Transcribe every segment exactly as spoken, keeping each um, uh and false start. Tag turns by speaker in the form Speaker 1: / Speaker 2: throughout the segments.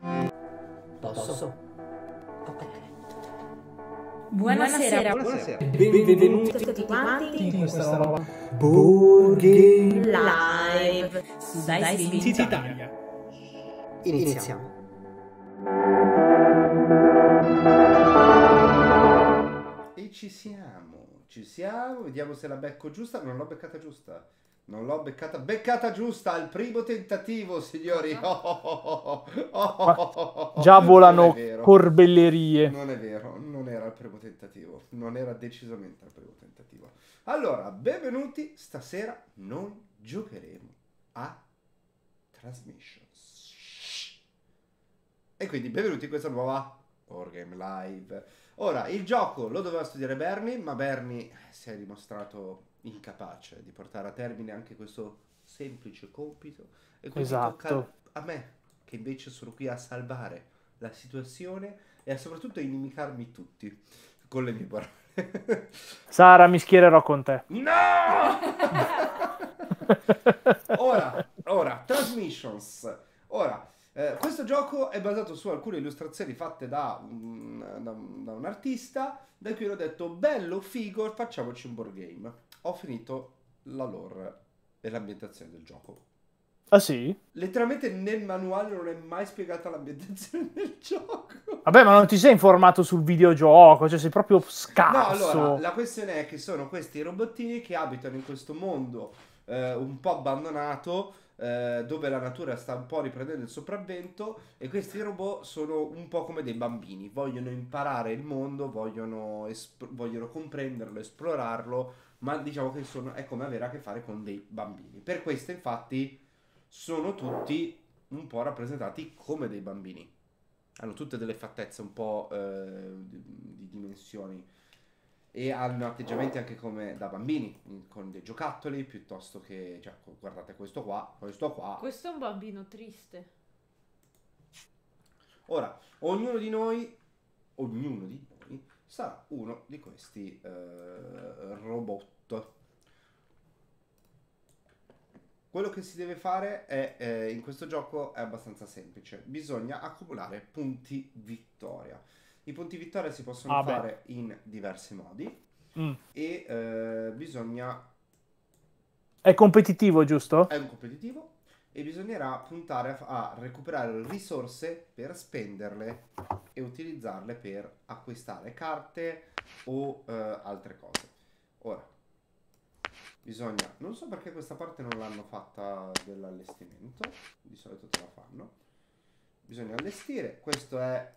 Speaker 1: Posso? Ok.
Speaker 2: Buonasera,
Speaker 1: Buonasera.
Speaker 2: benvenuti tutti quanti
Speaker 3: in questa roba
Speaker 1: Board Game
Speaker 2: live su Dice Game
Speaker 3: Italia.
Speaker 1: Iniziamo. E ci siamo, ci siamo, vediamo se la becco giusta. Non l'ho beccata giusta. Non l'ho beccata, beccata giusta al primo tentativo, signori. Oh, oh, oh, oh, oh, oh.
Speaker 3: Già volano
Speaker 1: Non è vero.
Speaker 3: corbellerie.
Speaker 1: Non è vero, non era il primo tentativo. Non era decisamente il primo tentativo. Allora, benvenuti. Stasera noi giocheremo a Transmissions. E quindi benvenuti in questa nuova Board Game Live. Ora, il gioco lo doveva studiare Bernie, ma Bernie si è dimostrato incapace di portare a termine anche questo semplice compito. E quindi
Speaker 3: Esatto.
Speaker 1: tocca a me, che invece sono qui a salvare la situazione e a soprattutto a inimicarmi tutti con le mie parole.
Speaker 3: Sara, mi schiererò con te.
Speaker 1: No! Ora, ora, Transmissions. Ora, eh, questo gioco è basato su alcune illustrazioni fatte da un, da, un- da un artista, da cui ho detto, bello, figo, facciamoci un board game. Ho finito la lore e l'ambientazione del gioco.
Speaker 3: Ah sì?
Speaker 1: Letteralmente nel manuale non è mai spiegata l'ambientazione del gioco.
Speaker 3: Vabbè, ma non ti sei informato sul videogioco, cioè sei proprio
Speaker 1: No,
Speaker 3: scarso.
Speaker 1: allora, la questione è che sono questi robottini che abitano in questo mondo eh, un po' abbandonato, eh, dove la natura sta un po' riprendendo il sopravvento, e questi robot sono un po' come dei bambini, vogliono imparare il mondo, vogliono, esp- vogliono comprenderlo, esplorarlo, ma diciamo che sono, è come avere a che fare con dei bambini. Per questo, infatti, sono tutti un po' rappresentati come dei bambini. Hanno tutte delle fattezze un po' eh, di, di dimensioni e hanno atteggiamenti anche come da bambini, con dei giocattoli piuttosto che, cioè, guardate questo qua, questo qua.
Speaker 4: Questo è un bambino triste.
Speaker 1: Ora, ognuno di noi, ognuno di noi sarà uno di questi eh, robot. Quello che si deve fare è, eh, in questo gioco è abbastanza semplice. Bisogna accumulare punti vittoria. I punti vittoria si possono
Speaker 3: Ah, beh.
Speaker 1: fare in diversi modi
Speaker 3: Mm.
Speaker 1: e eh, bisogna...
Speaker 3: È competitivo, giusto?
Speaker 1: È un competitivo e bisognerà puntare a, a recuperare risorse per spenderle e utilizzarle per acquistare carte o eh, altre cose. Ora, bisogna... Non so perché questa parte non l'hanno fatta dell'allestimento, di solito te la fanno. Bisogna allestire, questo è...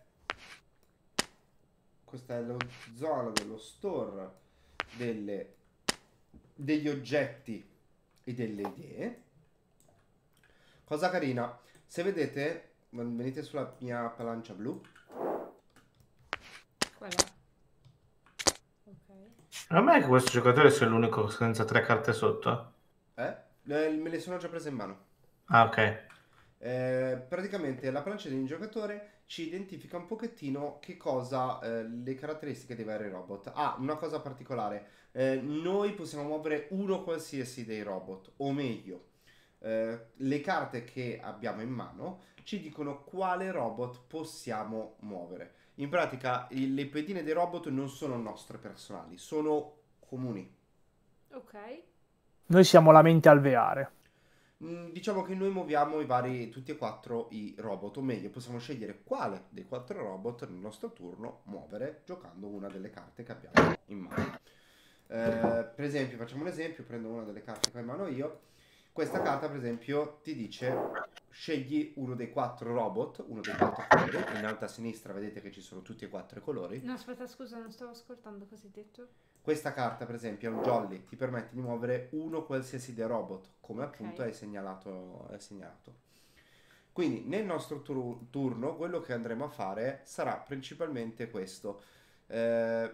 Speaker 1: Questa è la zona dello store delle, degli oggetti e delle idee. Cosa carina, se vedete, venite sulla mia plancia blu.
Speaker 4: Quella. Ok.
Speaker 5: Non è che questo giocatore sia l'unico senza tre carte sotto?
Speaker 1: Eh? Le- me le sono già prese in mano.
Speaker 5: Ah, ok.
Speaker 1: Eh, praticamente la plancia di un giocatore ci identifica un pochettino che cosa, eh, le caratteristiche dei vari robot. Ah, una cosa particolare, eh, noi possiamo muovere uno qualsiasi dei robot, o meglio, eh, le carte che abbiamo in mano ci dicono quale robot possiamo muovere. In pratica i- le pedine dei robot non sono nostre personali, sono comuni.
Speaker 4: Ok.
Speaker 3: Noi siamo la mente alveare.
Speaker 1: Mm, Diciamo che noi muoviamo i vari, tutti e quattro i robot, o meglio, possiamo scegliere quale dei quattro robot nel nostro turno muovere giocando una delle carte che abbiamo in mano. Eh, per esempio, facciamo un esempio, prendo una delle carte che ho in mano io. Questa carta, per esempio, ti dice scegli uno dei quattro robot, uno dei quattro colori. In alto a sinistra vedete che ci sono tutti e quattro i colori.
Speaker 4: No, aspetta, scusa, non stavo ascoltando cosa hai detto.
Speaker 1: Questa carta, per esempio, è un jolly, ti permette di muovere uno qualsiasi dei robot, come appunto
Speaker 4: Ok.
Speaker 1: hai segnalato, hai segnalato. Quindi nel nostro tur- turno quello che andremo a fare sarà principalmente questo. Eh,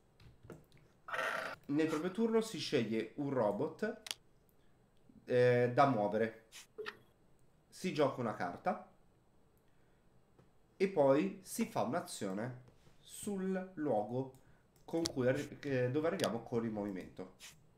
Speaker 1: nel proprio turno si sceglie un robot eh, da muovere, si gioca una carta e poi si fa un'azione sul luogo con cui arri- eh, dove arriviamo con il movimento.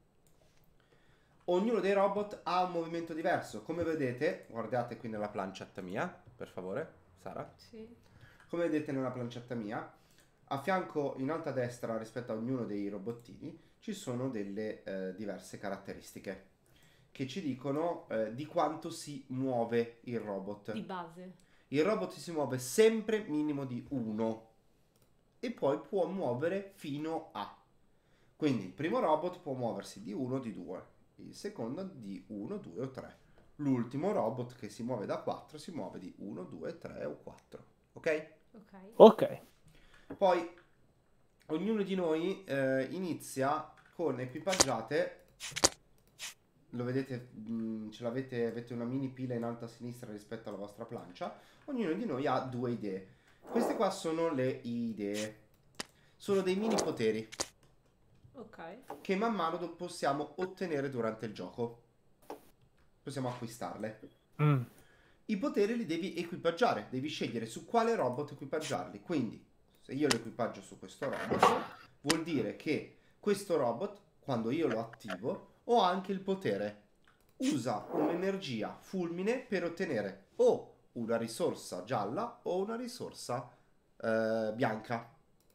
Speaker 1: Ognuno dei robot ha un movimento diverso. Come vedete, guardate qui nella plancietta mia, per favore. Sara?
Speaker 4: Sì.
Speaker 1: Come vedete nella plancetta mia, a fianco in alto a destra rispetto a ognuno dei robottini ci sono delle eh, diverse caratteristiche che ci dicono eh, di quanto si muove il robot.
Speaker 4: Di base.
Speaker 1: Il robot si muove sempre minimo di uno e poi può muovere fino a. Quindi il primo robot può muoversi di uno, di due, il secondo di uno, due o tre. L'ultimo robot che si muove da quattro si muove di uno, due, tre o quattro. Ok?
Speaker 4: Ok.
Speaker 3: Ok.
Speaker 1: Poi ognuno di noi eh, inizia con equipaggiate, lo vedete, mh, ce l'avete, avete una mini pila in alto a sinistra rispetto alla vostra plancia. Ognuno di noi ha due idee. Queste qua sono le idee, sono dei mini poteri
Speaker 4: Ok.
Speaker 1: che man mano do- possiamo ottenere durante il gioco. Possiamo acquistarle.
Speaker 3: Mm.
Speaker 1: I poteri li devi equipaggiare, devi scegliere su quale robot equipaggiarli. Quindi, se io lo equipaggio su questo robot, vuol dire che questo robot, quando io lo attivo, ho anche il potere. Usa un'energia fulmine per ottenere o una risorsa gialla o una risorsa eh, bianca.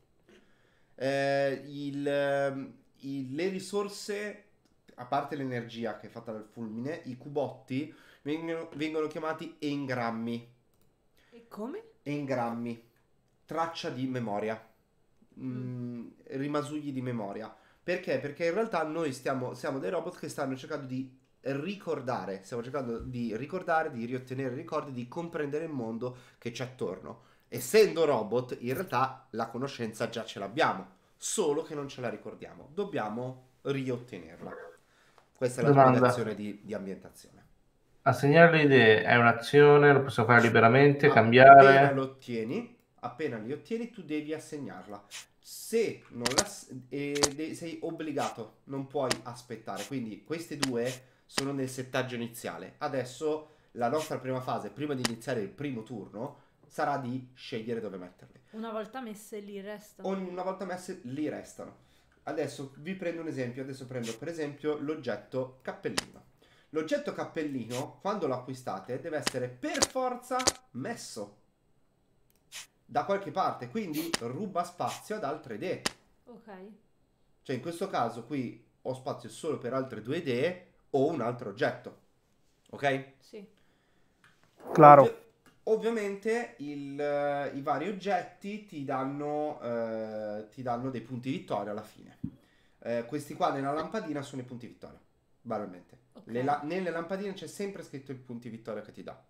Speaker 1: Eh, il, ehm, il- le risorse, a parte l'energia che è fatta dal fulmine, i cubotti vengono, vengono chiamati engrammi.
Speaker 4: E come?
Speaker 1: Engrammi, traccia di memoria, mm, rimasugli di memoria. Perché? Perché in realtà noi stiamo, siamo dei robot che stanno cercando di ricordare, stiamo cercando di ricordare, di riottenere ricordi, di comprendere il mondo che c'è attorno. Essendo robot, in realtà la conoscenza già ce l'abbiamo, solo che non ce la ricordiamo. Dobbiamo riottenerla. Questa è la
Speaker 5: Domanda.
Speaker 1: spiegazione di, di ambientazione.
Speaker 5: Assegnare le idee è un'azione, lo possiamo fare liberamente,
Speaker 1: Appena
Speaker 5: cambiare.
Speaker 1: lo ottieni, appena li ottieni, tu devi assegnarla. Se non la e de- sei obbligato, non puoi aspettare. Quindi questi due sono nel settaggio iniziale. Adesso la nostra prima fase, prima di iniziare il primo turno, sarà di scegliere dove metterli.
Speaker 4: Una volta messe lì restano.
Speaker 1: Ogni una volta messe, li restano. Adesso vi prendo un esempio. Adesso prendo per esempio l'oggetto cappellino. L'oggetto cappellino, quando lo acquistate, deve essere per forza messo da qualche parte, quindi ruba spazio ad altre idee.
Speaker 4: Ok.
Speaker 1: Cioè in questo caso qui ho spazio solo per altre due idee o un altro oggetto. Ok?
Speaker 4: Sì.
Speaker 3: Claro.
Speaker 1: Ovvi- ovviamente il, eh, i vari oggetti ti danno, eh, ti danno dei punti vittoria alla fine. Eh, questi qua nella lampadina sono i punti vittoria, banalmente.
Speaker 4: Ok.
Speaker 1: Le la- nelle lampadine c'è sempre scritto il punti vittoria che ti dà.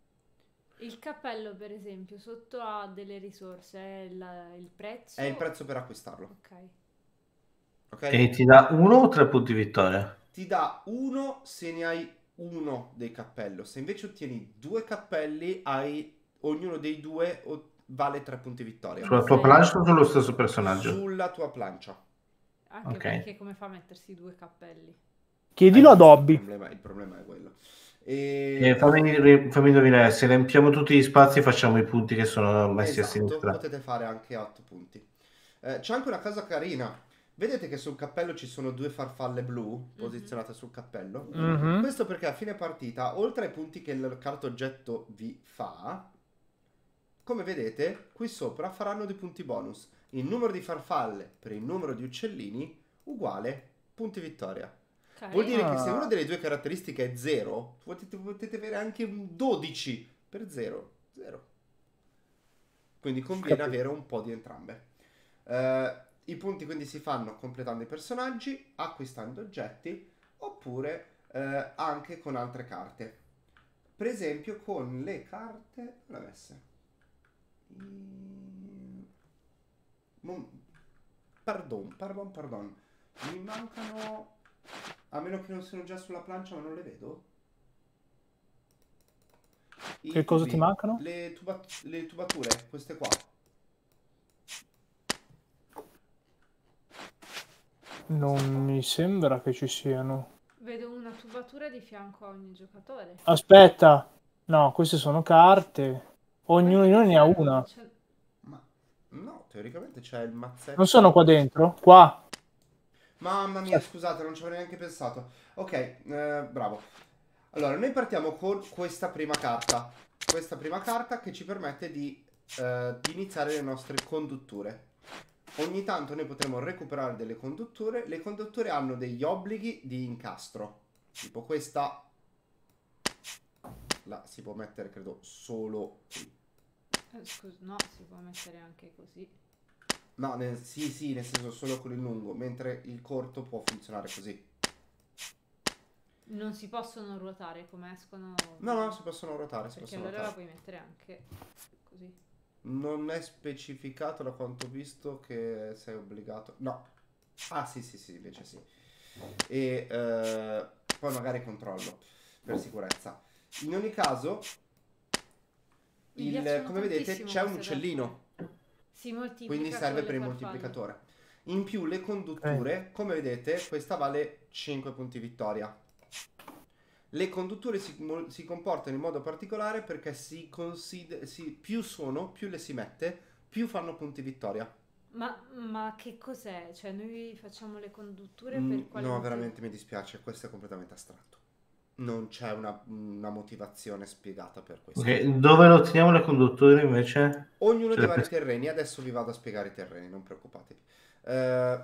Speaker 4: Il cappello, per esempio, sotto ha delle risorse. È il, il prezzo.
Speaker 1: È il prezzo per acquistarlo.
Speaker 4: Ok.
Speaker 1: Ok?
Speaker 5: E ti dà uno o tre punti vittoria?
Speaker 1: Ti dà uno se ne hai uno dei cappello. Se invece ottieni due cappelli, hai ognuno dei due o- vale tre punti vittoria.
Speaker 5: Sulla tua
Speaker 4: Sì.
Speaker 5: plancia o sullo stesso personaggio?
Speaker 1: Sulla tua plancia.
Speaker 4: Anche
Speaker 5: Ok.
Speaker 4: perché come fa a mettersi due cappelli?
Speaker 3: Chiedilo
Speaker 1: Eh,
Speaker 3: a Dobby.
Speaker 1: Il problema, il problema è quello. E...
Speaker 5: E fammi, ri- fammi indovinare, se riempiamo tutti gli spazi facciamo i punti che sono messi a
Speaker 1: Esatto,
Speaker 5: sinistra.
Speaker 1: potete fare anche otto punti. Eh, c'è anche una cosa carina. Vedete che sul cappello ci sono due farfalle blu posizionate sul cappello?
Speaker 3: Mhm.
Speaker 1: Questo perché a fine partita, oltre ai punti che il carta oggetto vi fa, come vedete, qui sopra faranno dei punti bonus. Il numero di farfalle per il numero di uccellini uguale punti vittoria.
Speaker 4: Ok.
Speaker 1: Vuol dire che
Speaker 3: Ah.
Speaker 1: se una delle due caratteristiche è zero, potete, potete avere anche un dodici per zero. zero. Quindi conviene
Speaker 3: Capito.
Speaker 1: avere un po' di entrambe. Eh, I punti quindi si fanno completando i personaggi, acquistando oggetti, oppure eh, anche con altre carte. Per esempio con le carte... Le ho messe. Mm. Mom- Pardon, pardon, pardon. Mi mancano... A meno che non siano già sulla plancia, ma non le vedo. I
Speaker 3: Che cosa
Speaker 1: tubi,
Speaker 3: ti mancano?
Speaker 1: Le, tuba- le tubature, queste qua.
Speaker 3: Non mi sembra che ci siano.
Speaker 4: Vedo una tubatura di fianco a ogni giocatore.
Speaker 3: Aspetta. No, queste sono carte. Ognuno di noi ne ha
Speaker 4: Quanti
Speaker 3: una.
Speaker 4: c'è-
Speaker 1: Ma no, teoricamente c'è il mazzetto.
Speaker 3: Non sono qua dentro? Qua.
Speaker 1: Mamma mia, scusate, non ci avrei neanche pensato. Ok, eh, bravo. Allora, noi partiamo con questa prima carta. questa prima carta che ci permette di, eh, di iniziare le nostre condutture. Ogni tanto noi potremo recuperare delle condutture. Le condutture hanno degli obblighi di incastro. Tipo questa la si può mettere credo solo qui.
Speaker 4: Eh, scusa, no, si può mettere anche così.
Speaker 1: No, nel, sì, sì, nel senso solo con il lungo, mentre il corto può funzionare così.
Speaker 4: Non si possono ruotare come escono.
Speaker 1: No, no, si possono ruotare, si
Speaker 4: Perché
Speaker 1: possono
Speaker 4: allora la
Speaker 1: ruotare.
Speaker 4: puoi mettere anche così.
Speaker 1: Non è specificato da quanto ho visto che sei obbligato. No. Ah, sì, sì, sì, invece sì. E eh, poi magari controllo per sicurezza. In ogni caso,
Speaker 4: Mi
Speaker 1: il,
Speaker 4: piacciono
Speaker 1: come vedete,
Speaker 4: tantissimo
Speaker 1: c'è un
Speaker 4: queste
Speaker 1: uccellino.
Speaker 4: Si moltiplica
Speaker 1: Quindi serve
Speaker 4: con le
Speaker 1: per il
Speaker 4: farfalle.
Speaker 1: moltiplicatore. In più le condutture, come vedete, questa vale cinque punti vittoria. Le condutture si, mo- si comportano in modo particolare perché si consider- si- più sono, più le si mette, più fanno punti vittoria.
Speaker 4: Ma, ma che cos'è? Cioè noi facciamo le condutture
Speaker 1: Mm,
Speaker 4: per quale
Speaker 1: no,
Speaker 4: motivo?
Speaker 1: veramente mi dispiace, questo è completamente astratto. Non c'è una, una motivazione spiegata per questo.
Speaker 5: Ok, dove lo otteniamo le condutture invece?
Speaker 1: Ognuno
Speaker 5: Ce
Speaker 1: dei
Speaker 5: le
Speaker 1: vari
Speaker 5: pres-
Speaker 1: terreni, adesso vi vado a spiegare i terreni, non preoccupatevi. Eh,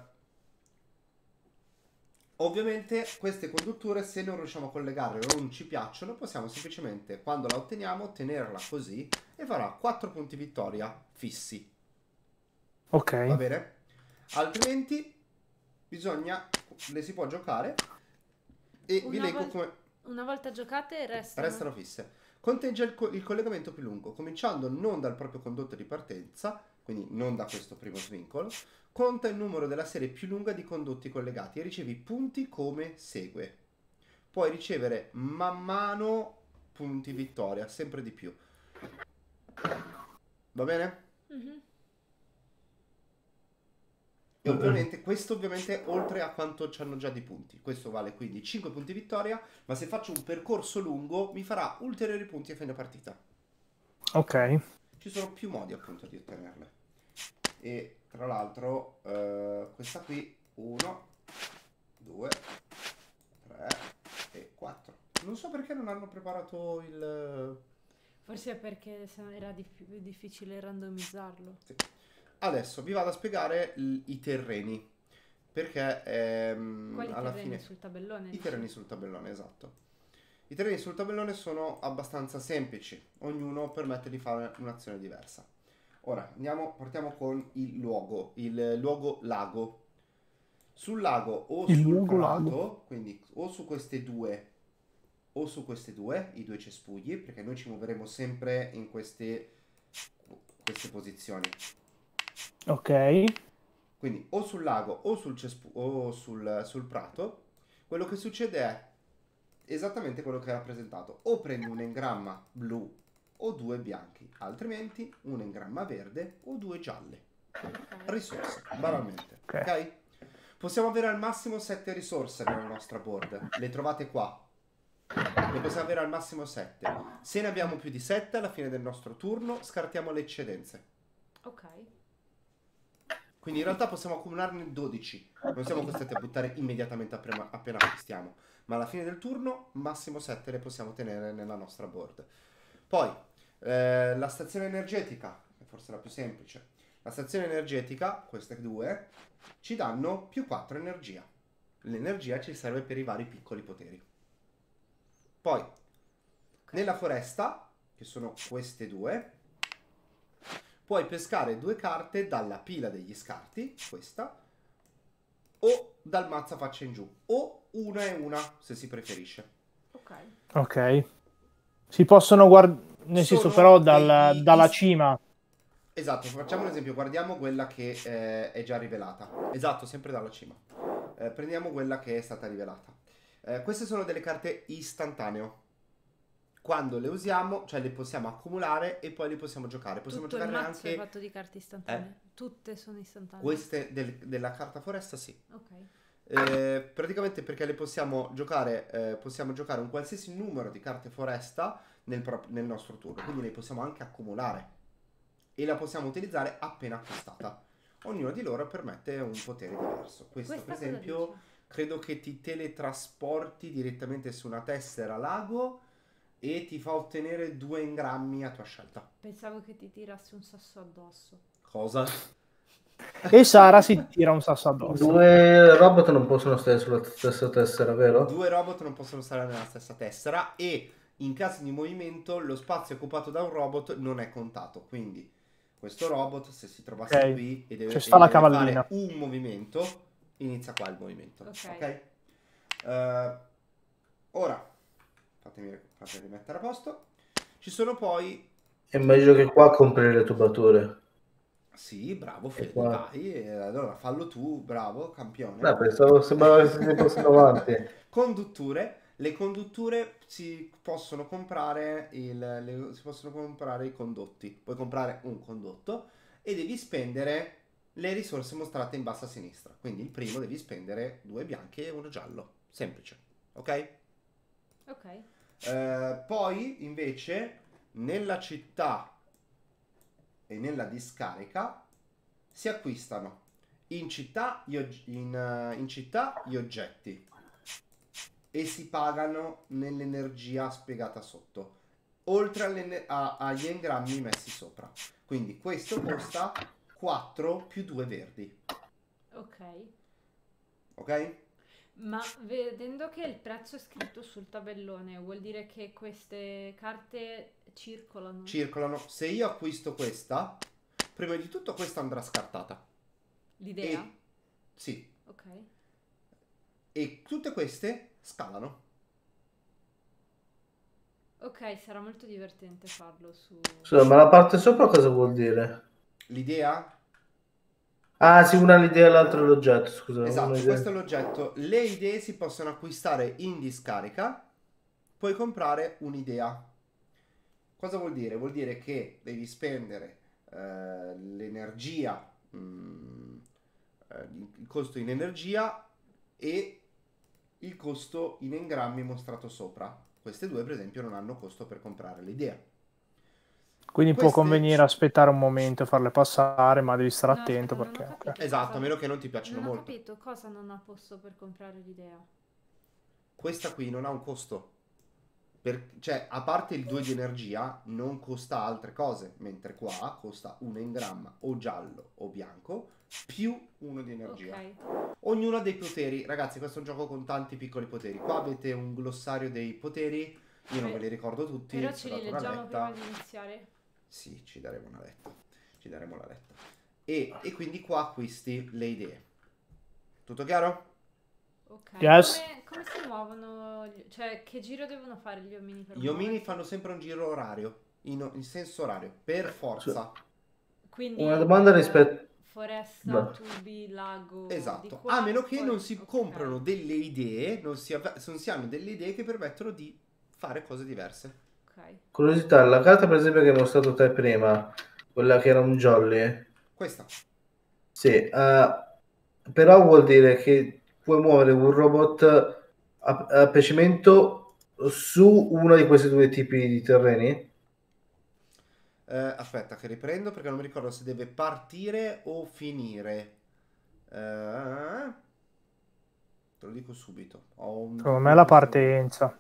Speaker 1: ovviamente queste condutture, se non riusciamo a collegarle o non ci piacciono, possiamo semplicemente, quando la otteniamo, tenerla così e farà quattro punti vittoria fissi. Va
Speaker 3: Ok.
Speaker 1: bene? Altrimenti bisogna, le si può giocare e vi
Speaker 4: Una
Speaker 1: leggo
Speaker 4: vol-
Speaker 1: come
Speaker 4: Una volta giocate restano.
Speaker 1: restano fisse. Conteggia il, co- il collegamento più lungo, cominciando non dal proprio condotto di partenza, quindi non da questo primo svincolo. Conta il numero della serie più lunga di condotti collegati e ricevi punti come segue. Puoi ricevere man mano punti vittoria, sempre di più. Va bene?
Speaker 4: Mhm.
Speaker 1: E ovviamente, questo ovviamente oltre a quanto ci hanno già di punti. Questo vale quindi cinque punti vittoria, ma se faccio un percorso lungo mi farà ulteriori punti a fine partita.
Speaker 3: Ok.
Speaker 1: Ci sono più modi appunto di ottenerle. E tra l'altro eh, questa qui, uno, due, tre e quattro. Non so perché non hanno preparato il...
Speaker 4: Forse è perché se- era dif- difficile randomizzarlo.
Speaker 1: Sì. Adesso vi vado a spiegare l- i terreni. Perché ehm,
Speaker 4: Quali
Speaker 1: alla
Speaker 4: terreni
Speaker 1: fine...
Speaker 4: sul tabellone?
Speaker 1: I
Speaker 4: dici?
Speaker 1: terreni sul tabellone, esatto. I terreni sul tabellone sono abbastanza semplici, ognuno permette di fare un'azione diversa. Ora andiamo, partiamo con il luogo, il luogo lago. Sul lago o
Speaker 3: Il
Speaker 1: sul
Speaker 3: luogo
Speaker 1: prato,
Speaker 3: lago.
Speaker 1: quindi o su queste due o su queste due, i due cespugli, perché noi ci muoveremo sempre in queste, queste posizioni.
Speaker 3: Ok.
Speaker 1: Quindi o sul lago o sul, cespu- o sul, sul prato, quello che succede è esattamente quello che è rappresentato. O prendi un engramma blu o due bianchi, altrimenti un engramma verde o due gialle. Risorse, banalmente.
Speaker 3: Ok.
Speaker 1: Ok? Possiamo avere al massimo sette risorse nella nostra board. Le trovate qua. Ne possiamo avere al massimo sette. Se ne abbiamo più di sette, alla fine del nostro turno scartiamo le eccedenze.
Speaker 4: Ok.
Speaker 1: Quindi in realtà possiamo accumularne dodici. Non siamo costretti a buttare immediatamente appena, appena acquistiamo. Ma alla fine del turno massimo sette le possiamo tenere nella nostra board. Poi eh, la stazione energetica, che forse è la più semplice. La stazione energetica, queste due, ci danno più quattro energia. L'energia ci serve per i vari piccoli poteri. Poi nella foresta, che sono queste due, puoi pescare due carte dalla pila degli scarti, questa, o dal mazza faccia in giù, o una e una se si preferisce.
Speaker 4: Ok.
Speaker 3: Ok. Si possono guardare, nel senso
Speaker 1: Sono
Speaker 3: però dal-
Speaker 1: degli
Speaker 3: dalla
Speaker 1: is-
Speaker 3: cima.
Speaker 1: Esatto, facciamo un esempio, guardiamo quella che eh, è già rivelata. Esatto, sempre dalla cima. Eh, prendiamo quella che è stata rivelata. Eh, queste sono delle carte istantaneo. Quando le usiamo, cioè le possiamo accumulare e poi le possiamo giocare. Possiamo
Speaker 4: Tutto il
Speaker 1: giocare
Speaker 4: mazzo è
Speaker 1: anche
Speaker 4: fatto di carte istantanee. Tutte sono istantanee.
Speaker 1: queste del- della carta foresta, sì.
Speaker 4: Ok.
Speaker 1: Eh, praticamente perché le possiamo giocare, eh, possiamo giocare un qualsiasi numero di carte foresta nel, pro- nel nostro turno, quindi le possiamo anche accumulare e la possiamo utilizzare appena acquistata. Ognuno di loro permette un potere diverso. Questa,
Speaker 4: Questa
Speaker 1: per
Speaker 4: cosa
Speaker 1: esempio,
Speaker 4: dice?
Speaker 1: credo che ti teletrasporti direttamente su una tessera lago e ti fa ottenere due ingrammi a tua scelta.
Speaker 4: Pensavo che ti tirassi un sasso addosso.
Speaker 1: Cosa?
Speaker 3: E Sara si tira un sasso addosso.
Speaker 5: Due robot non possono stare sulla stessa tessera, vero?
Speaker 1: Due robot non possono stare nella stessa tessera e in caso di movimento lo spazio occupato da un robot non è contato. Quindi questo robot, se si trovasse
Speaker 3: Ok.
Speaker 1: qui e deve,
Speaker 3: Ci
Speaker 1: e
Speaker 3: sta la
Speaker 1: deve
Speaker 3: cavallina.
Speaker 1: fare un movimento, inizia qua il movimento.
Speaker 4: Ok.
Speaker 1: Ok? Eh, ora, fatemi, fatemi mettere a posto. Ci sono poi...
Speaker 5: Immagino che qua compri le tubature.
Speaker 1: Sì, bravo Fede,
Speaker 5: qua.
Speaker 1: vai. E allora fallo tu, bravo, campione.
Speaker 5: No, pensavo sembrava che si fossero avanti.
Speaker 1: Condutture. Le condutture si possono comprare il, le- si possono comprare i condotti. Puoi comprare un condotto e devi spendere le risorse mostrate in basso a sinistra. Quindi il primo devi spendere due bianchi e uno giallo. Semplice, ok?
Speaker 4: Ok.
Speaker 1: Eh, poi invece nella città e nella discarica si acquistano in città gli, og- in, eh, in città gli oggetti e si pagano nell'energia spiegata sotto, oltre alle- a- agli engrammi messi sopra. Quindi questo costa quattro più due verdi,
Speaker 4: Ok.
Speaker 1: ok?
Speaker 4: Ma vedendo che il prezzo è scritto sul tabellone, vuol dire che queste carte circolano?
Speaker 1: Circolano. Se io acquisto questa, prima di tutto questa andrà scartata.
Speaker 4: L'idea?
Speaker 1: E sì,
Speaker 4: Ok.
Speaker 1: e tutte queste scalano.
Speaker 4: Ok, sarà molto divertente farlo su...
Speaker 5: Scusa, ma la parte sopra cosa vuol dire?
Speaker 1: L'idea?
Speaker 5: Ah, sì, una è l'idea e l'altra è l'oggetto, scusa.
Speaker 1: Esatto,
Speaker 5: un'idea.
Speaker 1: questo è l'oggetto. Le idee si possono acquistare in discarica, puoi comprare un'idea. Cosa vuol dire? Vuol dire che devi spendere eh, l'energia, mm, eh, il costo in energia e il costo in engrammi mostrato sopra. Queste due, per esempio, non hanno costo per comprare l'idea.
Speaker 3: Quindi può
Speaker 1: Queste-
Speaker 3: convenire aspettare un momento e farle passare, ma devi stare
Speaker 4: No,
Speaker 3: attento
Speaker 4: aspetta, non ho
Speaker 3: perché...
Speaker 4: capito.
Speaker 1: Esatto,
Speaker 4: cosa-
Speaker 1: a meno che non ti piacciono
Speaker 4: Non ho
Speaker 1: molto.
Speaker 4: capito cosa non ha posto per comprare l'idea.
Speaker 1: Questa qui non ha un costo. Per- cioè, a parte il due di energia, non costa altre cose. Mentre qua costa un engramma o giallo o bianco più uno di energia.
Speaker 4: Ok.
Speaker 1: Ognuno ha dei poteri. Ragazzi, questo è un gioco con tanti piccoli poteri. Qua avete un glossario dei poteri. Io non ve li ricordo tutti.
Speaker 4: Però
Speaker 1: vi ho
Speaker 4: ce
Speaker 1: dato
Speaker 4: li
Speaker 1: una
Speaker 4: leggiamo
Speaker 1: letta.
Speaker 4: prima di iniziare?
Speaker 1: Sì, ci daremo una letta. Ci daremo la letta. E, e quindi qua acquisti le idee. Tutto chiaro?
Speaker 4: Ok.
Speaker 3: Yes.
Speaker 4: Come, come si muovono? gli- Cioè, che giro devono fare gli omini per
Speaker 1: Gli omini
Speaker 4: muoversi?
Speaker 1: fanno sempre un giro orario. In, in senso orario. Per forza.
Speaker 4: Quindi
Speaker 5: Una domanda
Speaker 4: eh,
Speaker 5: rispetto-
Speaker 4: foresta,
Speaker 5: Beh.
Speaker 4: tubi, lago di
Speaker 1: Esatto,
Speaker 4: qua,
Speaker 1: a meno che
Speaker 4: poi-
Speaker 1: non si
Speaker 4: ok.
Speaker 1: comprano delle idee, non si, av- non si hanno delle idee che permettono di fare cose diverse.
Speaker 4: Ok.
Speaker 5: Curiosità, la carta per esempio che hai mostrato te prima, quella che era un jolly,
Speaker 1: Questa.
Speaker 5: sì, eh, però vuol dire che puoi muovere un robot a, a piacimento su uno di questi due tipi di terreni?
Speaker 1: Eh, aspetta che riprendo perché non mi ricordo se deve partire o finire. Eh, te lo dico subito. Ho un
Speaker 3: Secondo me è la
Speaker 1: dubbio se-
Speaker 3: partenza.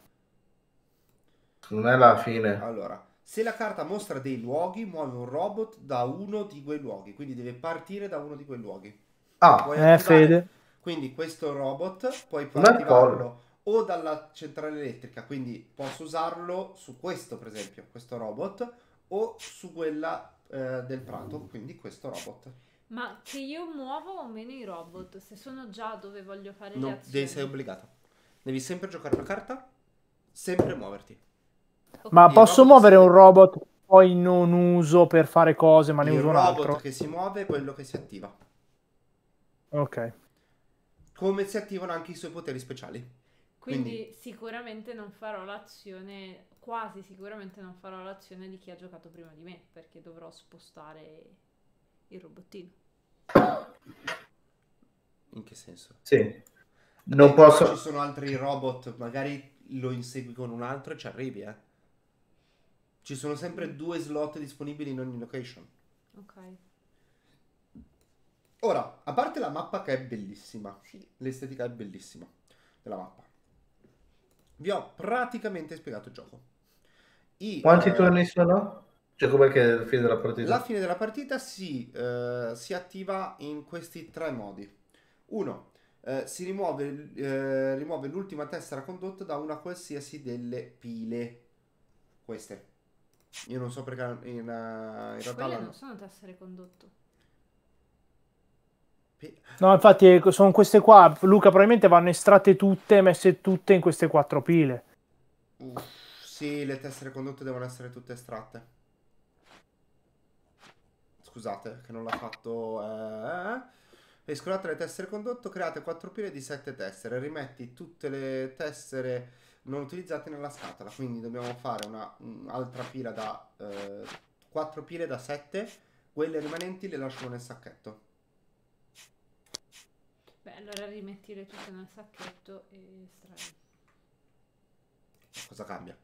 Speaker 5: Non è la fine.
Speaker 1: Allora, se la carta mostra dei luoghi, muove un robot da uno di quei luoghi, quindi deve partire da uno di quei luoghi.
Speaker 5: Ah,
Speaker 1: Puoi
Speaker 3: Eh,
Speaker 1: attivare-
Speaker 3: Fede.
Speaker 1: Quindi questo robot puoi
Speaker 5: Non è il
Speaker 1: attivarlo o dalla centrale elettrica, quindi posso usarlo su questo per esempio, questo robot, o su quella eh, del prato, quindi questo robot.
Speaker 4: Ma che io muovo o meno i robot, se sono già dove voglio fare le
Speaker 1: Non,
Speaker 4: azioni.
Speaker 1: devi, sei obbligato. Devi sempre giocare una carta, sempre muoverti.
Speaker 4: Ok.
Speaker 3: Ma
Speaker 1: Il
Speaker 3: posso
Speaker 1: robot
Speaker 3: muovere
Speaker 1: si-
Speaker 3: un robot che poi non uso per fare cose, ma ne
Speaker 1: Il
Speaker 3: uso un
Speaker 1: robot
Speaker 3: altro?
Speaker 1: che si muove è quello che si attiva.
Speaker 3: Ok.
Speaker 1: Come si attivano anche i suoi poteri speciali.
Speaker 4: Quindi,
Speaker 1: Quindi-
Speaker 4: sicuramente non farò l'azione, quasi sicuramente non farò l'azione di chi ha giocato prima di me, perché dovrò spostare il robottino.
Speaker 1: In che senso?
Speaker 5: sì. Non
Speaker 1: Eh,
Speaker 5: posso...
Speaker 1: Ci sono altri robot, magari lo insegui con un altro e ci arrivi, eh. Ci sono sempre due slot disponibili in ogni location.
Speaker 4: Ok.
Speaker 1: Ora, a parte la mappa che è bellissima,
Speaker 4: Sì.
Speaker 1: l'estetica è bellissima della mappa, vi ho praticamente spiegato il gioco. I,
Speaker 5: Quanti
Speaker 1: eh,
Speaker 5: turni sono? Cioè, com'è che è la fine della partita?
Speaker 1: La fine della partita si, eh, si attiva in questi tre modi. Uno, eh, si rimuove, eh, rimuove l'ultima tessera condotta da una qualsiasi delle pile. Queste. Io non so perché in, in realtà
Speaker 4: Quelle
Speaker 1: l'hanno...
Speaker 4: non sono tessere condotto.
Speaker 1: Pi-
Speaker 3: No, infatti ecco, sono queste qua. Luca, probabilmente vanno estratte tutte, messe tutte in queste quattro pile.
Speaker 1: Uff, sì, le tessere condotte devono essere tutte estratte. Scusate, che non l'ha fatto... Eh. Escolate le tessere condotto, create quattro pile di sette tessere. Rimetti tutte le tessere non utilizzate nella scatola. Quindi dobbiamo fare una- un'altra pila da... Eh, quattro pile da sette. Quelle rimanenti le lasciamo nel sacchetto.
Speaker 4: Beh, allora rimettile tutte nel sacchetto e estrai.
Speaker 1: Cosa cambia?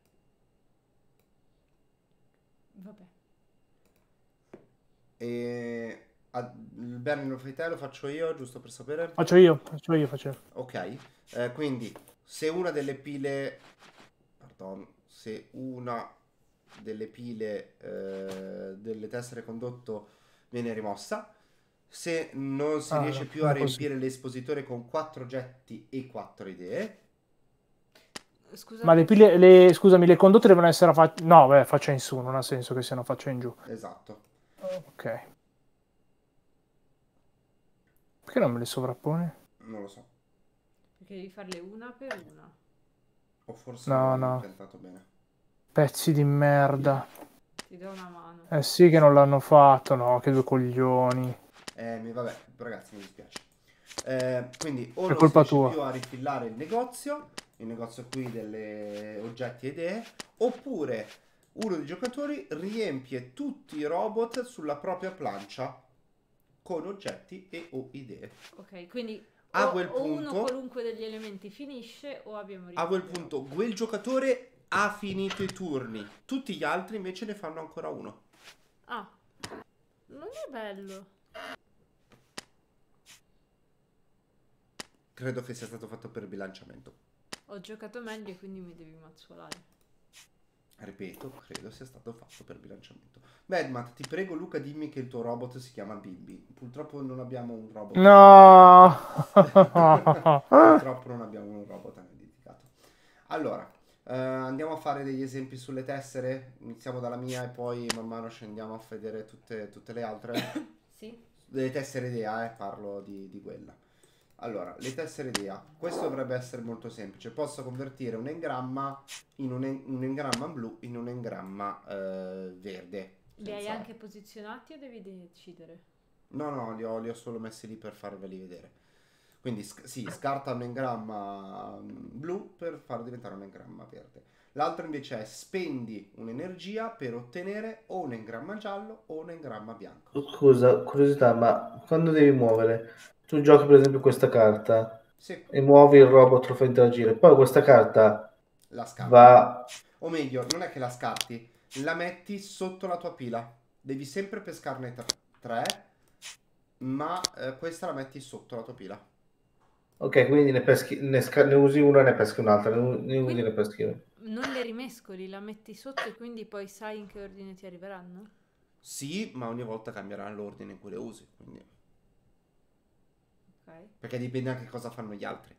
Speaker 4: Vabbè.
Speaker 1: E... ah, il Bernie lo fai te, lo faccio io, giusto per sapere?
Speaker 3: Faccio io, faccio io, faccio io.
Speaker 1: Ok, eh, quindi se una delle pile, pardon, se una delle pile eh, delle tessere condotto viene rimossa, se non si
Speaker 3: Ah,
Speaker 1: riesce
Speaker 3: no,
Speaker 1: più
Speaker 3: non
Speaker 1: a
Speaker 3: è così.
Speaker 1: riempire l'espositore con quattro oggetti e quattro idee,
Speaker 4: Scusate.
Speaker 3: Ma le pile, le, scusami, le condotte devono essere fatte... No, beh, faccia in su, non ha senso che siano faccia in giù.
Speaker 1: esatto,
Speaker 3: Ok. Perché non me le sovrappone?
Speaker 1: non lo so,
Speaker 4: Perché devi farle una per una.
Speaker 1: o forse
Speaker 3: No,
Speaker 1: non l'ho
Speaker 3: no.
Speaker 1: impiantato bene.
Speaker 3: Pezzi di merda.
Speaker 4: Ti do una mano.
Speaker 3: Eh sì che non l'hanno fatto, no, che due coglioni.
Speaker 1: Eh, mi- vabbè, ragazzi, mi dispiace. Eh, quindi o
Speaker 3: È
Speaker 1: non si
Speaker 3: colpa
Speaker 1: riesce
Speaker 3: tua.
Speaker 1: più a rifillare il negozio, il negozio qui delle oggetti e idee, oppure uno dei giocatori riempie tutti i robot sulla propria plancia con oggetti e o idee.
Speaker 4: Ok, quindi
Speaker 1: A
Speaker 4: o,
Speaker 1: quel
Speaker 4: o uno
Speaker 1: punto-
Speaker 4: qualunque degli elementi finisce o abbiamo
Speaker 1: A quel
Speaker 4: riempito.
Speaker 1: punto quel giocatore ha finito i turni, tutti gli altri invece ne fanno ancora uno.
Speaker 4: Ah, non è bello.
Speaker 1: Credo che sia stato fatto per bilanciamento.
Speaker 4: Ho giocato meglio e quindi mi devi mazzolare.
Speaker 1: Ripeto, credo sia stato fatto per bilanciamento. Badmat, ti prego Luca, dimmi che il tuo robot si chiama Bimbi. Purtroppo non abbiamo un robot.
Speaker 3: No!
Speaker 1: Purtroppo non abbiamo un robot identificato. Allora, eh, andiamo a fare degli esempi sulle tessere. Iniziamo dalla mia e poi man mano scendiamo a vedere tutte, tutte le altre.
Speaker 4: Sì?
Speaker 1: Delle tessere idea, eh, parlo di, di quella. Allora, le tessere idea. Questo dovrebbe essere molto semplice. Posso convertire un engramma in un, en- un engramma blu in un engramma eh, verde.
Speaker 4: Li hai
Speaker 1: Senza-
Speaker 4: anche posizionati o devi decidere?
Speaker 1: No, no, li ho, li ho solo messi lì per farveli vedere. Quindi sc- sì, scarta un engramma mm, blu per farlo diventare un engramma verde. L'altro invece è spendi un'energia per ottenere o un engramma giallo o un engramma bianco.
Speaker 5: Scusa, curiosità, ma quando devi muovere, tu giochi per esempio questa carta
Speaker 1: Sì,
Speaker 5: e muovi il robot, lo fai interagire, poi questa carta
Speaker 1: la scarti.
Speaker 5: va...
Speaker 1: O meglio, non è che la scarti, la metti sotto la tua pila. Devi sempre pescarne tre, tre, ma eh, questa la metti sotto la tua pila.
Speaker 5: Ok, quindi ne, peschi, ne, sca- ne usi una e ne peschi un'altra, ne, u- ne usi
Speaker 4: Quindi-
Speaker 5: e ne peschi una.
Speaker 4: Non le rimescoli, la metti sotto e quindi poi sai in che ordine ti arriveranno?
Speaker 1: Sì, ma ogni volta cambierà l'ordine in cui le usi. Quindi...
Speaker 4: Ok.
Speaker 1: Perché dipende anche cosa fanno gli altri.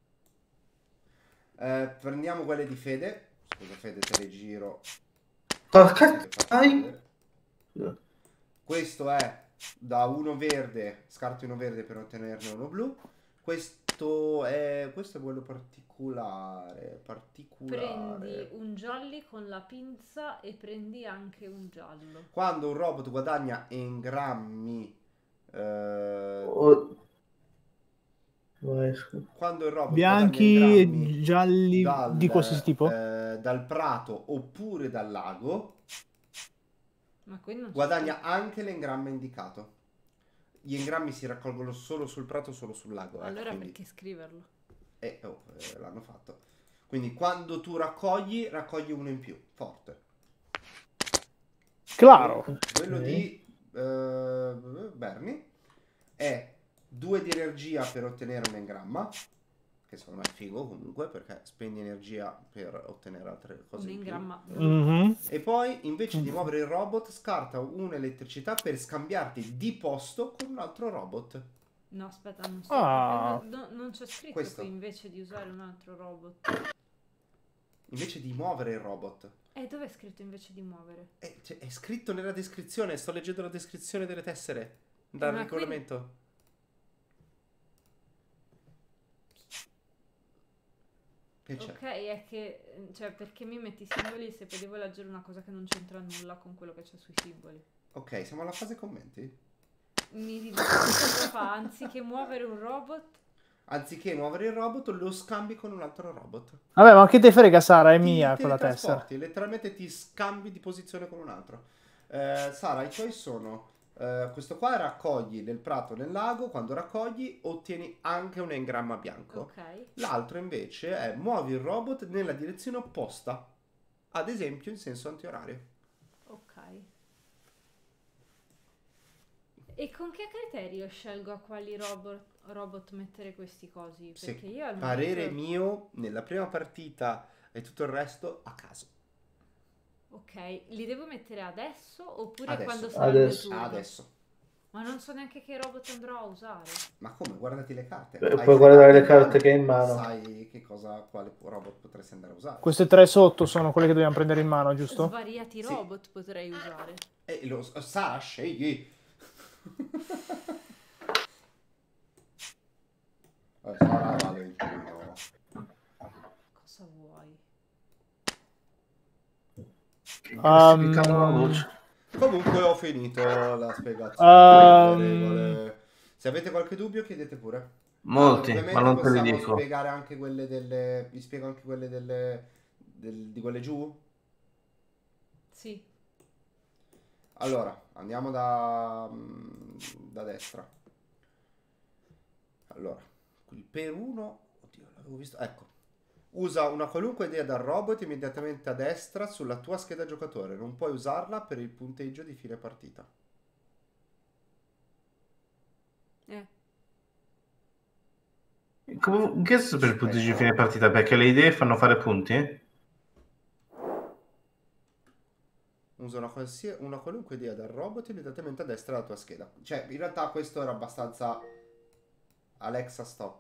Speaker 1: Eh, prendiamo quelle di Fede. Scusa Fede, te le giro.
Speaker 5: Ah,
Speaker 1: Te
Speaker 5: cazzo,
Speaker 1: le faccio
Speaker 5: dai!
Speaker 1: vedere. Questo è da uno verde, scarti uno verde per ottenerne uno blu. Questo è, questo è quello particolare, particolare.
Speaker 4: Prendi un jolly con la pinza e prendi anche un giallo.
Speaker 1: Quando un robot guadagna engrammi, eh,
Speaker 5: Oh. Vai, scusa.
Speaker 1: quando il robot
Speaker 3: Bianchi
Speaker 1: guadagna
Speaker 3: e
Speaker 1: engrammi
Speaker 3: gialli
Speaker 1: dal,
Speaker 3: di qualsiasi tipo?
Speaker 1: eh, dal prato oppure dal lago,
Speaker 4: Ma qui non c'è
Speaker 1: guadagna anche l'engramma indicato. Gli engrammi si raccolgono solo sul prato o solo sul lago.
Speaker 4: più.
Speaker 1: ecco,
Speaker 4: Allora
Speaker 1: quindi-
Speaker 4: perché scriverlo?
Speaker 1: Eh, oh, eh, l'hanno fatto. Quindi quando tu raccogli, raccogli uno in più, forte.
Speaker 3: Claro.
Speaker 1: Quello
Speaker 5: Ok.
Speaker 1: di eh, Bernie è due di energia per ottenere un engramma, che secondo me è figo comunque perché spendi energia per ottenere altre cose
Speaker 4: Un
Speaker 1: in più.
Speaker 4: engramma.
Speaker 3: Mhm.
Speaker 1: E poi invece di muovere il robot scarta un'elettricità per scambiarti di posto con un altro robot.
Speaker 4: No, aspetta, non sto
Speaker 3: Ah.
Speaker 4: capendo. No, non c'è scritto
Speaker 1: Questo.
Speaker 4: qui invece di usare un altro robot.
Speaker 1: Invece di muovere il robot.
Speaker 4: E dove è scritto invece di muovere?
Speaker 1: È, cioè, è scritto nella descrizione, sto leggendo la descrizione delle tessere dal
Speaker 4: Ma
Speaker 1: regolamento. Che c'è?
Speaker 4: Ok, è che, cioè, perché mi metti i simboli se poi devo leggere una cosa che non c'entra nulla con quello che c'è sui simboli?
Speaker 1: Ok, siamo alla fase commenti.
Speaker 4: Mi dici cosa fa? Anziché muovere un robot,
Speaker 1: Anziché muovere il robot, lo scambi con un altro robot.
Speaker 3: Vabbè, ma che te frega, Sara? È
Speaker 1: Ti
Speaker 3: mia quella tessera.
Speaker 1: teletrasporti, letteralmente ti scambi di posizione con un altro. Eh, Sara, i tuoi sono... eh, questo qua raccogli nel prato, nel lago. Quando raccogli ottieni anche un engramma bianco.
Speaker 4: ok.
Speaker 1: L'altro invece è muovi il robot nella direzione opposta. Ad esempio in senso antiorario.
Speaker 4: Ok. E con che criterio scelgo a quali robot, robot mettere questi cosi?
Speaker 1: Sì,
Speaker 4: Perché io al
Speaker 1: Parere
Speaker 4: momento...
Speaker 1: mio, nella prima partita e tutto il resto a caso.
Speaker 4: Ok, li devo mettere adesso oppure
Speaker 1: Adesso.
Speaker 4: quando sarà il mio
Speaker 5: Adesso.
Speaker 4: turno?
Speaker 1: Adesso.
Speaker 4: Ma non so neanche che robot andrò a usare.
Speaker 1: Ma come? Guardati le carte.
Speaker 5: Beh,
Speaker 1: Hai
Speaker 5: puoi guardare le
Speaker 1: in mano,
Speaker 5: carte che hai in mano.
Speaker 1: Sai che cosa, quale robot potresti andare a usare.
Speaker 3: Queste tre sotto sono quelle che dobbiamo prendere in mano, giusto?
Speaker 4: Svariati
Speaker 1: Sì.
Speaker 4: robot potrei usare.
Speaker 1: E lo Sara, scegli. Eh, Sara, Valentino.
Speaker 4: Cosa vuoi?
Speaker 3: Um,
Speaker 5: Mi cala la voce.
Speaker 1: Comunque ho finito la spiegazione delle
Speaker 3: Um,
Speaker 1: regole. Se avete qualche dubbio chiedete pure.
Speaker 5: Molti,
Speaker 1: Ovviamente
Speaker 5: ma non te li
Speaker 1: possiamo
Speaker 5: dico.
Speaker 1: spiegare anche quelle delle... Vi spiego anche quelle delle... del- di quelle giù?
Speaker 4: Sì.
Speaker 1: Allora, andiamo da, mm, da destra. Allora, il per uno, oddio, l'avevo visto, ecco. Usa una qualunque idea dal robot immediatamente a destra sulla tua scheda giocatore. Non puoi usarla per il punteggio di fine partita.
Speaker 4: Eh.
Speaker 5: Come- Che senso per il punteggio di fine partita? Perché le idee fanno fare punti?
Speaker 1: Usa una, qualsia- una qualunque idea dal robot immediatamente a destra della tua scheda. Cioè, in realtà questo era abbastanza... Alexa, stop.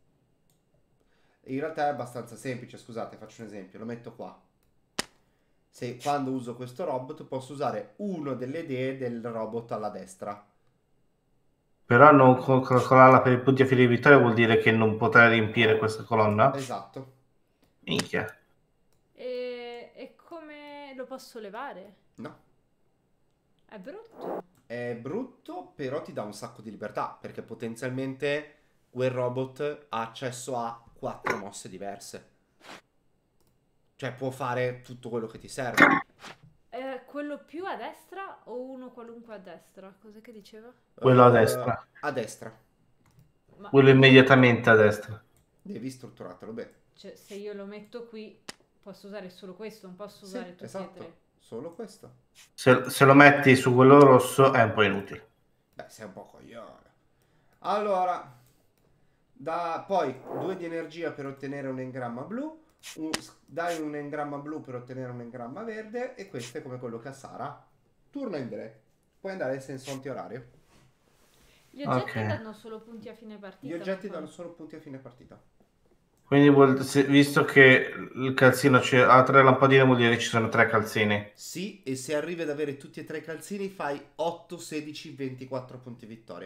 Speaker 1: In realtà è abbastanza semplice, scusate, faccio un esempio, lo metto qua. Se quando uso questo robot posso usare una delle idee del robot alla destra.
Speaker 5: Però non co- calcolarla per i punti a fine vittoria vuol dire che non potrai riempire questa colonna?
Speaker 1: Esatto.
Speaker 5: Minchia.
Speaker 4: E, e come lo posso levare?
Speaker 1: No.
Speaker 4: È brutto.
Speaker 1: È brutto, però ti dà un sacco di libertà, perché potenzialmente quel robot ha accesso a quattro mosse diverse. Cioè può fare tutto quello che ti serve.
Speaker 4: Eh, quello più a destra o uno qualunque a destra? Cos'è che diceva?
Speaker 5: Quello a
Speaker 1: Eh,
Speaker 5: destra.
Speaker 1: A destra.
Speaker 4: Ma
Speaker 5: Quello immediatamente a destra.
Speaker 1: Devi strutturartelo bene.
Speaker 4: cioè, se io lo metto qui, posso usare solo questo, non posso
Speaker 1: Sì,
Speaker 4: usare tutti e
Speaker 1: esatto.
Speaker 4: tre.
Speaker 1: Solo questo.
Speaker 5: Se, se lo metti su quello rosso è un po' inutile.
Speaker 1: Beh, sei un po' coglione. Allora, da, poi due di energia per ottenere un engramma blu. Un- dai un engramma blu per ottenere un engramma verde. E questo è come quello che ha Sara. Turno in direi. Puoi andare in senso antiorario.
Speaker 4: Gli oggetti
Speaker 5: Ok.
Speaker 4: danno solo punti a fine partita.
Speaker 1: Gli oggetti
Speaker 4: non fanno-
Speaker 1: danno solo punti a fine partita.
Speaker 5: Quindi vuol- se- visto che il calzino c'è- ha tre lampadine vuol dire che ci sono tre calzini.
Speaker 1: Sì, e se arrivi ad avere tutti e tre i calzini fai otto, sedici, ventiquattro punti vittoria.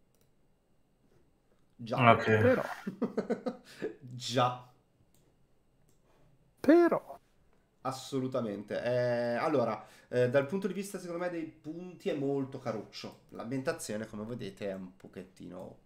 Speaker 1: Già.
Speaker 5: Ok.
Speaker 3: Però,
Speaker 1: Già.
Speaker 3: però.
Speaker 1: Assolutamente. Eh, allora, eh, dal punto di vista secondo me dei punti è molto caruccio. L'ambientazione, come vedete, è un pochettino...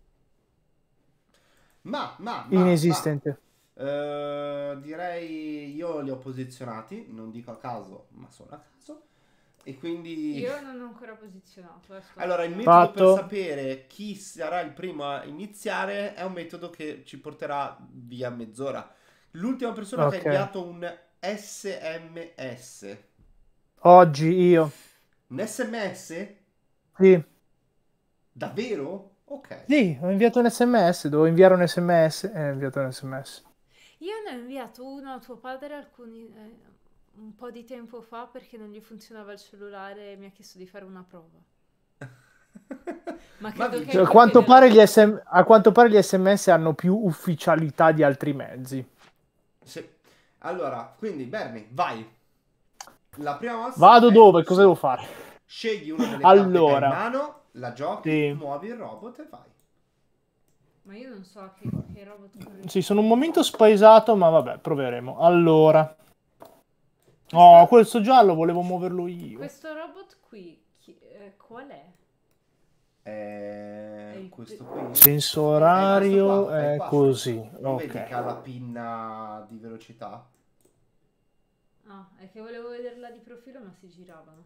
Speaker 1: Ma, ma, ma,
Speaker 3: Inesistente.
Speaker 1: ma, eh, direi io li ho posizionati, non dico a caso, ma sono a caso. E quindi...
Speaker 4: Io non ho ancora posizionato. eh, sto
Speaker 1: Allora, il
Speaker 4: aspettando.
Speaker 1: metodo per
Speaker 3: Fatto.
Speaker 1: sapere chi sarà il primo a iniziare è un metodo che ci porterà via mezz'ora. L'ultima persona che
Speaker 3: Ok.
Speaker 1: ha inviato un S M S.
Speaker 3: Oggi io.
Speaker 1: Un S M S?
Speaker 3: Sì.
Speaker 1: Davvero? Ok.
Speaker 3: Sì, ho inviato un sms, dovevo inviare un sms e ho inviato un sms.
Speaker 4: Io ne ho inviato uno a tuo padre alcuni, eh, un po' di tempo fa perché non gli funzionava il cellulare e mi ha chiesto di fare una prova. Ma credo
Speaker 1: vi-
Speaker 4: che
Speaker 3: Cioè, a,
Speaker 4: anche
Speaker 3: quanto
Speaker 4: quello-
Speaker 3: pare gli SM a quanto pare gli sms hanno più ufficialità di altri mezzi.
Speaker 1: Sì. Allora, quindi Bernie, vai. La prima mossa
Speaker 3: Vado
Speaker 1: è
Speaker 3: dove? Cosa
Speaker 1: sì.
Speaker 3: devo fare?
Speaker 1: Scegli una delle carte che hai in
Speaker 3: Allora,
Speaker 1: mano, la giochi,
Speaker 3: sì.
Speaker 1: muovi il robot e vai.
Speaker 4: Ma io non so che, che robot corre.
Speaker 3: Sì, sono un momento spaesato, ma vabbè, proveremo. Allora. Oh, questo giallo volevo muoverlo io.
Speaker 4: Questo robot qui, chi- eh, qual è?
Speaker 1: Eh,
Speaker 4: il-
Speaker 1: questo qui.
Speaker 3: Senso
Speaker 1: Eh,
Speaker 3: orario
Speaker 1: questo qua, fai
Speaker 3: è
Speaker 1: quattro.
Speaker 3: così.
Speaker 1: Non vedi che ha
Speaker 3: Ok.
Speaker 1: la pinna di velocità?
Speaker 4: Ah, è che volevo vederla di profilo ma si giravano.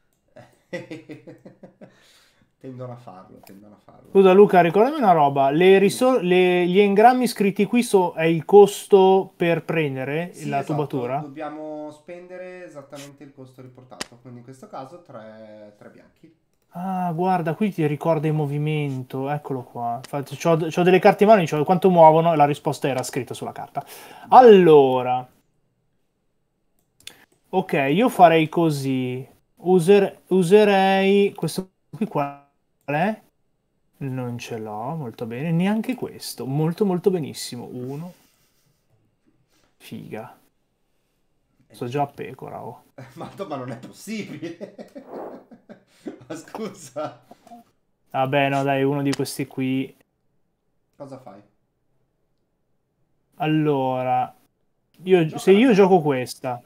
Speaker 1: Tendono a farlo, tendono a farlo.
Speaker 3: Scusa Luca, ricordami una roba. Le risor- le- gli engrammi scritti qui so- è il costo per prendere
Speaker 1: Sì,
Speaker 3: la
Speaker 1: esatto,
Speaker 3: tubatura?
Speaker 1: dobbiamo spendere esattamente il costo riportato, quindi in questo caso tre, tre bianchi.
Speaker 3: Ah, guarda, qui ti ricorda il movimento. Eccolo qua. Infatti, c'ho, c'ho delle carte in mano, dicevo quanto muovono e la risposta era scritta sulla carta. Allora. Ok, io farei così. User- userei questo qui qual è? Non ce l'ho, molto bene. Neanche questo. Molto molto benissimo. Uno. Figa. Sto già a pecora, oh.
Speaker 1: Ma, ma non è possibile. Ma scusa.
Speaker 3: Vabbè, no, dai, uno di questi qui.
Speaker 1: Cosa fai?
Speaker 3: Allora, io,
Speaker 1: Gioca
Speaker 3: se
Speaker 1: la
Speaker 3: io
Speaker 1: carta.
Speaker 3: gioco questa,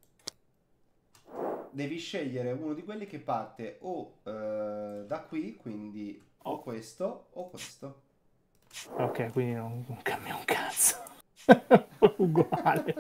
Speaker 1: Devi scegliere uno di quelli che parte o eh, da qui, quindi o questo o questo.
Speaker 3: ok, quindi non, non cambia un cazzo. Uguale.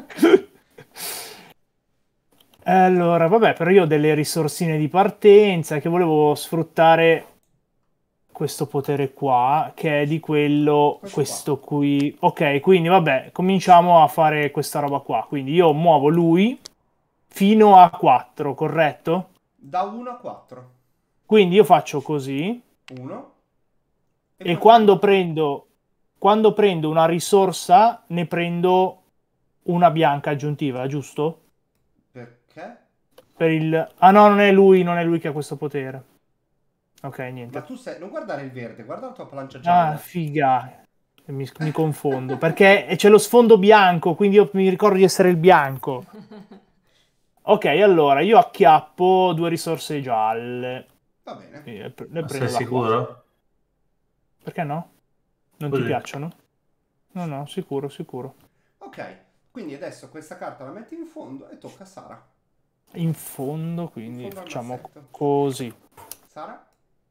Speaker 3: Allora, vabbè, però io ho delle risorsine di partenza che volevo sfruttare questo potere qua, che è di quello,
Speaker 1: Questo
Speaker 3: questo qui. Ok, quindi vabbè, cominciamo a fare questa roba qua. Quindi io muovo lui fino a quattro, corretto?
Speaker 1: Da uno a quattro.
Speaker 3: Quindi io faccio così
Speaker 1: uno.
Speaker 3: e
Speaker 1: poi
Speaker 3: quando
Speaker 1: quattro.
Speaker 3: prendo, quando prendo una risorsa ne prendo una bianca aggiuntiva, giusto?
Speaker 1: Perché?
Speaker 3: Per il... Ah no, non è lui, non è lui che ha questo potere. Ok,
Speaker 1: Ma
Speaker 3: niente.
Speaker 1: tu sei... Non guardare il verde, guarda la tua plancia
Speaker 3: Ah,
Speaker 1: gialla.
Speaker 3: figa. Mi, mi confondo. Perché c'è lo sfondo bianco, quindi io mi ricordo di essere il bianco. Ok, allora, io acchiappo due risorse gialle.
Speaker 1: Va bene.
Speaker 3: Quindi Le, pre- le
Speaker 5: Ma sei
Speaker 3: prendo da qua.
Speaker 5: sicuro?
Speaker 3: Perché no? Non
Speaker 5: Così.
Speaker 3: ti piacciono? No, no, sicuro, sicuro.
Speaker 1: Ok, quindi adesso questa carta la metti in fondo e tocca a Sara.
Speaker 3: In fondo, quindi
Speaker 1: In fondo al
Speaker 3: facciamo
Speaker 1: massetto.
Speaker 3: così.
Speaker 1: Sara?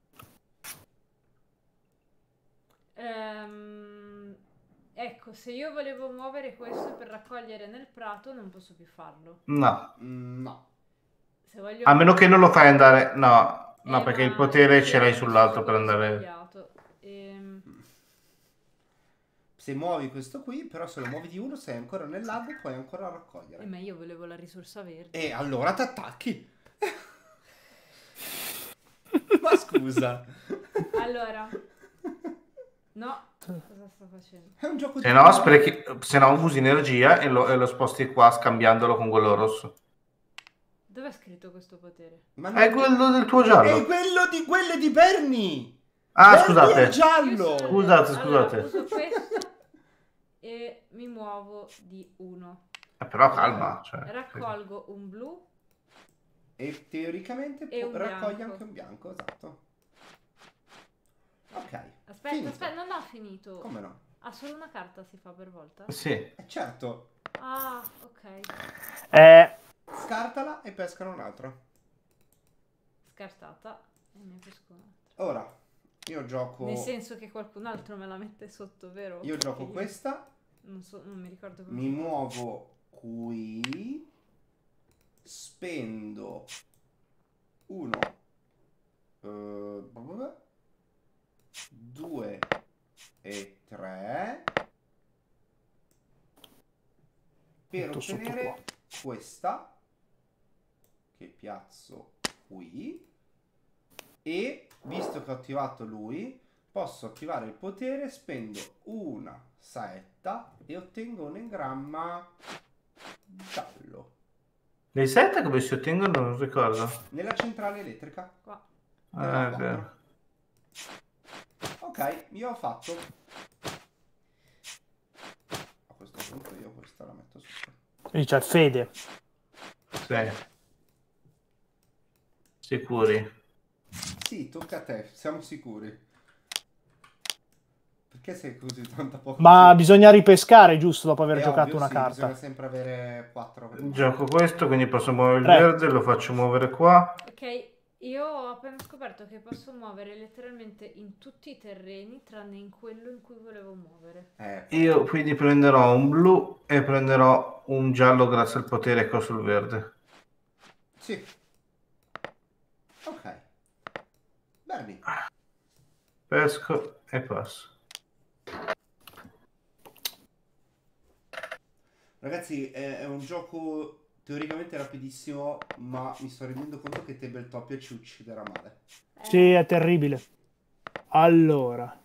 Speaker 4: Ehm, ecco, se io volevo muovere questo per raccogliere nel prato non posso più farlo.
Speaker 5: No,
Speaker 1: Mm, no.
Speaker 4: Se voglio
Speaker 5: a meno che non lo fai andare... No, no,
Speaker 4: Eh,
Speaker 5: perché
Speaker 4: ma
Speaker 5: il potere
Speaker 4: io
Speaker 5: ce l'hai
Speaker 4: mi
Speaker 5: sull'altro
Speaker 4: sono
Speaker 5: per andare...
Speaker 4: sbagliato. Ehm,
Speaker 1: Se muovi questo qui, però se lo muovi di uno sei ancora nel lago, puoi ancora
Speaker 4: eh,
Speaker 1: raccogliere.
Speaker 4: ma io volevo la risorsa verde.
Speaker 1: E allora ti attacchi. Ma scusa.
Speaker 4: Allora, no, cosa sto facendo?
Speaker 1: È un gioco di...
Speaker 5: Se no, sprechi... se no usi energia e lo, e lo sposti qua scambiandolo con quello rosso.
Speaker 4: Dove è scritto questo potere?
Speaker 1: Ma
Speaker 5: È
Speaker 1: non-
Speaker 5: quello del tuo
Speaker 1: È
Speaker 5: giallo.
Speaker 1: quello di quelle di Bernie.
Speaker 5: Ah,
Speaker 1: Bernie
Speaker 5: scusate.
Speaker 1: è il
Speaker 4: Io
Speaker 1: giallo.
Speaker 4: sono-
Speaker 5: Scusate,
Speaker 4: allora,
Speaker 5: scusate.
Speaker 4: uso questo e mi muovo di uno.
Speaker 5: Eh, però calma. Cioè,
Speaker 4: Raccolgo un blu.
Speaker 1: E teoricamente
Speaker 4: E
Speaker 1: può-
Speaker 4: un
Speaker 1: raccoglie
Speaker 4: bianco.
Speaker 1: anche un bianco, esatto. Ok.
Speaker 4: Aspetta,
Speaker 1: Finito.
Speaker 4: aspetta, non ho finito.
Speaker 1: Come no?
Speaker 4: Ah, solo una carta si fa per volta?
Speaker 5: Sì.
Speaker 1: Eh, certo.
Speaker 4: Ah, ok.
Speaker 3: Eh,
Speaker 1: Scartala e pescano un altro.
Speaker 4: Scartata. E ne pesco un'altra.
Speaker 1: Ora, io gioco...
Speaker 4: Nel senso che qualcun altro me la mette sotto, vero?
Speaker 1: Io gioco
Speaker 4: Perché io
Speaker 1: questa,
Speaker 4: Non, so, non mi ricordo come
Speaker 1: mi
Speaker 4: si fa.
Speaker 1: muovo qui, spendo uno, eh, due e tre per
Speaker 3: Metto sotto
Speaker 1: ottenere questa che piazzo qui e visto che ho attivato lui Posso attivare il potere, spendo una saetta e ottengo un engramma giallo.
Speaker 5: Le sette come si ottengono? Non ricordo.
Speaker 1: Nella centrale elettrica.
Speaker 4: Qua.
Speaker 1: Nella
Speaker 5: Ah, è vero.
Speaker 1: quattro. Ok, io ho fatto. A questo punto io questa la metto sotto.
Speaker 3: Quindi c'è Fede.
Speaker 5: Sì. Sicuri.
Speaker 1: Sì, tocca a te, siamo sicuri. Perché sei così tanta poca?
Speaker 3: Ma bisogna ripescare, giusto, dopo aver
Speaker 1: È
Speaker 3: giocato
Speaker 1: ovvio,
Speaker 3: una
Speaker 1: sì,
Speaker 3: carta.
Speaker 1: bisogna sempre avere quattro.
Speaker 5: Gioco questo, quindi posso muovere il
Speaker 3: Tre.
Speaker 5: verde, lo faccio muovere qua.
Speaker 4: Ok, io ho appena scoperto che posso muovere letteralmente in tutti i terreni tranne in quello in cui volevo muovere.
Speaker 1: Eh,
Speaker 5: Io quindi prenderò un blu e prenderò un giallo grazie al potere che ho sul verde.
Speaker 1: sì. Ok. Bernie.
Speaker 5: Pesco e passo.
Speaker 1: Ragazzi, è, è un gioco teoricamente rapidissimo, ma mi sto rendendo conto che Tabletopia ci ucciderà male.
Speaker 3: Sì, è terribile. Allora.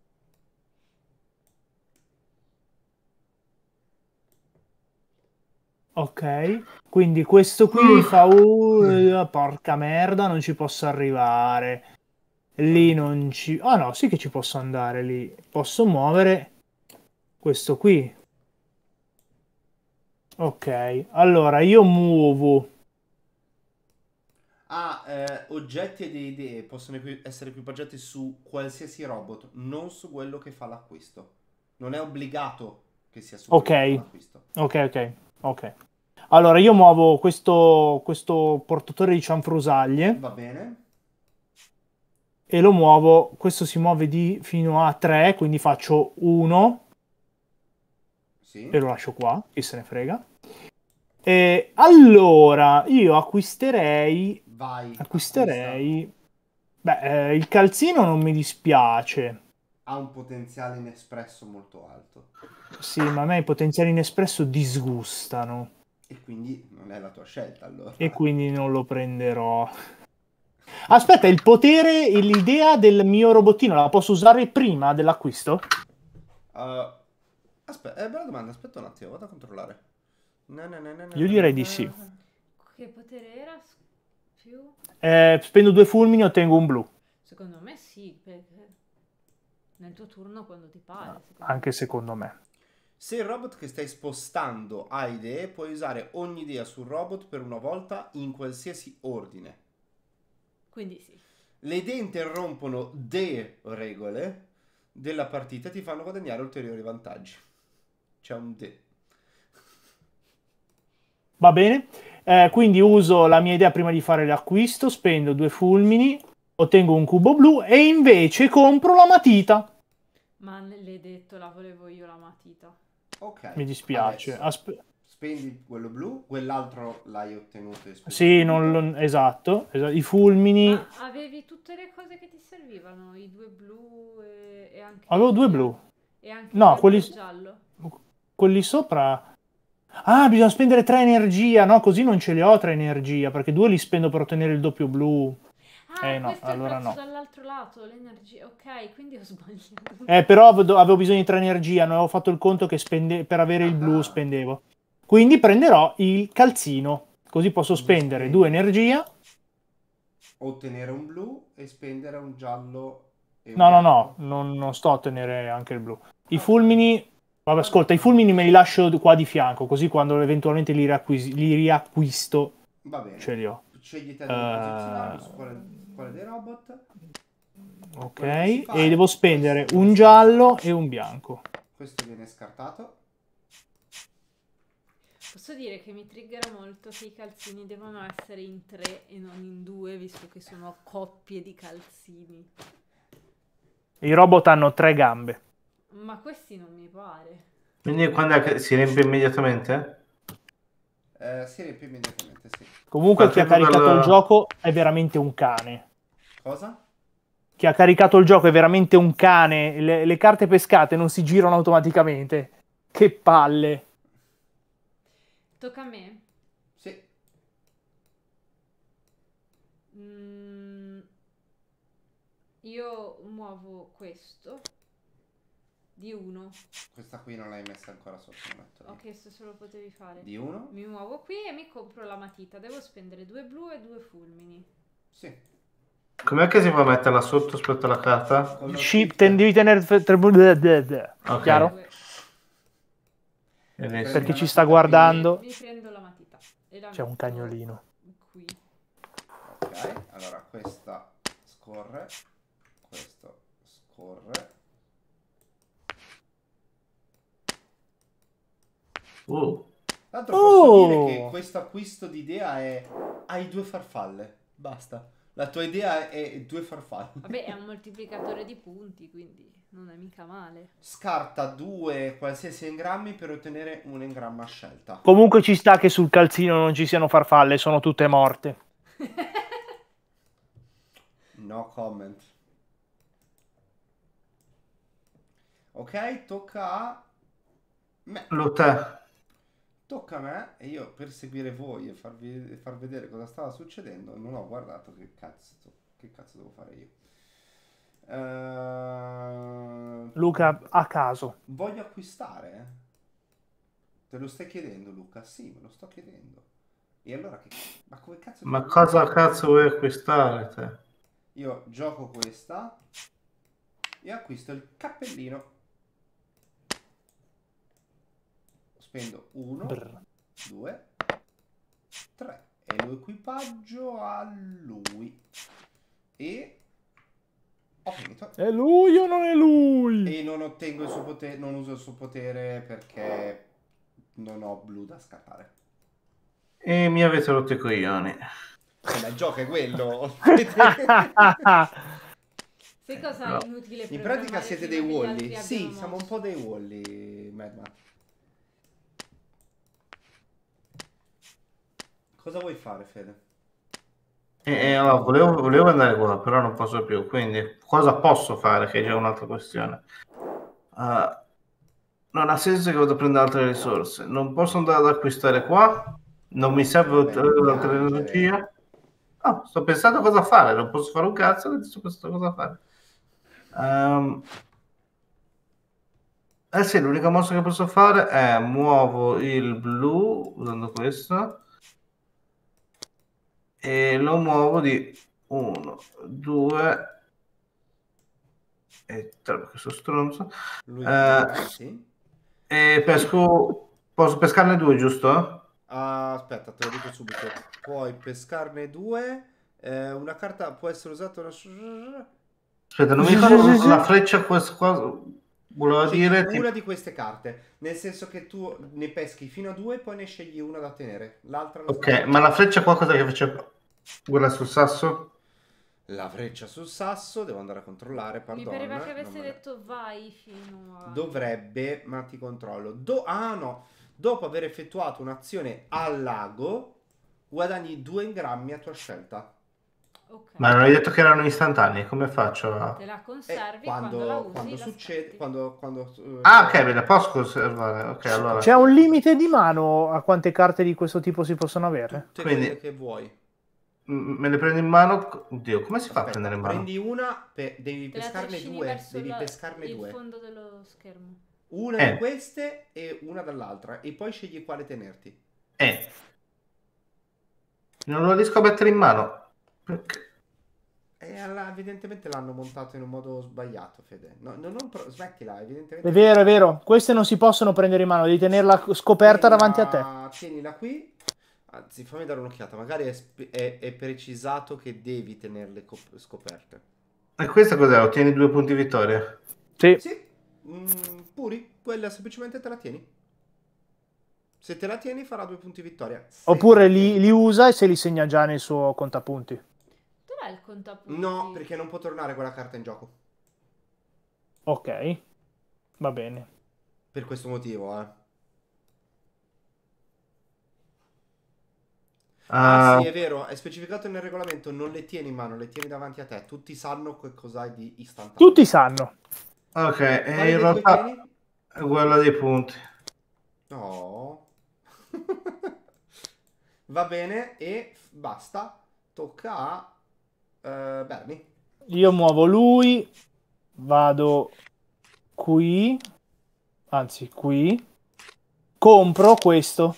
Speaker 3: Ok, quindi questo qui fa uh, porca merda, non ci posso arrivare. Lì non ci... Ah no, sì che ci posso andare lì. Posso muovere questo qui. Ok, allora io muovo.
Speaker 1: Ah, eh, oggetti ed idee possono equi- essere equipaggiati su qualsiasi robot, non su quello che fa l'acquisto. Non è obbligato che sia su
Speaker 3: Ok.
Speaker 1: quello che fa l'acquisto.
Speaker 3: Ok, ok, ok. Allora io muovo questo, questo portatore di cianfrusaglie
Speaker 1: Va bene?
Speaker 3: e lo muovo. Questo si muove di fino a tre, quindi faccio uno
Speaker 1: Sì.
Speaker 3: e lo lascio qua, chi se ne frega. E allora io acquisterei
Speaker 1: Vai.
Speaker 3: acquisterei beh, eh, il calzino non mi dispiace.
Speaker 1: acquista. Ha un potenziale inespresso molto alto.
Speaker 3: Sì, ma a me i potenziali in espresso disgustano
Speaker 1: E quindi non è la tua scelta allora.
Speaker 3: e quindi non lo prenderò. Aspetta, il potere, l'idea del mio robottino la posso usare prima dell'acquisto?
Speaker 1: Uh, aspetta, è bella domanda, aspetta un attimo, vado a controllare. Na na na na na
Speaker 3: Io direi
Speaker 1: na
Speaker 3: di
Speaker 1: na.
Speaker 3: sì.
Speaker 4: Che potere era? S- Più?
Speaker 3: Eh, spendo due fulmini e ottengo un blu.
Speaker 4: Secondo me sì, perché nel tuo turno quando ti pare. secondo
Speaker 3: Anche secondo me.
Speaker 1: Se il robot che stai spostando ha idee, puoi usare ogni idea sul robot per una volta in qualsiasi ordine.
Speaker 4: me. Quindi sì.
Speaker 1: Le idee interrompono de regole della partita e ti fanno guadagnare ulteriori vantaggi. C'è un de.
Speaker 3: Va bene. Eh, quindi uso la mia idea prima di fare l'acquisto, spendo due fulmini, ottengo un cubo blu e invece compro la matita.
Speaker 4: Ma l'hai detto, la volevo io la matita.
Speaker 1: Ok.
Speaker 3: Mi dispiace.
Speaker 1: Adesso
Speaker 3: Aspe-
Speaker 1: spendi quello blu, quell'altro l'hai ottenuto e spendi
Speaker 3: sì,
Speaker 1: tutto.
Speaker 3: non lo- esatto, esatto. I fulmini.
Speaker 4: Ma avevi tutte le cose che ti servivano, i due blu e, e anche...
Speaker 3: Avevo due
Speaker 4: il-
Speaker 3: blu.
Speaker 4: E anche
Speaker 3: No,
Speaker 4: il
Speaker 3: quelli-
Speaker 4: giallo.
Speaker 3: Quelli sopra. Ah, bisogna spendere tre energia. No, così non ce li ho tre energia, perché due li spendo per ottenere il doppio blu.
Speaker 4: Ah,
Speaker 3: Eh, no,
Speaker 4: questo
Speaker 3: allora
Speaker 4: è il prezzo
Speaker 3: no.
Speaker 4: dall'altro lato, l'energia. Ok, quindi ho sbagliato.
Speaker 3: Eh, però avevo avevo bisogno di tre energia, non avevo fatto il conto che spende- per avere il blu
Speaker 1: Ah.
Speaker 3: spendevo. Quindi prenderò il calzino, così posso spendere due energia.
Speaker 1: Ottenere un blu e spendere un giallo e un
Speaker 3: No, no,
Speaker 1: bianco.
Speaker 3: no, non, non sto a ottenere anche il blu. I fulmini, vabbè, ascolta, i fulmini me li lascio qua di fianco, così quando eventualmente li, riacquisi- li riacquisto
Speaker 1: Va bene.
Speaker 3: ce li ho.
Speaker 1: Scegli te dove
Speaker 3: Eh,
Speaker 1: posizionarlo, su quale, quale dei robot.
Speaker 3: Ok,
Speaker 1: Quello che si fa
Speaker 3: e
Speaker 1: è
Speaker 3: devo spendere
Speaker 1: questo
Speaker 3: un
Speaker 1: viene
Speaker 3: giallo
Speaker 1: scartato.
Speaker 3: e un bianco.
Speaker 1: Questo viene scartato.
Speaker 4: Posso dire che mi triggera molto che i calzini devono essere in tre e non in due, visto che sono coppie di calzini.
Speaker 3: I robot hanno tre gambe.
Speaker 4: Ma questi non mi pare.
Speaker 5: Quindi quando è che si riempie immediatamente?
Speaker 1: Eh, si riempie immediatamente, sì.
Speaker 3: Comunque chi ha
Speaker 5: Partendo
Speaker 3: caricato
Speaker 5: dal-
Speaker 3: il gioco è veramente un cane.
Speaker 1: Cosa?
Speaker 3: Chi ha caricato il gioco è veramente un cane. Le, le carte pescate non si girano automaticamente. Che palle.
Speaker 4: Tocca a me?
Speaker 1: Sì.
Speaker 4: Mm, Io muovo questo di uno.
Speaker 1: Questa qui non l'hai messa ancora sotto. lo metto lì.
Speaker 4: Ho chiesto se lo potevi fare.
Speaker 1: Di uno?
Speaker 4: Mi muovo qui e mi compro la matita. Devo spendere due blu e due fulmini.
Speaker 1: Sì.
Speaker 5: Com'è che si può metterla sotto aspetto alla carta?
Speaker 1: Con lo
Speaker 3: Ci
Speaker 1: stick.
Speaker 3: te- devi tenere tre bu-
Speaker 5: Ok.
Speaker 3: chiaro?
Speaker 4: Due.
Speaker 5: Benissimo.
Speaker 3: Per chi
Speaker 1: la
Speaker 3: ci sta
Speaker 1: matita
Speaker 3: guardando,
Speaker 4: Mi prendo la matita. E la
Speaker 3: c'è un
Speaker 4: metto
Speaker 3: cagnolino.
Speaker 4: qui.
Speaker 1: Ok, allora questa scorre, questo scorre.
Speaker 5: Uh.
Speaker 1: Tra l'altro posso
Speaker 3: Oh!
Speaker 1: dire che questo acquisto di idea è hai due farfalle, basta. La tua idea è due farfalle.
Speaker 4: Vabbè, è un moltiplicatore di punti, quindi non è mica male.
Speaker 1: Scarta due qualsiasi engrammi per ottenere un engramma a scelta.
Speaker 3: Comunque ci sta che sul calzino non ci siano farfalle, sono tutte morte.
Speaker 1: No comment. Ok, tocca a me.
Speaker 5: Lo te.
Speaker 1: Tocca a me e io per seguire voi e farvi e far vedere cosa stava succedendo non ho guardato che cazzo, che cazzo devo fare io. Eh,
Speaker 3: Luca, a caso.
Speaker 1: Voglio acquistare? Te lo stai chiedendo, Luca? Sì, me lo sto chiedendo. E allora che... Ma come cazzo...
Speaker 5: Ma
Speaker 1: devo-
Speaker 5: cosa cazzo vuoi acquistare te?
Speaker 1: Io gioco questa e acquisto il cappellino. Spendo uno,
Speaker 3: Brr.
Speaker 1: due, tre e lo equipaggio a lui. E ho finito.
Speaker 3: È lui o non è lui?
Speaker 1: E non ottengo il suo potere, non uso il suo potere perché non ho blu da scartare.
Speaker 5: E mi avete rotto i coglioni.
Speaker 1: Ma il gioco è quello.
Speaker 4: Sai cosa
Speaker 5: No.
Speaker 4: è inutile
Speaker 1: In pratica
Speaker 4: programmare
Speaker 1: siete
Speaker 4: prima
Speaker 1: dei
Speaker 4: che gli
Speaker 1: Wally.
Speaker 4: altri
Speaker 1: Sì,
Speaker 4: abbiano
Speaker 1: siamo un
Speaker 4: mosso?
Speaker 1: po' dei Wally, Madman. Cosa vuoi fare, Fede?
Speaker 5: E, e, allora, volevo, volevo andare qua, però non posso più. Quindi, cosa posso fare? Che è già un'altra questione. Uh, non ha senso che vado a prendere altre risorse. Non posso andare ad acquistare qua. Non mi serve
Speaker 1: Vabbè,
Speaker 5: ottenere altre
Speaker 1: piangere.
Speaker 5: energie. Ah, sto pensando a cosa fare. Non posso fare un cazzo, adesso sto pensando a cosa fare. Ehm, eh sì, l'unica mossa che posso fare è muovo il blu usando questo e lo muovo di uno, due e tre, questo stronzo.
Speaker 1: Lui
Speaker 5: Eh,
Speaker 1: due, sì.
Speaker 5: E pesco, posso pescarne due, giusto?
Speaker 1: Ah, aspetta, te lo dico subito. Puoi pescarne due. eh, una carta può essere usata una...
Speaker 5: Aspetta, non mi ricordo la freccia questo qua voleva
Speaker 1: Scegli
Speaker 5: dire
Speaker 1: una
Speaker 5: tipo-
Speaker 1: di queste carte. Nel senso che tu ne peschi fino a due, poi ne scegli una da tenere. L'altra la
Speaker 5: Ok,
Speaker 1: scegli.
Speaker 5: ma la freccia qua cosa che faceva? Quella sul sasso?
Speaker 1: La freccia sul sasso, devo andare a controllare,
Speaker 4: Mi
Speaker 1: pardon.
Speaker 4: pareva che
Speaker 1: non
Speaker 4: avesse
Speaker 1: me la-
Speaker 4: detto vai fino a...
Speaker 1: Dovrebbe, ma ti controllo. Do- ah no, dopo aver effettuato un'azione al lago, guadagni due ingrammi a tua scelta.
Speaker 4: Ok.
Speaker 5: Ma non hai detto che erano istantanei, come faccio a...
Speaker 4: Te la
Speaker 1: E
Speaker 4: conservi
Speaker 1: quando,
Speaker 4: quando, la usi
Speaker 1: quando
Speaker 4: la
Speaker 1: succede,
Speaker 4: aspetti.
Speaker 1: quando, quando eh,
Speaker 5: Ah, ok, me la posso conservare. Ok, allora...
Speaker 3: C'è un limite di mano a quante carte di questo tipo si possono avere?
Speaker 1: tutte
Speaker 5: Quindi-
Speaker 1: quelle che vuoi.
Speaker 5: m- me le prendo in mano. Oddio, come si fa a
Speaker 1: Aspetta,
Speaker 5: prendere in mano?
Speaker 1: prendi una, pe- devi
Speaker 4: Te la
Speaker 1: pescarne
Speaker 4: trascini
Speaker 1: due,
Speaker 4: verso
Speaker 1: devi
Speaker 4: la-
Speaker 1: pescarne
Speaker 4: il
Speaker 1: due.
Speaker 4: fondo dello schermo.
Speaker 1: Una
Speaker 5: Eh.
Speaker 1: di queste e una dall'altra e poi scegli quale tenerti.
Speaker 5: Eh. Non lo riesco a mettere in mano. Perché?
Speaker 1: E alla- evidentemente l'hanno montato in un modo sbagliato, Fede. No, no, non pro- smettila, evidentemente.
Speaker 3: È vero, è vero. Queste non si possono prendere in mano, devi tenerla scoperta
Speaker 1: Tienila-
Speaker 3: davanti a te.
Speaker 1: Tienila qui. Anzi, fammi dare un'occhiata. Magari è, spe- è- è precisato che devi tenerle cop- scoperte.
Speaker 5: E questa cos'è? Ottieni due punti vittoria.
Speaker 3: Sì.
Speaker 1: Sì, mm, puri, quella semplicemente te la tieni. Se te la tieni farà due punti vittoria. Se
Speaker 3: Oppure
Speaker 1: te la
Speaker 3: li,
Speaker 1: tieni-
Speaker 3: li usa e se li segna già nel suo contapunti.
Speaker 4: Dov'è il contapunti?
Speaker 1: No, perché non può tornare quella carta in gioco.
Speaker 3: Ok, va bene.
Speaker 1: Per questo motivo, eh. Ah,
Speaker 5: Ah,
Speaker 1: sì, è vero, è specificato nel regolamento, non le tieni in mano, le tieni davanti a te. Tutti sanno che cos'hai di istantaneo.
Speaker 3: Tutti sanno.
Speaker 5: ok,
Speaker 1: Quale
Speaker 5: e
Speaker 1: dei
Speaker 5: in
Speaker 1: due
Speaker 5: realtà
Speaker 1: tieni?
Speaker 5: è quella dei punti.
Speaker 1: No. Va bene, e f- basta. Tocca a eh, Bernie.
Speaker 3: io muovo lui, vado qui, anzi qui, compro questo.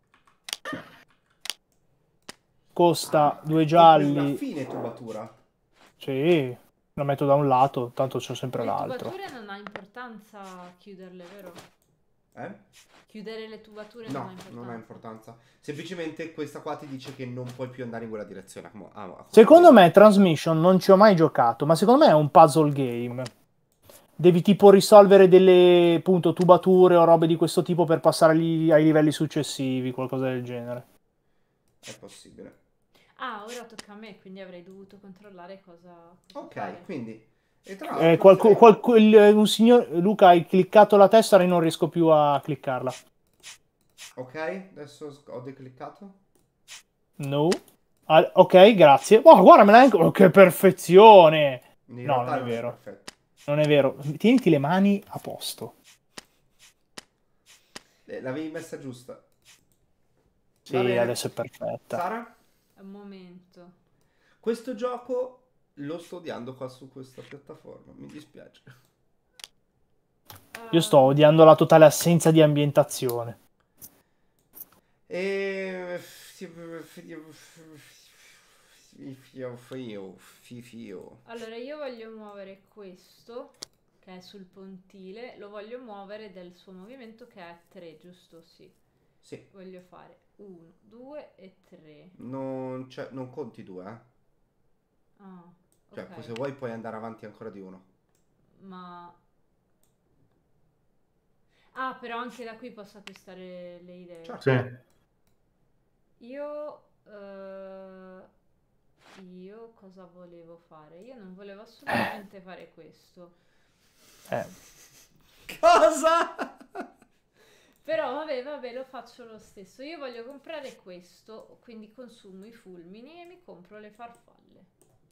Speaker 3: Costa due
Speaker 1: Compri una
Speaker 3: gialli.
Speaker 1: fine tubatura.
Speaker 3: Sì, lo metto da un lato, tanto c'ho sempre
Speaker 4: Le
Speaker 3: l'altro.
Speaker 4: tubature non ha importanza chiuderle, vero?
Speaker 1: Eh?
Speaker 4: Chiudere le tubature non ha
Speaker 1: No,
Speaker 4: importanza.
Speaker 1: non ha importanza. Semplicemente questa qua ti dice che non puoi più andare in quella direzione. Ah, ah,
Speaker 3: Secondo me Transmission non ci ho mai giocato, ma secondo me è un puzzle game. Devi tipo risolvere delle appunto tubature o robe di questo tipo per passare agli- ai livelli successivi, qualcosa del genere.
Speaker 1: è possibile.
Speaker 4: Ah, ora tocca a me, quindi avrei dovuto controllare cosa, cosa
Speaker 1: Ok,
Speaker 4: fare.
Speaker 1: quindi... E tra
Speaker 3: Eh,
Speaker 1: l'altro
Speaker 3: qualcu-
Speaker 1: direi-
Speaker 3: qualcu- il- un signor Luca, hai cliccato la tessera e non riesco più a cliccarla.
Speaker 1: Ok, adesso s- ho decliccato.
Speaker 3: No. Ah, ok, grazie. Oh, guarda, me l'hai anche... Oh, che perfezione!
Speaker 1: In
Speaker 3: No,
Speaker 1: realtà
Speaker 3: non è
Speaker 1: non
Speaker 3: vero.
Speaker 1: perfetto.
Speaker 3: Non è vero. Tieniti le mani a posto.
Speaker 1: Eh, L'avevi messa giusta.
Speaker 3: Sì,
Speaker 1: Va bene.
Speaker 3: adesso è perfetta.
Speaker 1: Sara,
Speaker 4: Un momento.
Speaker 1: questo gioco lo sto odiando qua su questa piattaforma. Mi dispiace.
Speaker 3: Io sto odiando la totale assenza di ambientazione.
Speaker 1: E... Fio, fio, fio.
Speaker 4: Allora, io voglio muovere questo, che è sul pontile. Lo voglio muovere del suo movimento, che è tre, giusto? Sì.
Speaker 1: Sì,
Speaker 4: Voglio fare uno, due e tre.
Speaker 1: non, c'è- non conti due, eh.
Speaker 4: Ah,
Speaker 1: Cioè,
Speaker 4: ok.
Speaker 1: se vuoi puoi andare avanti ancora di uno.
Speaker 4: Ma... Ah, però anche da qui posso acquistare le idee.
Speaker 1: Certo.
Speaker 5: Sì.
Speaker 4: Io... eh, io cosa volevo fare? Io non volevo assolutamente fare questo.
Speaker 3: Eh.
Speaker 1: Cosa?
Speaker 4: Però vabbè, vabbè, lo faccio lo stesso. Io voglio comprare questo, quindi consumo i fulmini e mi compro le farfalle.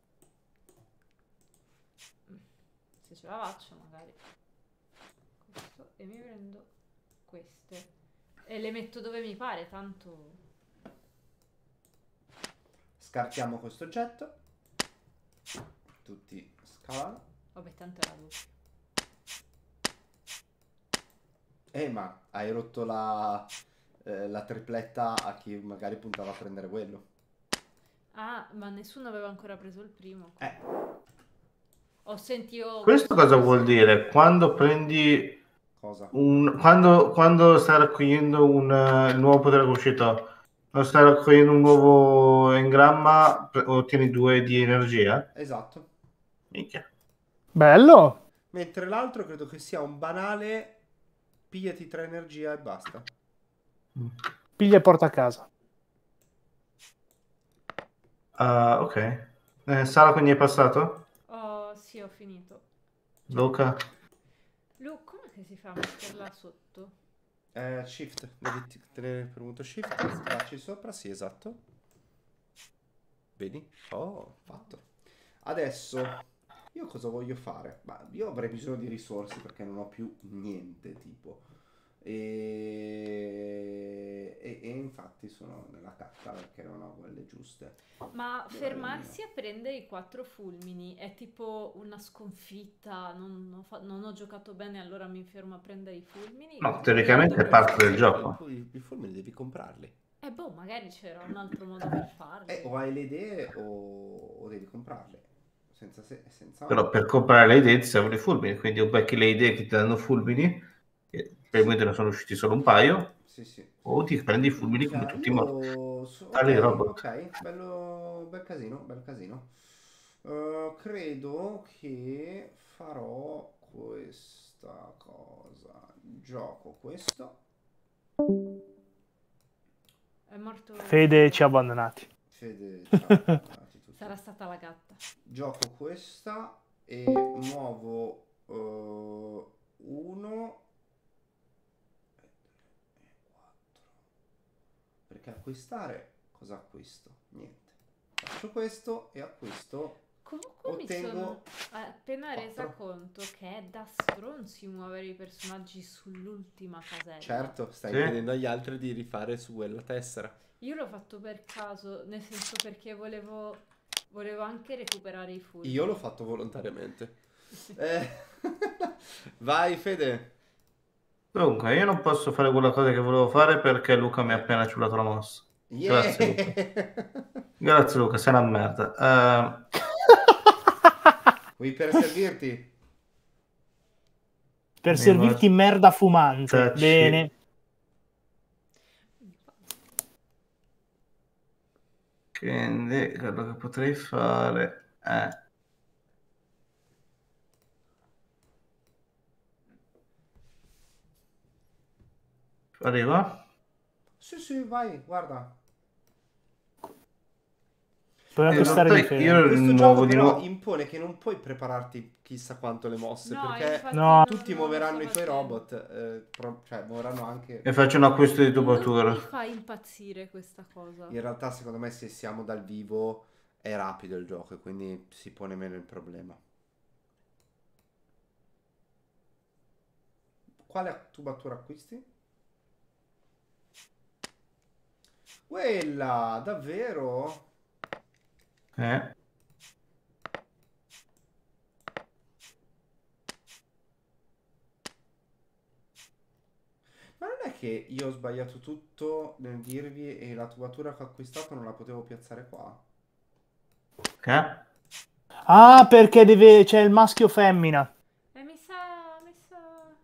Speaker 4: Se ce la faccio magari. Questo, e mi prendo queste. E le metto dove mi pare, tanto...
Speaker 1: Scartiamo questo oggetto. Tutti scalano.
Speaker 4: Vabbè, tanto era doppio.
Speaker 1: Eh, ma hai rotto la, eh, la tripletta a chi magari puntava a prendere quello.
Speaker 4: Ah, ma nessuno aveva ancora preso il primo.
Speaker 1: Eh.
Speaker 4: Ho sentito...
Speaker 5: Questo cosa vuol dire? Quando prendi
Speaker 1: Cosa?
Speaker 5: un... Quando, quando stai raccogliendo un eh, il nuovo potere che è uscito, quando stai raccogliendo un nuovo engramma, pre- ottieni due di energia?
Speaker 1: Esatto.
Speaker 5: Minchia.
Speaker 3: Bello.
Speaker 1: Mentre l'altro credo che sia un banale pigliati tre energia e basta.
Speaker 3: Piglia e porta a casa.
Speaker 5: Ah, ok. Eh, Sara, quindi hai passato?
Speaker 4: Oh, sì, ho finito.
Speaker 5: Luca?
Speaker 4: Lu, come che si fa a metterla sotto?
Speaker 1: Eh, shift. Devi t- tenere premuto shift. Schiacci sopra. Sì, esatto. Vedi? Oh, fatto. Adesso... Io cosa voglio fare? Ma io avrei bisogno di risorse perché non ho più niente, tipo. E... E, e infatti sono nella cacca perché non ho quelle giuste.
Speaker 4: Ma
Speaker 1: Dov'è
Speaker 4: fermarsi
Speaker 1: il
Speaker 4: a prendere i quattro fulmini è tipo una sconfitta, non, ho fa- non ho giocato bene, allora mi fermo a prendere i fulmini?
Speaker 5: No,
Speaker 4: O-
Speaker 5: teoricamente è parte del gioco.
Speaker 1: I, i fulmini devi comprarli.
Speaker 4: Eh boh, magari c'era un altro modo per farli.
Speaker 1: Eh, o hai le idee o, o devi comprarle. Senza se, senza...
Speaker 5: Però per comprare le idee ti servono i fulmini, quindi o becchi le idee che ti danno fulmini, che per il momento ne sono usciti solo un paio,
Speaker 1: Sì, sì.
Speaker 5: o ti prendi i fulmini
Speaker 1: Minchia,
Speaker 5: come tutti i morti.
Speaker 1: io... so-
Speaker 5: Tali
Speaker 1: ok,
Speaker 5: robot.
Speaker 1: ok, bello, bel casino, bel casino. Uh, credo che farò questa cosa. Gioco questo.
Speaker 4: È morto...
Speaker 3: Fede ci ha abbandonati.
Speaker 1: Fede, ciao, guardate tutti.
Speaker 4: Sarà stata la gatta.
Speaker 1: Gioco questa e muovo uh, uno e quattro. Perché acquistare cosa acquisto? Niente. Faccio questo e acquisto.
Speaker 4: Comunque mi
Speaker 1: Ottengo
Speaker 4: sono appena resa
Speaker 1: quattro.
Speaker 4: conto che è da stronzi muovere i personaggi sull'ultima casella.
Speaker 1: Certo, stai
Speaker 5: Sì.
Speaker 1: chiedendo agli altri di rifare su quella tessera.
Speaker 4: Io l'ho fatto per caso, nel senso perché volevo Volevo anche recuperare i fulmini.
Speaker 1: Io l'ho fatto volontariamente. Eh, vai Fede.
Speaker 5: Dunque, io non posso fare quella cosa che volevo fare perché Luca mi ha appena ciulato la mossa.
Speaker 1: Yeah.
Speaker 5: Grazie Luca. Grazie Luca, sei una merda. Eh,
Speaker 1: Vuoi per servirti?
Speaker 3: Per
Speaker 5: Mi
Speaker 3: servirti
Speaker 5: va-
Speaker 3: merda fumante.
Speaker 5: Tacci.
Speaker 3: Bene.
Speaker 5: Quindi, quello che potrei fare è... Arriva?
Speaker 1: Sì, sì, vai, guarda.
Speaker 3: Puoi anche
Speaker 5: In
Speaker 3: stare
Speaker 5: realtà
Speaker 3: di
Speaker 5: io
Speaker 3: fermo.
Speaker 1: Questo
Speaker 5: muovo
Speaker 1: gioco
Speaker 5: di
Speaker 1: però
Speaker 5: nuovo.
Speaker 1: impone che non puoi prepararti chissà quanto le mosse,
Speaker 4: No,
Speaker 1: perché
Speaker 4: infatti
Speaker 3: No.
Speaker 4: non-
Speaker 1: tutti
Speaker 4: non lo
Speaker 1: muoveranno
Speaker 4: sto
Speaker 1: i tuoi
Speaker 4: facendo.
Speaker 1: robot, eh, pro- cioè muoveranno anche...
Speaker 5: E faccio un acquisto di
Speaker 4: Non
Speaker 5: tubatura.
Speaker 4: mi fa impazzire questa cosa.
Speaker 1: In realtà secondo me se siamo dal vivo è rapido il gioco e quindi si pone meno il problema. Quale tubatura acquisti? Quella, davvero?
Speaker 5: Eh.
Speaker 1: Ma non è che io ho sbagliato tutto nel dirvi e la tubatura che ho acquistato non la potevo piazzare qua?
Speaker 5: Eh?
Speaker 3: Ah, perché deve... c'è il maschio femmina.
Speaker 4: E mi sa... mi sa...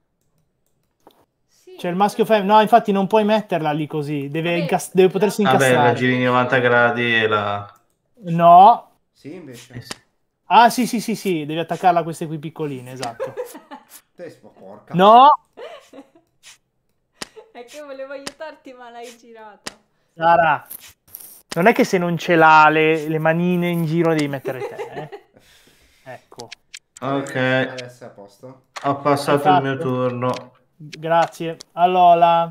Speaker 4: Sì,
Speaker 3: C'è il maschio femmina. No, infatti non puoi metterla lì così. Deve,
Speaker 4: Vabbè,
Speaker 3: incas- deve potersi
Speaker 4: la-
Speaker 5: Vabbè, la
Speaker 3: incastrare.
Speaker 5: giri di novanta gradi e la...
Speaker 3: No.
Speaker 1: Sì, invece.
Speaker 5: Eh sì.
Speaker 3: Ah, sì, sì, sì, sì. Devi attaccarla a queste qui piccoline, esatto.
Speaker 1: Te spo- porca.
Speaker 3: No.
Speaker 4: È che volevo aiutarti ma l'hai girata.
Speaker 3: Sara. Non è che se non ce l'ha le, le manine in giro devi mettere te, eh. Ecco.
Speaker 5: Ok,
Speaker 1: Adesso è a posto.
Speaker 5: ho passato il mio
Speaker 3: Fatto.
Speaker 5: turno.
Speaker 3: Grazie. Allora.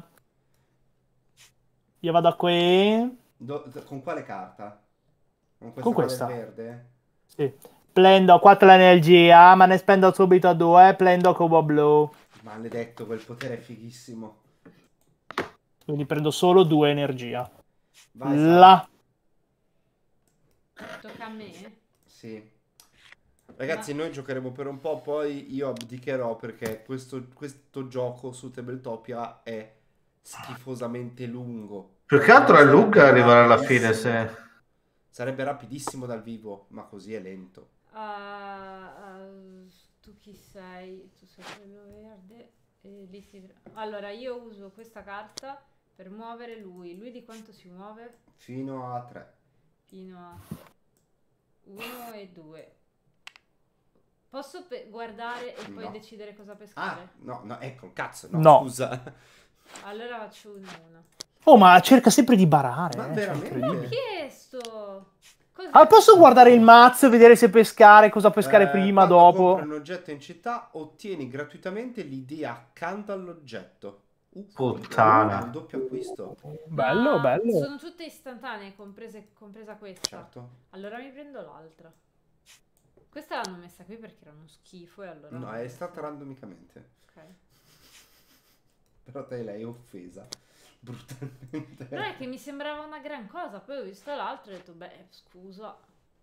Speaker 3: Io vado a qui.
Speaker 1: Do- con quale carta? Con questa,
Speaker 3: Con
Speaker 1: qua
Speaker 3: questa.
Speaker 1: del verde?
Speaker 3: Sì. Prendo quattro energia, ma ne spendo subito due. Prendo cubo blu.
Speaker 1: Maledetto, quel potere è fighissimo.
Speaker 3: Quindi prendo solo due energia.
Speaker 1: Vai, Sara.
Speaker 3: La.
Speaker 4: Tocca a me?
Speaker 1: Sì. Ragazzi, noi giocheremo per un po', poi io abdicherò perché questo, questo gioco su Tabletopia è schifosamente lungo.
Speaker 5: Più che altro è
Speaker 1: Sarebbe
Speaker 5: lunga arrivare alla
Speaker 1: rapidissimo.
Speaker 5: fine, se...
Speaker 1: Sarebbe rapidissimo dal vivo, ma così è lento.
Speaker 4: Ah, ah, tu chi sei? Tu sei quello verde. E lì si... Allora, io uso questa carta per muovere lui. Lui di quanto si muove?
Speaker 1: Fino a tre.
Speaker 4: Fino a uno e due. Posso pe- guardare e poi
Speaker 1: No.
Speaker 4: decidere cosa
Speaker 1: Ah,
Speaker 4: pescare?
Speaker 1: no, no, ecco, cazzo, no,
Speaker 3: No.
Speaker 1: scusa.
Speaker 4: Allora faccio uno uno.
Speaker 3: Oh, ma cerca sempre di barare.
Speaker 1: Ma
Speaker 3: eh, cioè,
Speaker 1: veramente?
Speaker 3: incredibile.
Speaker 4: Chiesto! Cos'è?
Speaker 3: Ah, posso guardare il mazzo e vedere se pescare, cosa pescare
Speaker 1: Eh,
Speaker 3: prima,
Speaker 1: quando
Speaker 3: dopo?
Speaker 1: compri un oggetto in città, ottieni gratuitamente l'idea accanto all'oggetto. Uh,
Speaker 5: Puttana.
Speaker 1: È un doppio acquisto.
Speaker 3: Bello,
Speaker 4: Ma
Speaker 3: bello.
Speaker 4: sono tutte istantanee, comprese- compresa questa.
Speaker 1: Certo.
Speaker 4: Allora mi prendo l'altra. Questa l'hanno messa qui perché era uno schifo e allora...
Speaker 1: No,
Speaker 4: l'ho
Speaker 1: è
Speaker 4: messa.
Speaker 1: stata randomicamente.
Speaker 4: Ok.
Speaker 1: Però te lei è offesa. Brutalmente.
Speaker 4: Non è che mi sembrava una gran cosa, poi ho visto l'altro e ho detto, beh, scusa.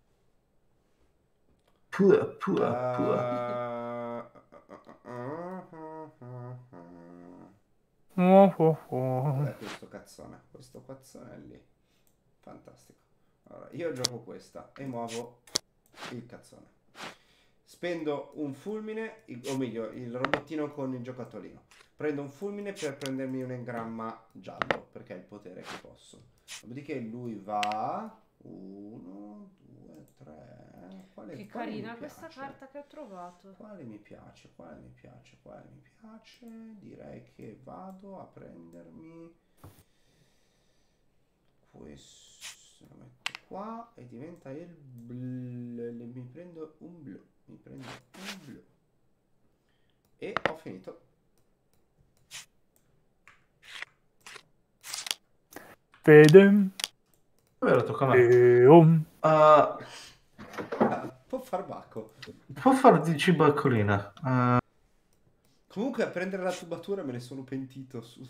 Speaker 5: Pua, pua, pua.
Speaker 1: Uh,
Speaker 3: Oh, oh, oh.
Speaker 1: Cos'è questo cazzone? Questo cazzone è lì. Fantastico. Allora, io gioco questa e muovo il cazzone. Spendo un fulmine, il- o meglio, il robottino con il giocattolino. Prendo un fulmine per prendermi un engramma giallo, perché è il potere che posso. Dopodiché lui va... Uno, due, tre... Quale,
Speaker 4: Che
Speaker 1: quale mi
Speaker 4: carina questa
Speaker 1: piace?
Speaker 4: carta che ho trovato.
Speaker 1: Quale mi piace? Quale mi piace? Quale mi piace? Direi che vado a prendermi questo, lo metto qua e diventa il blu. Mi prendo un blu, mi prendo un blu e ho finito.
Speaker 3: Fede.
Speaker 5: Vero, tocca a me.
Speaker 3: E um.
Speaker 5: Uh,
Speaker 1: Ah, può far bacco.
Speaker 5: può fare di cibaccolina. Uh,
Speaker 1: Comunque a prendere la tubatura me ne sono pentito. Su...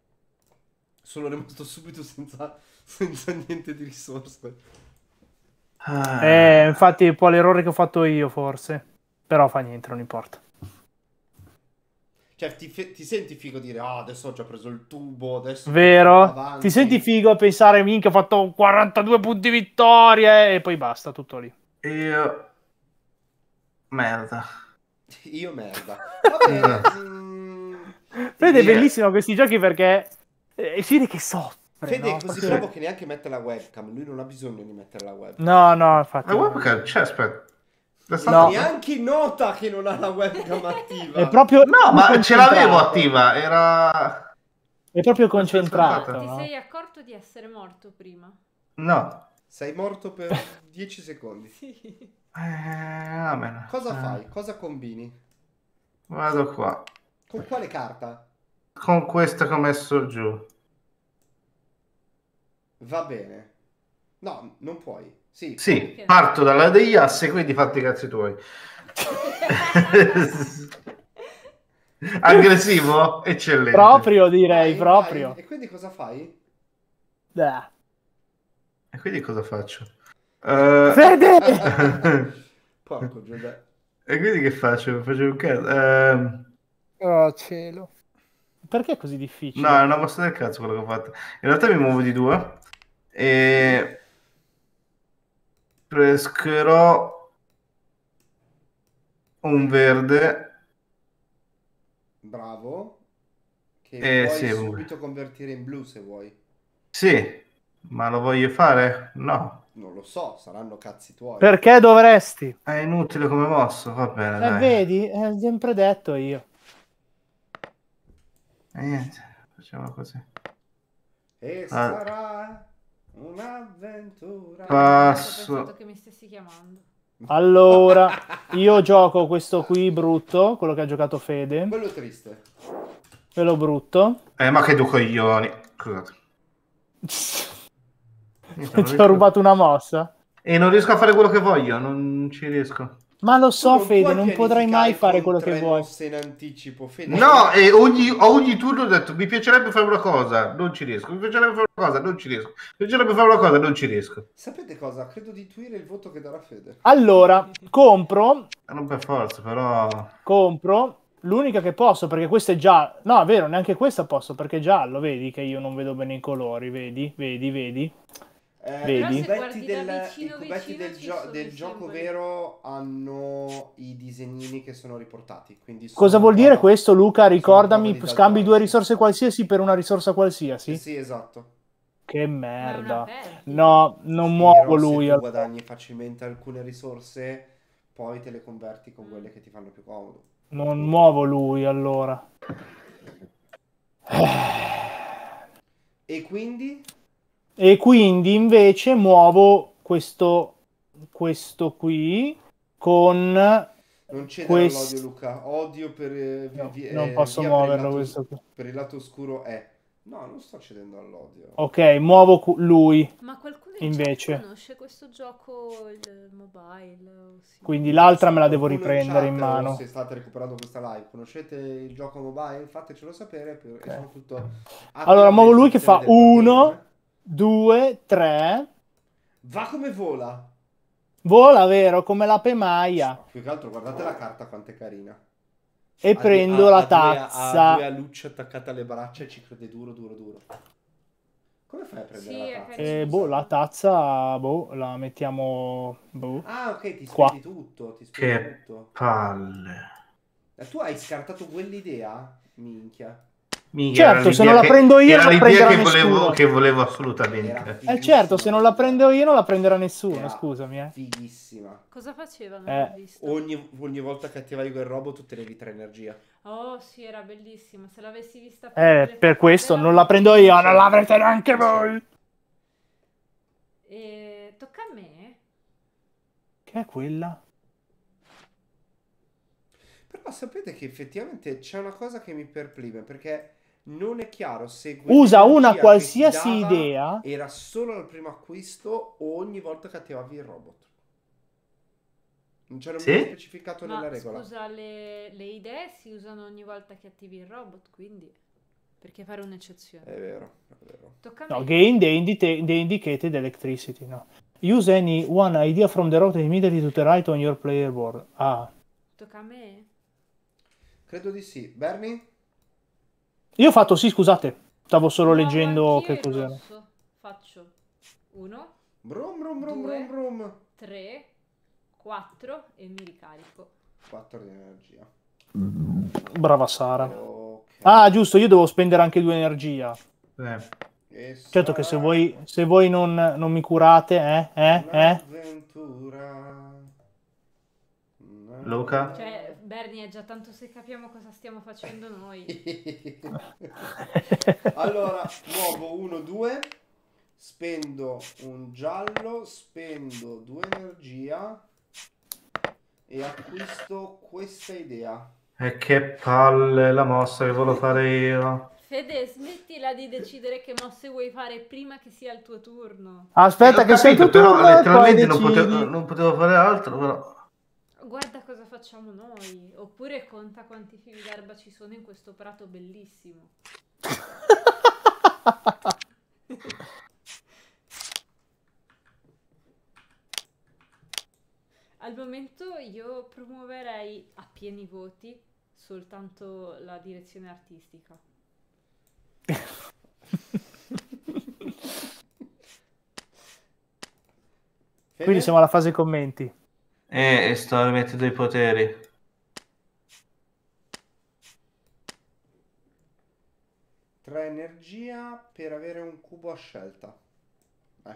Speaker 1: Sono rimasto subito senza, senza niente di risorse.
Speaker 5: Ah.
Speaker 3: Eh, infatti è un po' l'errore che ho fatto io, forse. Però fa niente, non importa.
Speaker 1: Cioè, ti, fe- ti senti figo dire, ah, adesso ho già preso il tubo, adesso...
Speaker 3: Vero?
Speaker 1: avanti.
Speaker 3: Ti senti figo a pensare, minchia, ho fatto quarantadue punti vittorie e poi basta, tutto lì.
Speaker 5: Io... Merda.
Speaker 1: Io merda. Va bene. mm,
Speaker 3: Fede è
Speaker 5: Yeah.
Speaker 3: bellissimo questi giochi perché eh, si vede che soffre.
Speaker 1: Fede
Speaker 3: no?
Speaker 1: è così
Speaker 3: Proprio-
Speaker 1: bravo che neanche mette la webcam. Lui non ha bisogno di mettere la webcam.
Speaker 3: No, no, infatti.
Speaker 5: La webcam c'è, aspetta. È
Speaker 1: No,
Speaker 5: stato-
Speaker 1: neanche nota che non ha la webcam attiva.
Speaker 3: È proprio
Speaker 5: No, ma ce l'avevo
Speaker 3: concentrato.
Speaker 5: attiva, era...
Speaker 3: È proprio
Speaker 5: Questa è
Speaker 3: concentrato.
Speaker 5: stata-
Speaker 4: Ti
Speaker 3: no?
Speaker 4: sei accorto di essere morto prima?
Speaker 5: No.
Speaker 1: Sei morto per dieci secondi.
Speaker 4: Sì.
Speaker 5: Eh, amen.
Speaker 1: Cosa
Speaker 5: Eh,
Speaker 1: fai? Cosa combini?
Speaker 5: Vado qua.
Speaker 1: Con quale carta?
Speaker 5: Con questa che ho messo giù.
Speaker 1: Va bene. No, non puoi. Sì.
Speaker 5: Sì,
Speaker 4: Perché?
Speaker 5: parto dalla degli assi, quindi fatti i cazzi tuoi. Aggressivo? Eccellente.
Speaker 3: Proprio direi,
Speaker 1: Vai,
Speaker 3: proprio.
Speaker 1: vai. E quindi cosa fai?
Speaker 3: Dai.
Speaker 5: E quindi cosa faccio? Eh,
Speaker 3: Fede!
Speaker 1: Porco Giuseppe.
Speaker 5: E quindi che faccio? Faccio un cazzo. Ehm,
Speaker 3: Oh cielo. Perché è così difficile?
Speaker 5: No, è una mossa del cazzo quello che ho fatto. In realtà mi muovo di due e pescherò un verde.
Speaker 1: Bravo. Che
Speaker 5: Eh,
Speaker 1: puoi
Speaker 5: sì,
Speaker 1: subito convertire in blu se vuoi.
Speaker 5: Sì, ma lo voglio fare? No.
Speaker 1: Non lo so, saranno cazzi tuoi.
Speaker 3: Perché dovresti?
Speaker 5: È inutile come mosso, va bene,
Speaker 3: Eh,
Speaker 5: dai.
Speaker 3: vedi? È sempre detto io.
Speaker 5: E niente, facciamo così.
Speaker 1: E
Speaker 5: Ah.
Speaker 1: sarà un'avventura.
Speaker 5: Passo.
Speaker 4: Ho pensato che mi stessi chiamando.
Speaker 3: Allora, io gioco questo qui brutto, quello che ha giocato Fede.
Speaker 1: Quello triste.
Speaker 3: Quello brutto.
Speaker 5: Eh, ma che due coglioni. Scusate. Niente, non
Speaker 3: Ti ho
Speaker 5: riesco-
Speaker 3: rubato una mossa.
Speaker 5: E non riesco a fare quello che voglio, non ci riesco.
Speaker 3: Ma lo
Speaker 1: Tu
Speaker 3: so, Fede,
Speaker 1: puoi
Speaker 3: non potrai
Speaker 1: pianificare
Speaker 3: mai fare
Speaker 1: con
Speaker 3: quello che
Speaker 1: tre
Speaker 3: vuoi.
Speaker 1: mosse in anticipo, Fede.
Speaker 5: No, e ogni, ogni turno ho detto mi piacerebbe fare una cosa, non ci riesco. Mi piacerebbe fare una cosa, non ci riesco. Mi piacerebbe fare una cosa, non ci riesco.
Speaker 1: Sapete cosa? Credo di intuire il voto che darà Fede.
Speaker 3: Allora, compro,
Speaker 5: Eh, Non per forza, però...
Speaker 3: compro l'unica che posso, perché questa è già... No, è vero, neanche questa posso, perché è giallo, vedi che io non vedo bene i colori, vedi, vedi, vedi.
Speaker 1: Eh,
Speaker 3: Vedi?
Speaker 1: I
Speaker 4: Però se
Speaker 1: cubetti
Speaker 4: guardi da
Speaker 1: del,
Speaker 4: vicino,
Speaker 1: i cubetti
Speaker 4: vicino
Speaker 1: del,
Speaker 4: ci
Speaker 1: gio-
Speaker 4: sono
Speaker 1: del
Speaker 4: i
Speaker 1: gioco
Speaker 4: simboli.
Speaker 1: vero hanno i disegnini che sono riportati. Quindi sono
Speaker 3: Cosa vuol
Speaker 1: un
Speaker 3: dire
Speaker 1: po'-
Speaker 3: questo, Luca?
Speaker 1: sono
Speaker 3: Ricordami,
Speaker 1: un po' di
Speaker 3: scambi due
Speaker 1: daltonici.
Speaker 3: risorse qualsiasi per una risorsa qualsiasi?
Speaker 1: Sì, sì, esatto.
Speaker 3: Che
Speaker 4: Ma è una
Speaker 3: merda.
Speaker 4: perdita.
Speaker 3: No, non
Speaker 1: Sì,
Speaker 3: muovo
Speaker 1: però
Speaker 3: lui.
Speaker 1: se tu
Speaker 3: allora.
Speaker 1: guadagni facilmente alcune risorse, poi te le converti con quelle che ti fanno più comodo.
Speaker 3: Non muovo lui, allora.
Speaker 1: E quindi?
Speaker 3: E quindi invece muovo questo, questo qui con...
Speaker 1: Non cedere
Speaker 3: Quest-
Speaker 1: all'odio, Luca. Odio per... eh,
Speaker 3: No,
Speaker 1: vi-
Speaker 3: non
Speaker 1: eh,
Speaker 3: posso
Speaker 1: via per il
Speaker 3: muoverlo
Speaker 1: lato-
Speaker 3: questo qui.
Speaker 1: Per il lato oscuro è... No, non sto cedendo all'odio.
Speaker 3: Ok, muovo cu- lui.
Speaker 4: Ma qualcuno in
Speaker 3: Invece.
Speaker 4: chat conosce questo gioco, il mobile? o sì?
Speaker 3: Quindi l'altra me la devo
Speaker 1: Qualcuno
Speaker 3: riprendere
Speaker 1: chat,
Speaker 3: in
Speaker 1: o
Speaker 3: mano.
Speaker 1: Se state recuperando questa live, conoscete il gioco mobile? Fatecelo sapere. Per... E soprattutto...
Speaker 3: Allora, muovo lui che fa
Speaker 1: attiva la
Speaker 3: uno,
Speaker 1: game.
Speaker 3: due, tre.
Speaker 1: Va come vola.
Speaker 3: Vola, vero? Come la pemaia.
Speaker 1: Più che altro guardate la carta quanto è carina.
Speaker 3: E
Speaker 1: Ha due-
Speaker 3: prendo
Speaker 1: ha-
Speaker 3: la
Speaker 1: ha due- Ha
Speaker 3: tazza.
Speaker 1: due alucce attaccate alle braccia e ci crede duro, duro, duro. Come fai a prendere
Speaker 4: Sì,
Speaker 1: la
Speaker 4: è
Speaker 1: tazza?
Speaker 4: carino.
Speaker 3: E boh, la tazza, boh, la mettiamo... Boh.
Speaker 1: Ah, ok, ti
Speaker 3: Qua.
Speaker 1: spieghi tutto, ti spieghi
Speaker 5: Che
Speaker 1: tutto.
Speaker 5: palle.
Speaker 1: Eh, tu hai scartato quell'idea? Minchia.
Speaker 5: Minchia,
Speaker 3: Certo,
Speaker 5: era
Speaker 3: se non la
Speaker 5: l'idea che-
Speaker 3: prendo io,
Speaker 5: era
Speaker 3: non la
Speaker 5: l'idea
Speaker 3: prenderà
Speaker 5: che volevo,
Speaker 3: nessuno.
Speaker 5: che volevo
Speaker 1: Era
Speaker 5: assolutamente.
Speaker 3: Eh certo, se non la prendo io non la prenderà nessuno,
Speaker 1: Era
Speaker 3: scusami, eh.
Speaker 1: Fighissima.
Speaker 4: Cosa facevano?
Speaker 3: Eh.
Speaker 4: Non ho visto.
Speaker 1: Ogni, ogni volta che attivavi quel robot tu tenevi tre energia.
Speaker 4: Oh, sì, era bellissima. Se l'avessi vista
Speaker 3: Eh,
Speaker 4: prendere
Speaker 3: per
Speaker 4: foto
Speaker 3: questo
Speaker 4: della
Speaker 3: non la prendo io,
Speaker 1: Certo.
Speaker 3: non l'avrete neanche voi.
Speaker 4: E... Tocca a me?
Speaker 3: Che è quella?
Speaker 1: Però sapete che effettivamente c'è una cosa che mi perplime, perché non è chiaro se
Speaker 3: Usa
Speaker 1: quell'energia
Speaker 3: una
Speaker 1: che ti
Speaker 3: qualsiasi
Speaker 1: dava
Speaker 3: idea.
Speaker 1: era solo al primo acquisto o ogni volta che attivavi il robot. Non c'era
Speaker 5: Sì?
Speaker 1: mai specificato
Speaker 4: Ma
Speaker 1: nella regola.
Speaker 4: scusa, le, le idee si usano ogni volta che attivi il robot, quindi perché fare un'eccezione?
Speaker 1: È vero, è vero.
Speaker 4: Tocca a
Speaker 3: No,
Speaker 4: me.
Speaker 3: gain the, indite- the indicated electricity, no. Use any one idea from the route immediately to the right on your player board. Ah.
Speaker 4: Tocca a me?
Speaker 1: Credo di sì. Bernie?
Speaker 3: Io ho fatto, sì, scusate. Stavo solo
Speaker 4: Muovo
Speaker 3: leggendo
Speaker 4: anch'io
Speaker 3: che
Speaker 4: il
Speaker 3: cos'era.
Speaker 4: rosso. Faccio uno,
Speaker 1: Brum brum brum
Speaker 4: Due.
Speaker 1: brum brum.
Speaker 4: tre, quattro e mi ricarico.
Speaker 1: quattro di energia.
Speaker 3: Brava Sara.
Speaker 1: Ok.
Speaker 3: Ah, giusto, io devo spendere anche due energia.
Speaker 5: Eh.
Speaker 1: E
Speaker 3: Certo che se
Speaker 1: sarà
Speaker 3: voi, se voi non, non mi curate, eh, eh, eh.
Speaker 1: un'avventura. Una-
Speaker 5: Luca?
Speaker 4: Cioè, Bernie, è già tanto se capiamo cosa stiamo facendo noi.
Speaker 1: Allora, muovo uno, due, spendo un giallo, spendo due energia e acquisto questa idea.
Speaker 5: E che palle la mossa che volevo fare io.
Speaker 4: Fede, smettila di decidere che mosse vuoi fare prima che sia il tuo turno.
Speaker 3: Aspetta
Speaker 5: Eh, ho
Speaker 3: che sia il tuo
Speaker 5: capito, però
Speaker 3: turno e poi
Speaker 5: letteralmente non potevo,
Speaker 3: decidi.
Speaker 5: non potevo fare altro, però.
Speaker 4: Guarda cosa facciamo noi. Oppure conta quanti fili d'erba ci sono in questo prato bellissimo. Al momento io promuoverei a pieni voti soltanto la direzione artistica.
Speaker 3: Quindi
Speaker 1: Fede?
Speaker 3: siamo alla fase commenti.
Speaker 5: E sto rimettendo i poteri.
Speaker 1: Tre energia per avere un cubo a scelta. Eh.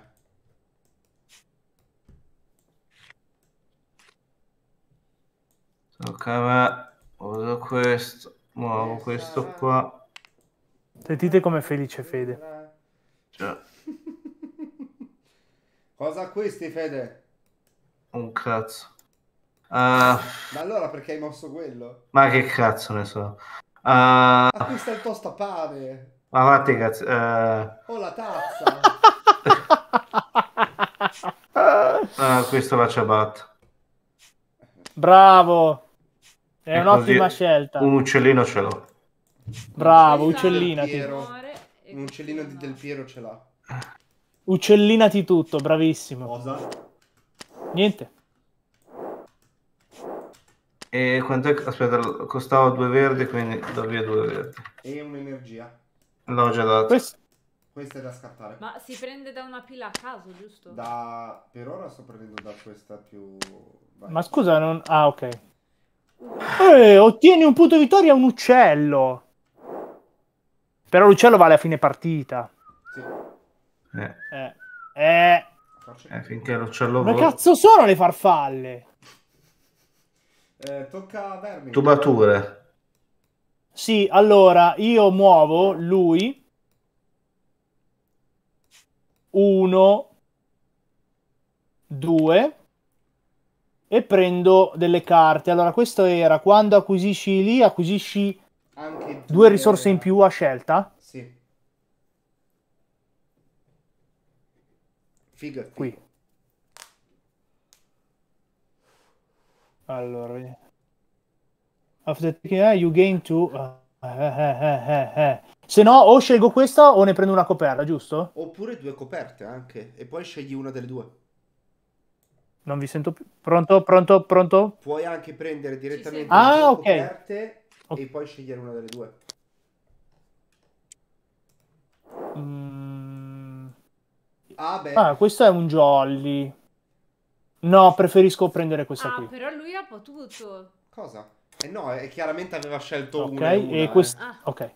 Speaker 5: Tocca a me. Uso questo. Muovo
Speaker 1: E
Speaker 5: questo
Speaker 1: sarà-
Speaker 5: qua.
Speaker 3: Sentite com'è felice Fede.
Speaker 5: Cioè,
Speaker 1: Cosa acquisti, Fede?
Speaker 5: un cazzo. Ah,
Speaker 1: Ma allora perché hai mosso quello?
Speaker 5: ma che cazzo ne so. Ah,
Speaker 1: Acquista il tostapane
Speaker 5: ma fatti cazzo. eh,
Speaker 1: o la tazza.
Speaker 5: ah, acquisto la ciabatta.
Speaker 3: Bravo. È
Speaker 5: E
Speaker 3: un'ottima
Speaker 5: così
Speaker 3: scelta.
Speaker 5: Un uccellino ce l'ho.
Speaker 3: Bravo,
Speaker 4: Questa
Speaker 3: uccellinati.
Speaker 1: Piero.
Speaker 4: muore e
Speaker 1: Un uccellino di
Speaker 4: questa
Speaker 1: Del
Speaker 4: no.
Speaker 1: Piero ce l'ha.
Speaker 3: Uccellinati tutto, bravissimo.
Speaker 1: Cosa?
Speaker 3: Niente.
Speaker 5: E quanto è? Aspetta, costava due verdi, quindi do via due verdi.
Speaker 1: E un'energia.
Speaker 5: L'ho già dato.
Speaker 3: Questo...
Speaker 1: Questa è da scattare.
Speaker 4: Ma si prende da una pila a caso, giusto?
Speaker 1: Da... Per ora sto prendendo da questa più... Vai.
Speaker 3: Ma scusa, non... Ah, ok. Eh, ottieni un punto vittoria a un uccello. Però l'uccello vale a fine partita.
Speaker 1: Sì.
Speaker 5: Eh,
Speaker 3: Eh. Eh.
Speaker 1: Faccio-
Speaker 5: eh, finché l'uccello
Speaker 3: Come
Speaker 5: vola.
Speaker 3: cazzo sono le farfalle?
Speaker 1: Eh, tocca a Vermi.
Speaker 5: Tubature.
Speaker 3: Sì, allora io muovo lui. Uno, due, e prendo delle carte. Allora, questo era quando acquisisci lì, acquisisci
Speaker 1: Anche
Speaker 3: due risorse in più a scelta.
Speaker 1: Sì. Figa, figa.
Speaker 3: Qui. Allora, vediamo. After taking eh, you gain two. eh, eh, eh, eh, eh. Se no, o scelgo questa o ne prendo una coperta, giusto?
Speaker 1: Oppure due coperte anche. E poi scegli una delle due.
Speaker 3: Non vi sento più. Pronto, pronto, pronto?
Speaker 1: Puoi anche prendere direttamente
Speaker 4: sento.
Speaker 1: le
Speaker 3: Ah,
Speaker 1: due
Speaker 3: ok.
Speaker 1: coperte
Speaker 3: Ok.
Speaker 1: e poi scegliere una delle due.
Speaker 3: Mm.
Speaker 1: Ah, beh.
Speaker 3: Ah, questo è un jolly. No, preferisco prendere questa
Speaker 4: Ah,
Speaker 3: qui.
Speaker 4: però lui ha potuto.
Speaker 1: Cosa? Eh no, è chiaramente aveva scelto
Speaker 3: Ok,
Speaker 1: una e una.
Speaker 3: e
Speaker 1: eh.
Speaker 3: quest-
Speaker 4: Ah,
Speaker 3: Ok.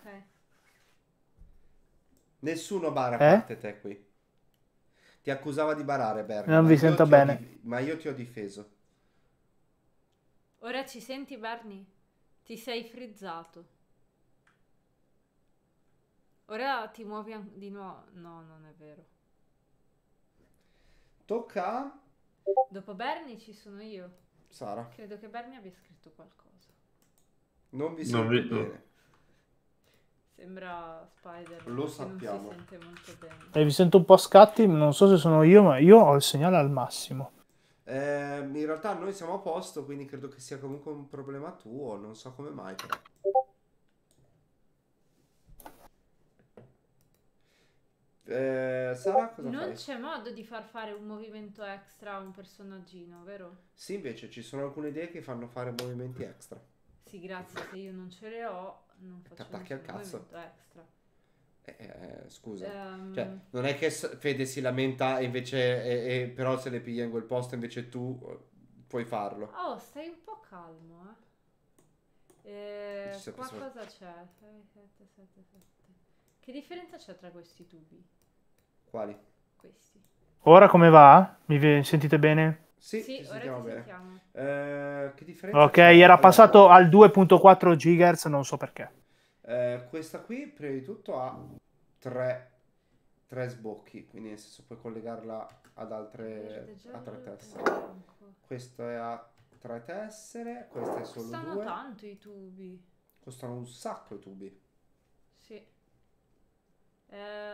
Speaker 1: Nessuno bara a
Speaker 3: Eh?
Speaker 1: parte te qui. Ti accusava di barare, Bernie.
Speaker 3: Non
Speaker 1: ma
Speaker 3: vi
Speaker 1: io
Speaker 3: sento
Speaker 1: ti ho
Speaker 3: bene.
Speaker 1: di- Ma io ti ho difeso.
Speaker 4: Ora ci senti, Barney? Ti sei frizzato. Ora ti muovi an- di nuovo. No, non è vero.
Speaker 1: Tocca a
Speaker 4: Dopo Bernie ci sono io.
Speaker 1: Sara.
Speaker 4: Credo che Bernie abbia scritto qualcosa.
Speaker 1: Non vi
Speaker 5: Non
Speaker 1: sento
Speaker 5: vi-
Speaker 1: bene.
Speaker 4: Sembra Spider.
Speaker 1: Lo
Speaker 4: che
Speaker 1: sappiamo.
Speaker 4: Non si sente molto bene.
Speaker 3: E vi sento un po' scatti, non so se sono io, ma io ho il segnale al massimo.
Speaker 1: Eh, in realtà noi siamo a posto, quindi credo che sia comunque un problema tuo. Non so come mai, però. Eh, Sara, cosa
Speaker 4: Non
Speaker 1: fai?
Speaker 4: c'è modo di far fare un movimento extra a un personaggino, vero?
Speaker 1: Sì, invece ci sono alcune idee che fanno fare movimenti extra.
Speaker 4: Sì, grazie, se io non ce le ho, non faccio
Speaker 1: T'attacchi al
Speaker 4: nessun
Speaker 1: cazzo.
Speaker 4: movimento extra.
Speaker 1: Eh, eh, scusa.
Speaker 4: Ehm,
Speaker 1: Cioè, non è che s- Fede si lamenta e invece, e- e però se le piglia in quel posto invece tu eh, puoi farlo.
Speaker 4: Oh, stai un po' calmo, eh. Eh,
Speaker 1: Ci sei
Speaker 4: qua
Speaker 1: preso-
Speaker 4: cosa c'è? sei, sette, sette, sette. Che differenza c'è tra questi tubi?
Speaker 1: Quali?
Speaker 4: Questi.
Speaker 3: Ora come va? Mi ve- sentite bene?
Speaker 1: Sì,
Speaker 4: Sì,
Speaker 1: ci
Speaker 4: ora
Speaker 1: sentiamo
Speaker 4: ti
Speaker 1: bene.
Speaker 4: sentiamo.
Speaker 1: Eh, che differenza
Speaker 3: Ok,
Speaker 1: c'è?
Speaker 3: era
Speaker 1: Allora,
Speaker 3: passato al due virgola quattro gigahertz, non so perché.
Speaker 1: eh, questa qui prima di tutto ha tre, tre sbocchi, quindi nel senso puoi collegarla ad altre
Speaker 4: Verde,
Speaker 1: a tre
Speaker 4: giallo e
Speaker 1: tessere.
Speaker 4: bianco.
Speaker 1: Questo è a tre tessere, questo è solo
Speaker 4: Costano
Speaker 1: due.
Speaker 4: tanto i tubi.
Speaker 1: Costano un sacco i tubi.
Speaker 4: Sì. Eh,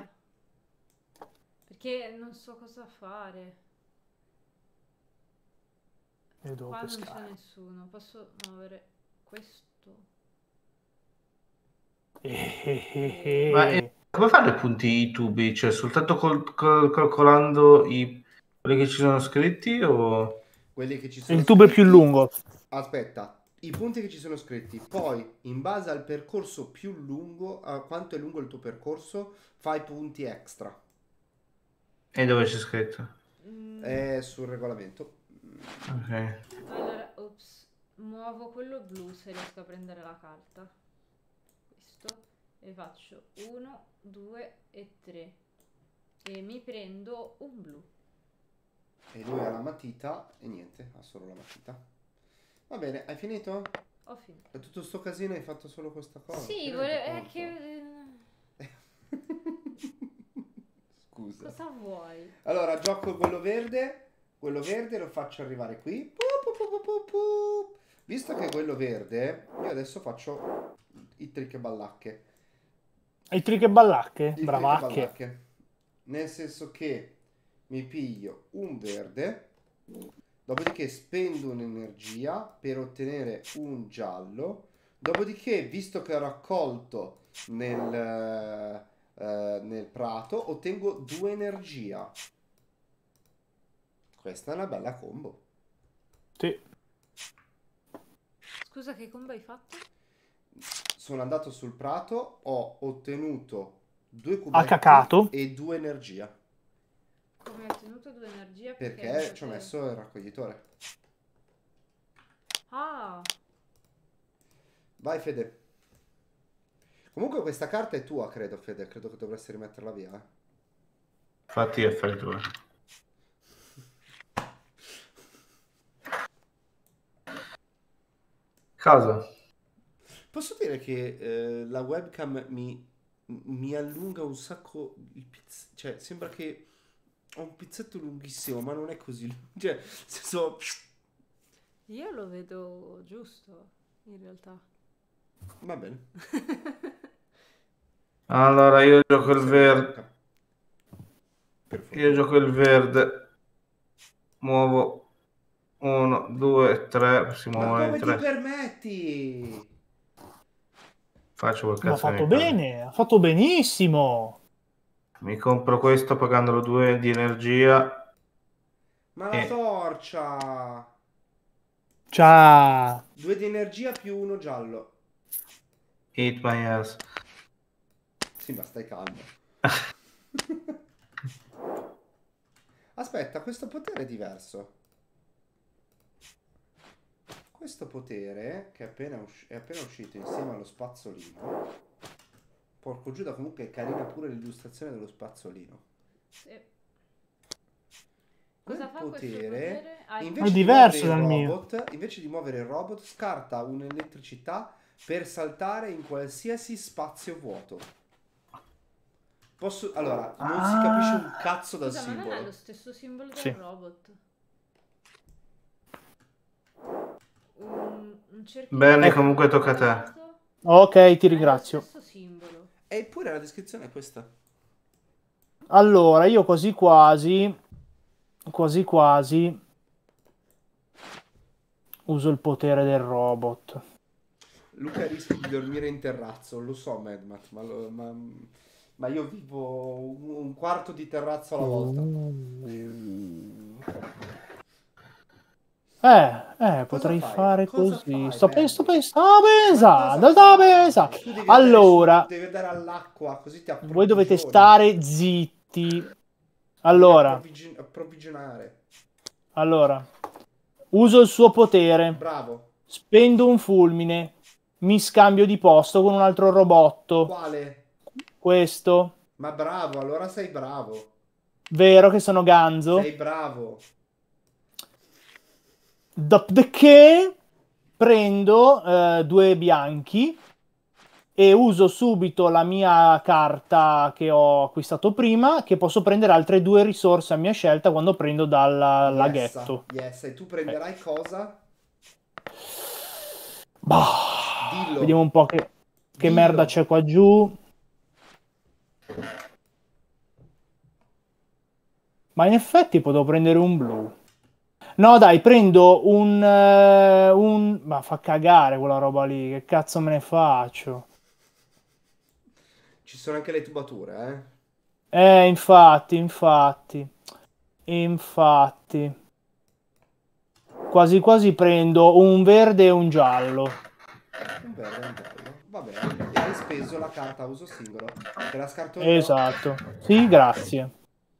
Speaker 4: perché non so cosa fare.
Speaker 3: Io devo
Speaker 4: Qua non c'è
Speaker 3: pescare.
Speaker 4: nessuno. Posso muovere questo?
Speaker 3: Eh, eh, eh,
Speaker 5: Ma
Speaker 3: eh.
Speaker 5: eh, come fanno i punti i tubi? Cioè, soltanto col- col- calcolando i, quelli che ci sono scritti o...
Speaker 1: Quelli che ci sono
Speaker 3: Il tubo è più
Speaker 1: scritti-
Speaker 3: lungo.
Speaker 1: Aspetta, i punti che ci sono scritti, poi in base al percorso più lungo, a quanto è lungo il tuo percorso, fai punti extra.
Speaker 5: E dove c'è scritto?
Speaker 4: Mm,
Speaker 1: È sul regolamento.
Speaker 5: Ok.
Speaker 4: allora, ops. Muovo quello blu se riesco a prendere la carta. Questo. E faccio uno, due e tre. E mi prendo un blu.
Speaker 1: E lui ha la matita e niente, ha solo la matita. Va bene, hai finito?
Speaker 4: Ho finito.
Speaker 1: E tutto sto casino hai fatto solo questa cosa?
Speaker 4: Sì,
Speaker 1: Ti
Speaker 4: vole-
Speaker 1: rendi
Speaker 4: è
Speaker 1: conto?
Speaker 4: che...
Speaker 1: Scusa.
Speaker 4: Cosa vuoi?
Speaker 1: Allora, gioco quello verde. Quello verde lo faccio arrivare qui. Pu, pu, pu, pu, pu, pu. Visto che quello verde, io adesso faccio i trick e ballacche.
Speaker 3: I trick e ballacche?
Speaker 1: I trick e
Speaker 3: Bravacche.
Speaker 1: ballacche. Nel senso che mi piglio un verde, dopodiché spendo un'energia per ottenere un giallo, dopodiché, visto che ho raccolto nel, eh, eh, nel prato, ottengo due energia. Questa è una bella combo.
Speaker 3: Sì.
Speaker 4: Scusa, che combo hai fatto?
Speaker 1: Sono andato sul prato, ho ottenuto due
Speaker 3: Ha
Speaker 1: cubetti
Speaker 3: cacato.
Speaker 1: e due energia.
Speaker 4: Come hai ottenuto due energie?
Speaker 1: Perché
Speaker 4: non
Speaker 1: ci ho
Speaker 4: potevo-
Speaker 1: messo il raccoglitore.
Speaker 4: Ah,
Speaker 1: Vai Fede. Comunque questa carta è tua, credo Fede. Credo che dovresti rimetterla via. eh.
Speaker 5: Fatti gli affari tuoi. Cosa?
Speaker 1: Posso dire che eh, la webcam mi, mi allunga un sacco il pizz- cioè sembra che ho un pizzetto lunghissimo, ma non è così lungo. Cioè, nel senso,
Speaker 4: io lo vedo giusto, in realtà.
Speaker 1: va bene.
Speaker 5: Allora, io gioco il
Speaker 1: Se
Speaker 5: verde.
Speaker 1: tocca. Per fortuna.
Speaker 5: Io gioco il verde. Muovo uno, due, tre. Si
Speaker 1: Ma
Speaker 5: muovono
Speaker 1: come
Speaker 5: i
Speaker 1: ti
Speaker 5: tre.
Speaker 1: permetti?
Speaker 5: Faccio quel
Speaker 3: Ma ha
Speaker 5: cazzo
Speaker 3: fatto
Speaker 5: mi pare.
Speaker 3: bene, ha fatto benissimo.
Speaker 5: Mi compro questo pagandolo due di energia.
Speaker 1: Ma la
Speaker 5: Eh.
Speaker 1: torcia!
Speaker 3: Ciao.
Speaker 1: Due di energia più uno giallo.
Speaker 5: Eat my ass.
Speaker 1: Sì, ma stai calmo. Aspetta, questo potere è diverso. Questo potere, che è appena, usci- è appena uscito insieme allo spazzolino. Porco Giuda, comunque è carina pure l'illustrazione dello spazzolino.
Speaker 4: Sì.
Speaker 1: Quel
Speaker 4: Cosa fa questo
Speaker 1: potere,
Speaker 4: potere? Ah,
Speaker 1: invece
Speaker 3: È
Speaker 1: di
Speaker 3: diverso
Speaker 1: muovere il
Speaker 3: dal mio.
Speaker 1: robot, invece di muovere il robot, scarta un'elettricità per saltare in qualsiasi spazio vuoto. Posso... Allora, non si
Speaker 3: Ah.
Speaker 1: capisce un cazzo dal
Speaker 4: Scusa, ma non è
Speaker 1: simbolo.
Speaker 4: lo stesso simbolo del
Speaker 3: Sì.
Speaker 4: robot? Un, un cerchio
Speaker 5: Bene, comunque tocca a te.
Speaker 4: quadrato
Speaker 3: Ok, ti
Speaker 4: è
Speaker 3: ringrazio.
Speaker 4: lo stesso simbolo.
Speaker 1: Eppure la descrizione è questa.
Speaker 3: Allora, io quasi quasi, quasi quasi uso il potere del robot.
Speaker 1: Luca rischia di dormire in terrazzo, lo so, Madmat, ma, lo- ma Ma io vivo un, un quarto di terrazzo alla volta.
Speaker 3: Eh, eh,
Speaker 1: Cosa
Speaker 3: potrei
Speaker 1: fai?
Speaker 3: fare
Speaker 1: Cosa
Speaker 3: così.
Speaker 1: fai,
Speaker 3: Sto
Speaker 1: Bernie?
Speaker 3: pensando, sto pensando,
Speaker 1: Ma
Speaker 3: pensando,
Speaker 1: cosa
Speaker 3: sto
Speaker 1: fai?
Speaker 3: pensando.
Speaker 1: Tu devi andare
Speaker 3: Allora,
Speaker 1: su, devi andare all'acqua, così ti
Speaker 3: voi dovete
Speaker 1: approvvigioni.
Speaker 3: stare zitti.
Speaker 1: Ti devi
Speaker 3: Allora,
Speaker 1: approvvigi- approvvigionare.
Speaker 3: allora, uso il suo potere,
Speaker 1: Bravo.
Speaker 3: spendo un fulmine, mi scambio di posto con un altro robotto.
Speaker 1: Quale?
Speaker 3: Questo,
Speaker 1: Ma bravo, allora sei bravo.
Speaker 3: vero che sono ganzo?
Speaker 1: Sei bravo.
Speaker 3: Dopodiché prendo eh, due bianchi e uso subito la mia carta che ho acquistato prima, che posso prendere altre due risorse a mia scelta quando prendo dal
Speaker 1: Yes,
Speaker 3: laghetto.
Speaker 1: yes. E tu prenderai cosa?
Speaker 3: Bah,
Speaker 1: Dillo.
Speaker 3: vediamo un po' che, che
Speaker 1: Dillo.
Speaker 3: merda c'è qua giù. Ma in effetti potevo prendere un blu. No, dai, prendo un, eh, un... Ma fa cagare quella roba lì, che cazzo me ne faccio?
Speaker 1: Ci sono anche le tubature,
Speaker 3: Eh, infatti, infatti, infatti. Quasi quasi prendo un verde e un giallo.
Speaker 1: eh? Un verde e un giallo. Va bene. E hai speso la carta a uso singolo. Te la scarto io?
Speaker 3: Esatto. Sì, grazie.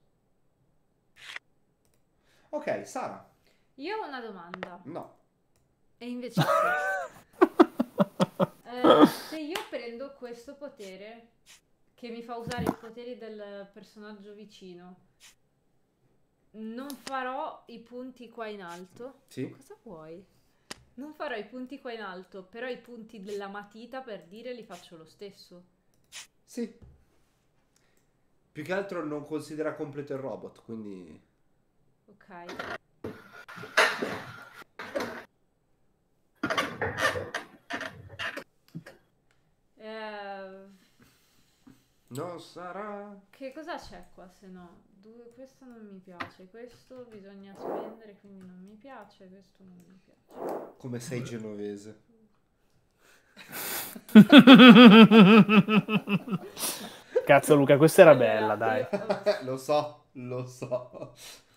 Speaker 1: Ok, Sara.
Speaker 4: Io ho una domanda.
Speaker 1: No.
Speaker 4: E invece sì. Eh, se io prendo questo potere, che mi fa usare i poteri del personaggio vicino, non farò i punti qua in alto?
Speaker 1: Sì.
Speaker 4: Cosa vuoi? Non farò i punti qua in alto, però i punti della matita, per dire, li faccio lo stesso.
Speaker 1: Sì. Più che altro non considera completo il robot, quindi...
Speaker 4: Ok. Eh,
Speaker 1: Non sarà...
Speaker 4: che cosa c'è qua se no? Due, questo non mi piace, questo bisogna spendere, quindi non mi piace, questo non mi piace.
Speaker 1: Come sei genovese.
Speaker 3: Cazzo Luca, questa era
Speaker 4: Allora,
Speaker 3: bella, dai.
Speaker 4: Io,
Speaker 1: Lo so, lo so.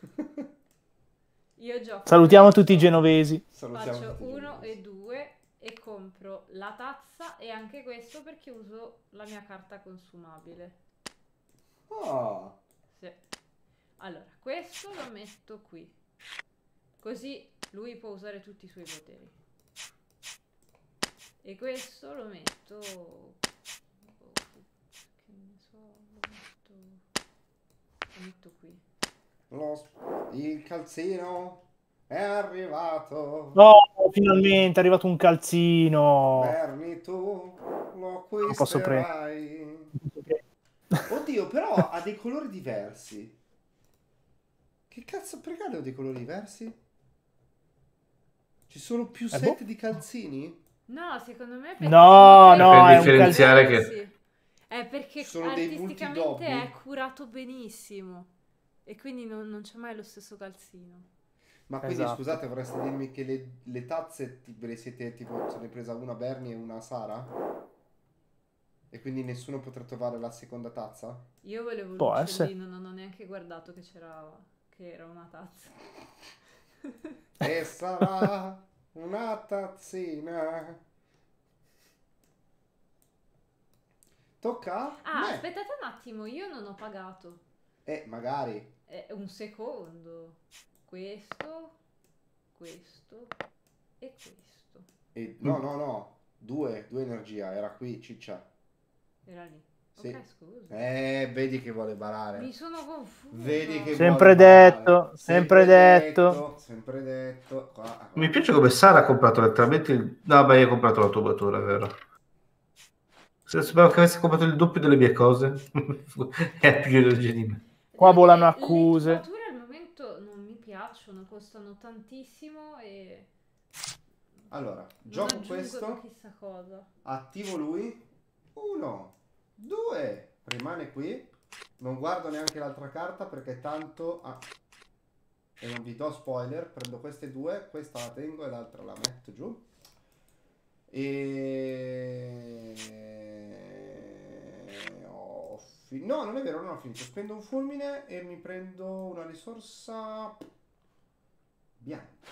Speaker 4: io gioco
Speaker 3: Salutiamo
Speaker 4: questo,
Speaker 3: tutti i genovesi.
Speaker 1: Salutiamo
Speaker 4: faccio
Speaker 1: tutti i
Speaker 4: uno
Speaker 1: genovesi.
Speaker 4: e due e compro la tazza e anche questo perché uso la mia carta consumabile.
Speaker 1: Ah,
Speaker 4: Sì. Allora, questo lo metto qui. Così lui può usare tutti i suoi poteri. E questo lo metto... Che ne so, lo metto... Lo metto qui.
Speaker 1: lo- il calzino è arrivato.
Speaker 3: Oh, finalmente è arrivato un calzino.
Speaker 1: Bernie, tu lo
Speaker 3: Non posso
Speaker 1: acquisterai. Oddio, però ha dei colori diversi. Che cazzo, perché hanno dei colori diversi? Ci sono più
Speaker 3: Eh,
Speaker 1: set
Speaker 3: boh.
Speaker 1: di calzini?
Speaker 4: No, secondo me perché
Speaker 3: No,
Speaker 4: sono tre
Speaker 3: no,
Speaker 5: Per
Speaker 3: è un
Speaker 5: differenziare
Speaker 3: calzino.
Speaker 5: che-
Speaker 4: diversi. È perché
Speaker 1: Sono dei
Speaker 4: artisticamente
Speaker 1: multidobbi?
Speaker 4: è curato benissimo. E quindi non, non c'è mai lo stesso calzino.
Speaker 1: Ma quindi
Speaker 3: Esatto.
Speaker 1: scusate, vorreste dirmi che le, le tazze ti- ve le siete tipo, se ne è presa una Bernie e una Sara? E quindi nessuno potrà trovare la seconda tazza?
Speaker 4: Io volevo
Speaker 3: Può
Speaker 4: l'uccellino, non ho neanche guardato che c'era che era una tazza.
Speaker 1: E sarà una tazzina. Tocca a
Speaker 4: Ah,
Speaker 1: me.
Speaker 4: aspettate un attimo, io non ho pagato.
Speaker 1: Eh, magari.
Speaker 4: È un secondo. Questo, questo e questo.
Speaker 1: E, no, no, no. Due, due energia. Era qui, ciccia.
Speaker 4: Era lì.
Speaker 1: Sì.
Speaker 4: Ok, scusa.
Speaker 1: Eh, vedi che vuole barare.
Speaker 4: Mi sono confusa.
Speaker 1: Vedi che
Speaker 3: Sempre
Speaker 1: vuole barare.
Speaker 3: detto, sempre detto.
Speaker 1: Sempre detto. Qua, qua.
Speaker 5: Mi piace come Sara ha comprato letteralmente il... No, beh, io ho comprato la tubatura, è vero. Se sembrava che avessi comprato il doppio delle mie cose. È più energia di me.
Speaker 3: Qua
Speaker 4: Le-
Speaker 3: volano
Speaker 4: Le
Speaker 3: accuse.
Speaker 4: tubature al momento non mi piacciono, costano tantissimo e
Speaker 1: Allora,
Speaker 4: non
Speaker 1: gioco
Speaker 4: aggiungono
Speaker 1: questo.
Speaker 4: chissà cosa.
Speaker 1: Attivo lui. Uno, due. Rimane qui. Non guardo neanche l'altra carta perché tanto... Ah. E non vi do spoiler. Prendo queste due. Questa la tengo e l'altra la metto giù. E... Ho Fi- No, non è vero, non ho finito. Spendo un fulmine e mi prendo una risorsa bianca.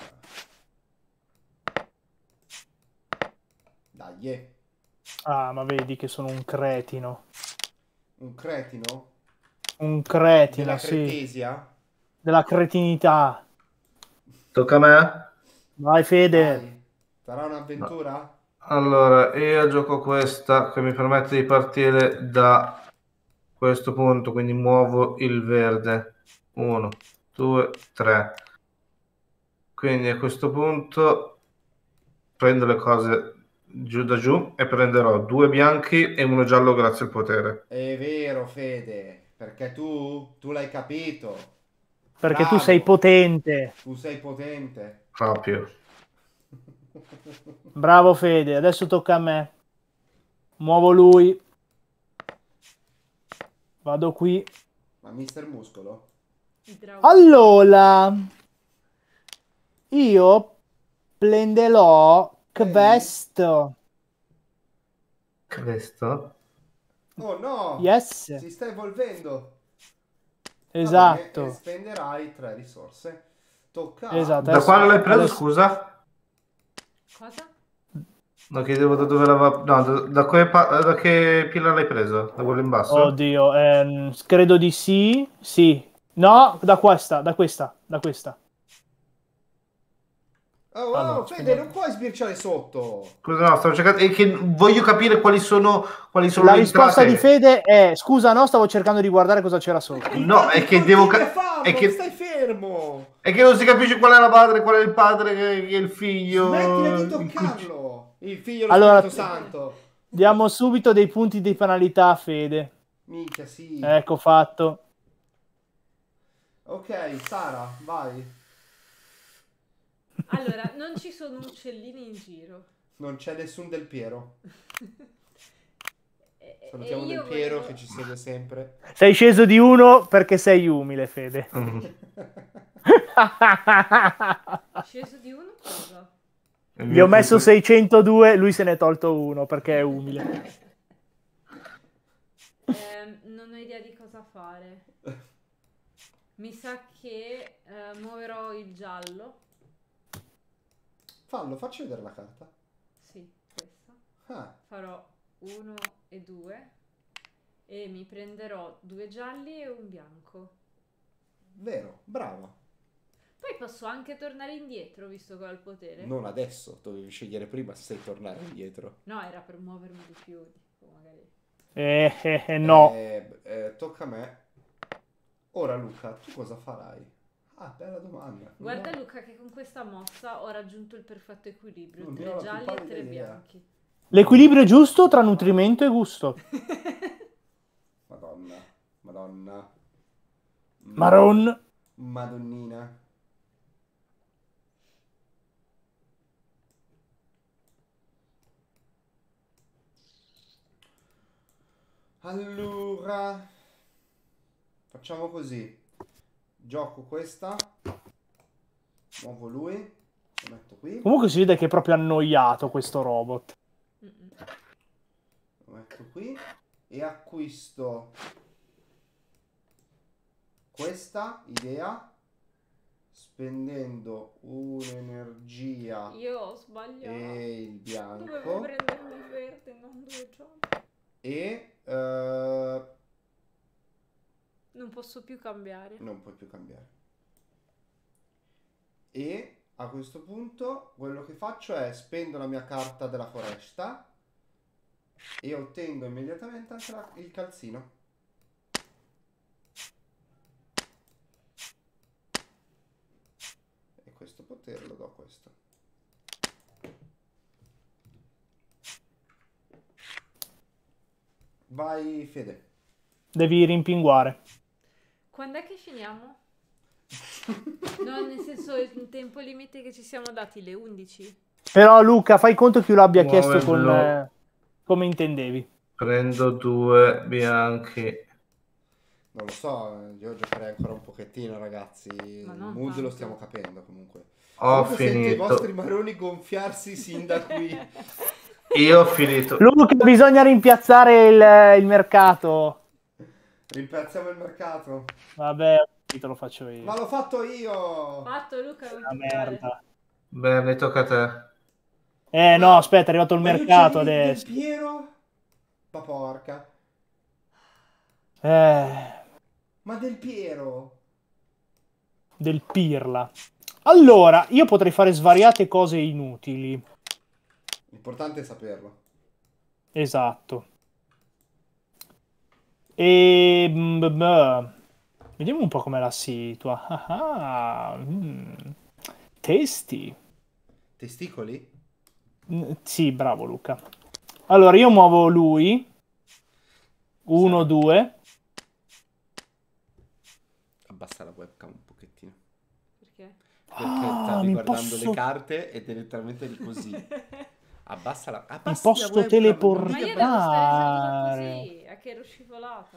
Speaker 1: Dai, eh.
Speaker 3: Ah, ma vedi che sono un cretino.
Speaker 1: Un cretino?
Speaker 3: Un cretino,
Speaker 1: Della
Speaker 3: sì.
Speaker 1: Cretesia?
Speaker 3: Della cretinità.
Speaker 5: Tocca a me?
Speaker 3: Vai, Fede.
Speaker 1: Dai. Sarà un'avventura?
Speaker 5: Allora, io gioco questa che mi permette di partire da questo punto, quindi muovo il verde. Uno, due, tre. Quindi a questo punto prendo le cose giù da giù e prenderò due bianchi e uno giallo grazie al potere.
Speaker 1: È vero, Fede, perché tu, tu l'hai capito.
Speaker 3: Perché tu
Speaker 1: Bravo.
Speaker 3: sei potente.
Speaker 1: Tu sei potente.
Speaker 5: Proprio.
Speaker 3: Bravo, Fede. Adesso tocca a me. Muovo lui. Vado qui.
Speaker 1: Ma mister Muscolo?
Speaker 4: Il drago.
Speaker 3: Allora, io prenderò questo.
Speaker 5: Questo?
Speaker 1: Oh no!
Speaker 3: Yes,
Speaker 1: Si sta evolvendo. Va
Speaker 3: esatto.
Speaker 1: bene, e spenderai tre risorse. Tocca a...
Speaker 3: Esatto.
Speaker 5: Da
Speaker 3: Adesso-
Speaker 5: quale l'hai preso,
Speaker 3: adesso-
Speaker 5: scusa?
Speaker 4: Cosa?
Speaker 5: No, chiedevo da dove l'aveva... No, da, da, che pa- da che pila l'hai preso? Da quello in basso?
Speaker 3: Oddio, ehm, credo di sì. Sì. No, da questa, da questa, da questa.
Speaker 1: Oh, oh,
Speaker 3: Allora,
Speaker 1: Fede,
Speaker 3: spendiamo.
Speaker 1: non puoi sbirciare sotto.
Speaker 5: Scusa, no, stavo cercando... È che voglio capire quali sono, quali sono
Speaker 3: La
Speaker 5: le
Speaker 3: risposta di
Speaker 5: entrate.
Speaker 3: Fede è: scusa, no, stavo cercando di guardare cosa c'era sotto.
Speaker 5: No, è che devo... ca-
Speaker 1: Farlo,
Speaker 5: è, che...
Speaker 1: stai fermo.
Speaker 5: è che non si capisce qual è la madre, qual è il padre, che che è il figlio...
Speaker 1: Smettila di
Speaker 5: il cugino.
Speaker 1: toccarlo. Il figlio lo
Speaker 3: Allora-
Speaker 1: Spirito Santo.
Speaker 3: Diamo subito dei punti di penalità a Fede.
Speaker 1: Minchia, sì.
Speaker 3: Ecco fatto.
Speaker 1: Ok, Sara, vai.
Speaker 4: Allora, non ci sono uccellini in giro.
Speaker 1: Non c'è nessun Del Piero.
Speaker 4: E, e
Speaker 1: Salutiamo Del
Speaker 4: io
Speaker 1: Piero
Speaker 4: volevo-
Speaker 1: che ci segue sempre.
Speaker 3: Sei sceso di uno perché sei umile, Fede.
Speaker 5: Mm.
Speaker 4: Sceso di uno cosa?
Speaker 5: Il
Speaker 3: Gli
Speaker 5: mio
Speaker 3: ho messo
Speaker 5: punto-
Speaker 3: seicentodue, lui se ne è tolto uno perché è umile.
Speaker 4: Ehm, non ho idea di cosa fare. Mi sa che eh, muoverò il giallo.
Speaker 1: Fallo, facci vedere la carta.
Speaker 4: Sì, questa.
Speaker 1: Ah,
Speaker 4: Farò uno e due. E mi prenderò due gialli e un bianco.
Speaker 1: vero, brava.
Speaker 4: Poi posso anche tornare indietro, visto che ho il potere.
Speaker 1: Non adesso, dovevi scegliere prima se sei tornare indietro.
Speaker 4: No, era per muovermi di più. Dico, magari.
Speaker 3: Eh, eh, eh, no.
Speaker 1: Eh, eh, tocca a me. Ora Luca, tu cosa farai? Ah, bella domanda.
Speaker 4: Guarda
Speaker 1: No.
Speaker 4: Luca che con questa mossa ho raggiunto il perfetto equilibrio.
Speaker 1: Non ne ho
Speaker 4: Tre
Speaker 1: la più
Speaker 4: gialli e
Speaker 1: pallida
Speaker 4: tre
Speaker 1: idea.
Speaker 4: bianchi.
Speaker 3: L'equilibrio giusto tra nutrimento e gusto.
Speaker 1: Madonna, madonna.
Speaker 3: Maron.
Speaker 1: Madonnina. Allora, facciamo così. Gioco questa. Muovo lui. Lo metto qui.
Speaker 3: Comunque si vede che è proprio annoiato questo robot.
Speaker 4: Mm-mm.
Speaker 1: Lo metto qui. E acquisto questa idea. Spendendo un'energia
Speaker 4: Io ho sbagliato.
Speaker 1: e il
Speaker 4: Dovevo
Speaker 1: bianco.
Speaker 4: prendermi il verde, non due gialli.
Speaker 1: E eh,
Speaker 4: Non posso più cambiare.
Speaker 1: non puoi più cambiare. E a questo punto quello che faccio è spendo la mia carta della foresta e ottengo immediatamente anche la- il calzino. E questo potere lo do a questo. Vai Fede.
Speaker 3: Devi rimpinguare.
Speaker 4: Quando è che finiamo? No, nel senso il tempo limite che ci siamo dati, le undici.
Speaker 3: Però Luca, fai conto che io l'abbia
Speaker 5: Muove
Speaker 3: chiesto con,
Speaker 5: blu.
Speaker 3: eh, come intendevi.
Speaker 5: Prendo due bianchi.
Speaker 1: Non lo so, io giocherei ancora un pochettino, ragazzi.
Speaker 4: Ma
Speaker 1: Il
Speaker 4: non
Speaker 1: mood lo
Speaker 4: tanto.
Speaker 1: stiamo capendo comunque.
Speaker 5: Ho
Speaker 1: Comunque sento i vostri
Speaker 5: finito.
Speaker 1: maroni gonfiarsi sin da qui.
Speaker 5: Io ho finito.
Speaker 3: Luca, bisogna rimpiazzare il, il mercato.
Speaker 1: Rimpiazziamo il mercato.
Speaker 3: Vabbè, te lo faccio io.
Speaker 1: Ma l'ho fatto io!
Speaker 4: Fatto Luca, non
Speaker 3: Una
Speaker 4: ti fare.
Speaker 3: merda.
Speaker 5: Bene, tocca a te.
Speaker 3: Eh no, aspetta, è arrivato il
Speaker 1: Ma io
Speaker 3: mercato
Speaker 1: c'avevo Del
Speaker 3: adesso.
Speaker 1: Piero? Ma porca.
Speaker 3: Eh,
Speaker 1: Ma Del Piero?
Speaker 3: del pirla. Allora, io potrei fare svariate cose inutili.
Speaker 1: L'importante è saperlo.
Speaker 3: Esatto. E... mm, b- b- vediamo un po' come la situa. Ah, ah, mm. Tasty.
Speaker 1: Testicoli?
Speaker 3: Mm, sì, bravo Luca. Allora, io muovo lui. Uno,
Speaker 1: Sì.
Speaker 3: due.
Speaker 1: Abbassa la webcam un pochettino.
Speaker 4: Perché?
Speaker 1: Perché
Speaker 3: Ah,
Speaker 1: stavi
Speaker 3: mi
Speaker 1: guardando
Speaker 3: posso-
Speaker 1: le carte ed è letteralmente di così. Abbassa la, abbassi
Speaker 3: posso
Speaker 1: la webcam,
Speaker 3: teleportare.
Speaker 4: Ma
Speaker 1: non
Speaker 4: io
Speaker 1: dica-
Speaker 4: devo stare seduta
Speaker 3: Dare.
Speaker 4: così, a che ero scivolata.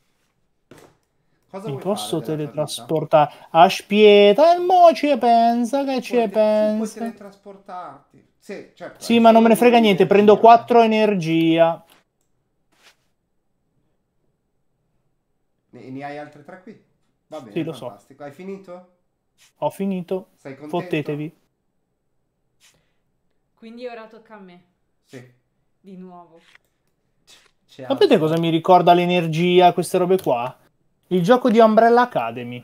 Speaker 1: Cosa
Speaker 3: Mi
Speaker 1: vuoi
Speaker 3: posso
Speaker 1: fare della tua vita?
Speaker 3: teletrasportare. Aspetta, e mo ci pensa, che ci
Speaker 1: Puoi te- tu puoi
Speaker 3: pensa.
Speaker 1: teletrasportarti. Sì, certo,
Speaker 3: Sì,
Speaker 1: hai
Speaker 3: ma non me ne
Speaker 1: solo
Speaker 3: frega
Speaker 1: una
Speaker 3: niente,
Speaker 1: energia.
Speaker 3: prendo quattro energia.
Speaker 1: Ne, ne hai altre tre qui? Va bene,
Speaker 3: Sì, lo so.
Speaker 1: fantastico. Hai finito?
Speaker 3: Ho finito.
Speaker 1: Sei contento?
Speaker 3: Fottetevi.
Speaker 4: Quindi ora tocca a me,
Speaker 1: Sì.
Speaker 4: di nuovo.
Speaker 1: C'è
Speaker 3: Sapete
Speaker 1: alza.
Speaker 3: cosa mi ricorda l'energia, queste robe qua? Il gioco di Umbrella Academy.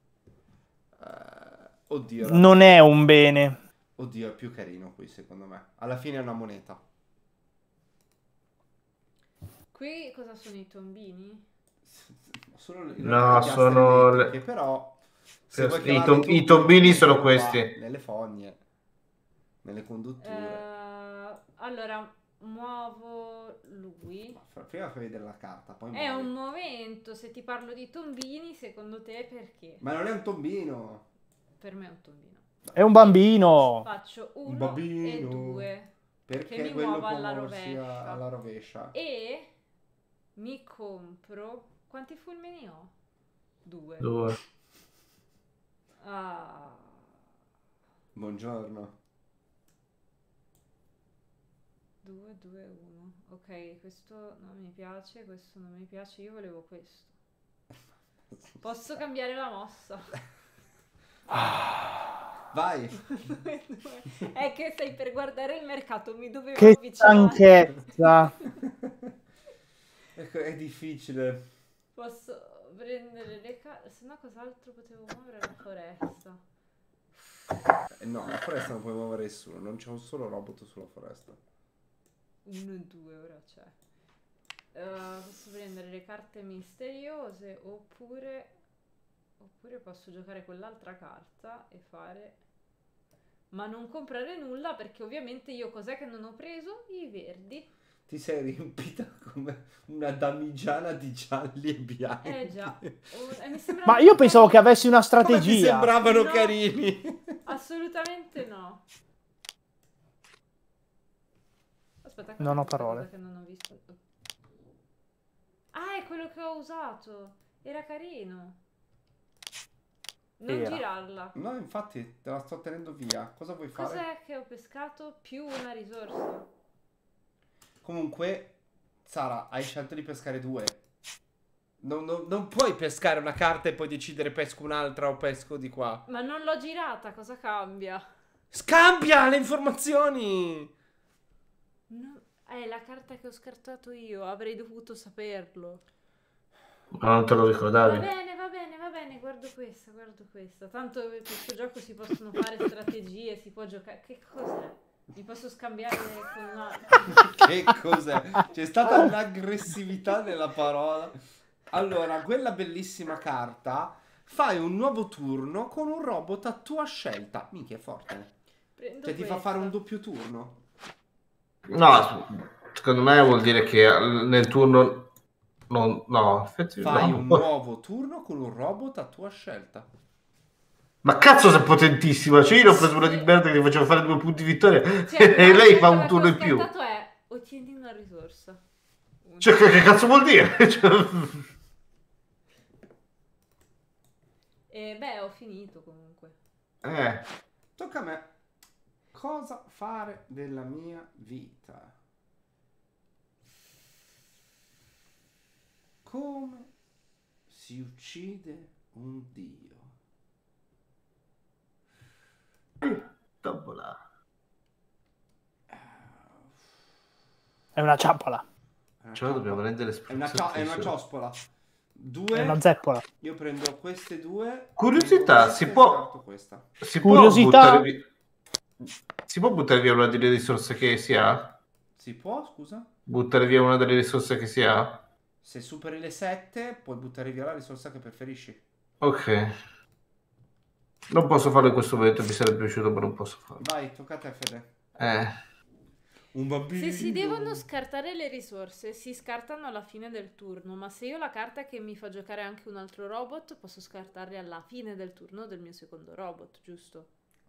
Speaker 1: Eh, oddio,
Speaker 3: Non è un bene.
Speaker 1: oddio, è più carino qui secondo me. Alla fine è una moneta.
Speaker 4: Qui cosa sono i tombini?
Speaker 1: Sono le-
Speaker 5: No,
Speaker 1: le piastre
Speaker 5: sono le-
Speaker 1: elettriche, però se
Speaker 5: I
Speaker 1: vuoi
Speaker 5: tom-
Speaker 1: chiamarli
Speaker 5: i tombini sono
Speaker 1: qua,
Speaker 5: questi.
Speaker 1: nelle fogne, nelle condutture.
Speaker 4: Eh, allora, muovo lui.
Speaker 1: Ma fra- prima fai vedere la carta, poi
Speaker 4: È
Speaker 1: muovi.
Speaker 4: un momento, se ti parlo di tombini, secondo te perché?
Speaker 1: Ma non è un tombino.
Speaker 4: Per me è un tombino.
Speaker 3: È un bambino.
Speaker 4: Faccio
Speaker 1: Un
Speaker 4: uno e
Speaker 1: bambino.
Speaker 4: due.
Speaker 1: Perché
Speaker 4: Che mi
Speaker 1: quello
Speaker 4: muova
Speaker 1: può
Speaker 4: alla
Speaker 1: muoversi a-
Speaker 4: rovescia.
Speaker 1: alla rovescia.
Speaker 4: E mi compro... Quanti fulmini ho? Due.
Speaker 5: Due.
Speaker 4: Ah.
Speaker 1: Buongiorno.
Speaker 4: due, due, uno. Ok, questo non mi piace, questo non mi piace, io volevo questo. Posso cambiare la mossa?
Speaker 1: Vai.
Speaker 4: È che sei per guardare il mercato, mi dovevo
Speaker 3: Che
Speaker 4: avvicinare.
Speaker 3: stanchezza.
Speaker 1: Ecco, è difficile.
Speaker 4: Posso prendere le carte, se no cos'altro potevo muovere? La foresta.
Speaker 1: Eh, no, la foresta non puoi muovere nessuno, non c'è un solo robot sulla foresta.
Speaker 4: uno e due ora c'è. Eh, posso prendere le carte misteriose oppure oppure posso giocare quell'altra carta e fare, ma non comprare nulla perché ovviamente io cos'è che non ho preso? I verdi.
Speaker 1: Ti sei riempita come una damigiana di gialli e bianchi.
Speaker 4: Eh già. Oh, e mi sembra
Speaker 3: Ma io pensavo che avessi una
Speaker 1: Come ti
Speaker 3: strategia.
Speaker 1: sembravano
Speaker 4: No.
Speaker 1: carini?
Speaker 4: assolutamente no. Aspetta,
Speaker 3: Non ho
Speaker 4: questa
Speaker 3: parole.
Speaker 4: cosa che non ho visto. Ah, è quello che ho usato. Era carino. Non
Speaker 3: Era.
Speaker 4: girarla.
Speaker 1: No, infatti, te la sto tenendo via. Cosa vuoi fare?
Speaker 4: Cos'è che ho pescato più una risorsa?
Speaker 1: Comunque, Sara, hai scelto di pescare due. Non, non- non puoi pescare una carta e poi decidere pesco un'altra o pesco di qua.
Speaker 4: Ma non l'ho girata, cosa cambia?
Speaker 1: Scambia le informazioni!
Speaker 4: No, è la carta che ho scartato io, avrei dovuto saperlo.
Speaker 5: Ma non te lo
Speaker 4: Va
Speaker 5: ricordavi?
Speaker 4: bene, va bene, va bene, guardo questa, guardo questa. Tanto in questo gioco si possono fare strategie, si può giocare. Che cos'è? Mi posso scambiare con un altro?
Speaker 1: Che cos'è? C'è stata un'aggressività nella parola. Allora, quella bellissima carta, fai un nuovo turno con un robot a tua scelta. Minchia, è forte.
Speaker 4: Prendo
Speaker 1: Cioè, ti fa
Speaker 4: questa.
Speaker 1: fare un doppio turno.
Speaker 5: No, secondo me vuol dire che nel turno... Non, no, effettivamente...
Speaker 1: Fai
Speaker 5: no.
Speaker 1: un nuovo turno con un robot a tua scelta.
Speaker 5: Ma cazzo sei potentissima, cioè io ho preso una di merda che ti faceva fare due punti vittoria
Speaker 4: Cioè,
Speaker 5: e lei fa
Speaker 4: la
Speaker 5: un
Speaker 4: cosa
Speaker 5: turno
Speaker 4: che
Speaker 5: in
Speaker 4: ho
Speaker 5: più.
Speaker 4: scartato è ottieni una risorsa. Uno.
Speaker 5: Cioè che, che cazzo vuol dire? Cioè,
Speaker 4: E beh, ho finito comunque.
Speaker 5: eh,
Speaker 1: Tocca a me. Cosa fare della mia vita? Come Si uccide un dio.
Speaker 5: Tombola.
Speaker 3: È una ciappola.
Speaker 1: È una
Speaker 5: Cioè dobbiamo
Speaker 1: ciappola.
Speaker 5: rendere
Speaker 1: È una, cia- è una ciospola. Due.
Speaker 3: È una zeppola.
Speaker 1: Io prendo queste due.
Speaker 5: Curiosità,
Speaker 1: prendo questa
Speaker 5: si
Speaker 1: e
Speaker 5: può-
Speaker 1: scarto questa.
Speaker 5: Si
Speaker 3: Curiosità?
Speaker 5: può buttare via... Si può buttare via una delle risorse che si ha?
Speaker 1: Si può, scusa?
Speaker 5: Buttare via una delle risorse che si ha?
Speaker 1: Se superi le sette, puoi buttare via la risorsa che preferisci.
Speaker 5: Ok. Non posso farlo in questo momento, mi sarebbe piaciuto, ma non posso farlo.
Speaker 1: Vai, tocca a te, Fede.
Speaker 5: Eh.
Speaker 1: Un bambino.
Speaker 4: Se si devono scartare le risorse, si scartano alla fine del turno, ma se io ho la carta che mi fa giocare anche un altro robot, posso scartarli alla fine del turno del mio secondo robot, giusto?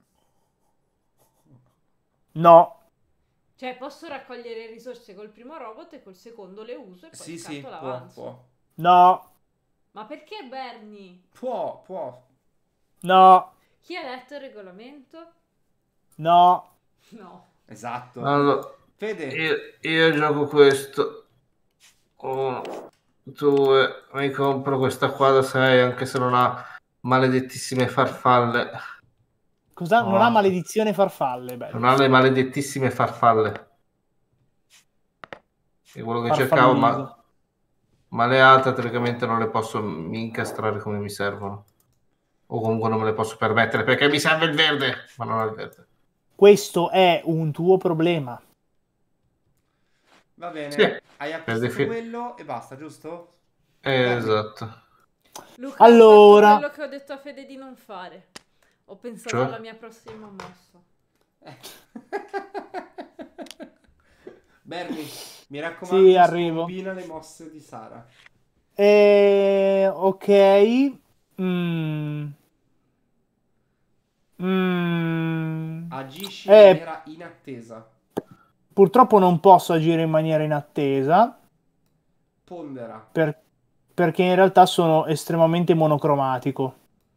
Speaker 3: No.
Speaker 4: Cioè, posso raccogliere risorse col primo robot e col secondo le uso e poi
Speaker 1: Sì,
Speaker 4: scarto
Speaker 1: sì, può,
Speaker 4: l'avanzo.
Speaker 1: può.
Speaker 3: No.
Speaker 4: Ma perché Bernie?
Speaker 1: Può, può.
Speaker 3: No.
Speaker 4: Chi ha letto il regolamento?
Speaker 3: No.
Speaker 4: No.
Speaker 1: Esatto.
Speaker 5: Allora,
Speaker 1: Fede,
Speaker 5: io, io gioco questo. Uno, due, mi compro questa qua da sei, anche se non ha maledettissime farfalle.
Speaker 3: Cosa? Non
Speaker 5: Oh.
Speaker 3: ha maledizione farfalle. Bello.
Speaker 5: Non ha le maledettissime farfalle. È quello che cercavo, ma,
Speaker 3: Farfalliso.
Speaker 5: ma le altre teoricamente non le posso mi incastrare come mi servono. O comunque non me le posso permettere perché mi serve il verde, ma non ho il verde.
Speaker 3: Questo è un tuo problema.
Speaker 1: va bene.
Speaker 5: Sì,
Speaker 1: Hai
Speaker 5: per
Speaker 1: acquistato
Speaker 5: defi-
Speaker 1: quello e basta, giusto?
Speaker 5: Eh, esatto.
Speaker 4: Luca,
Speaker 3: Allora.
Speaker 4: ho fatto quello che ho detto a Fede di non fare. Ho pensato
Speaker 5: Cioè?
Speaker 4: alla mia prossima mossa.
Speaker 1: Bernie, mi raccomando,
Speaker 3: Sì, arrivo.
Speaker 1: combina le mosse di Sara.
Speaker 3: Eh, ok. Mm. Mm.
Speaker 1: Agisci
Speaker 3: Eh.
Speaker 1: in maniera inattesa.
Speaker 3: Purtroppo non posso agire in maniera inattesa
Speaker 1: Pondera.
Speaker 3: per- perché in realtà sono estremamente monocromatico.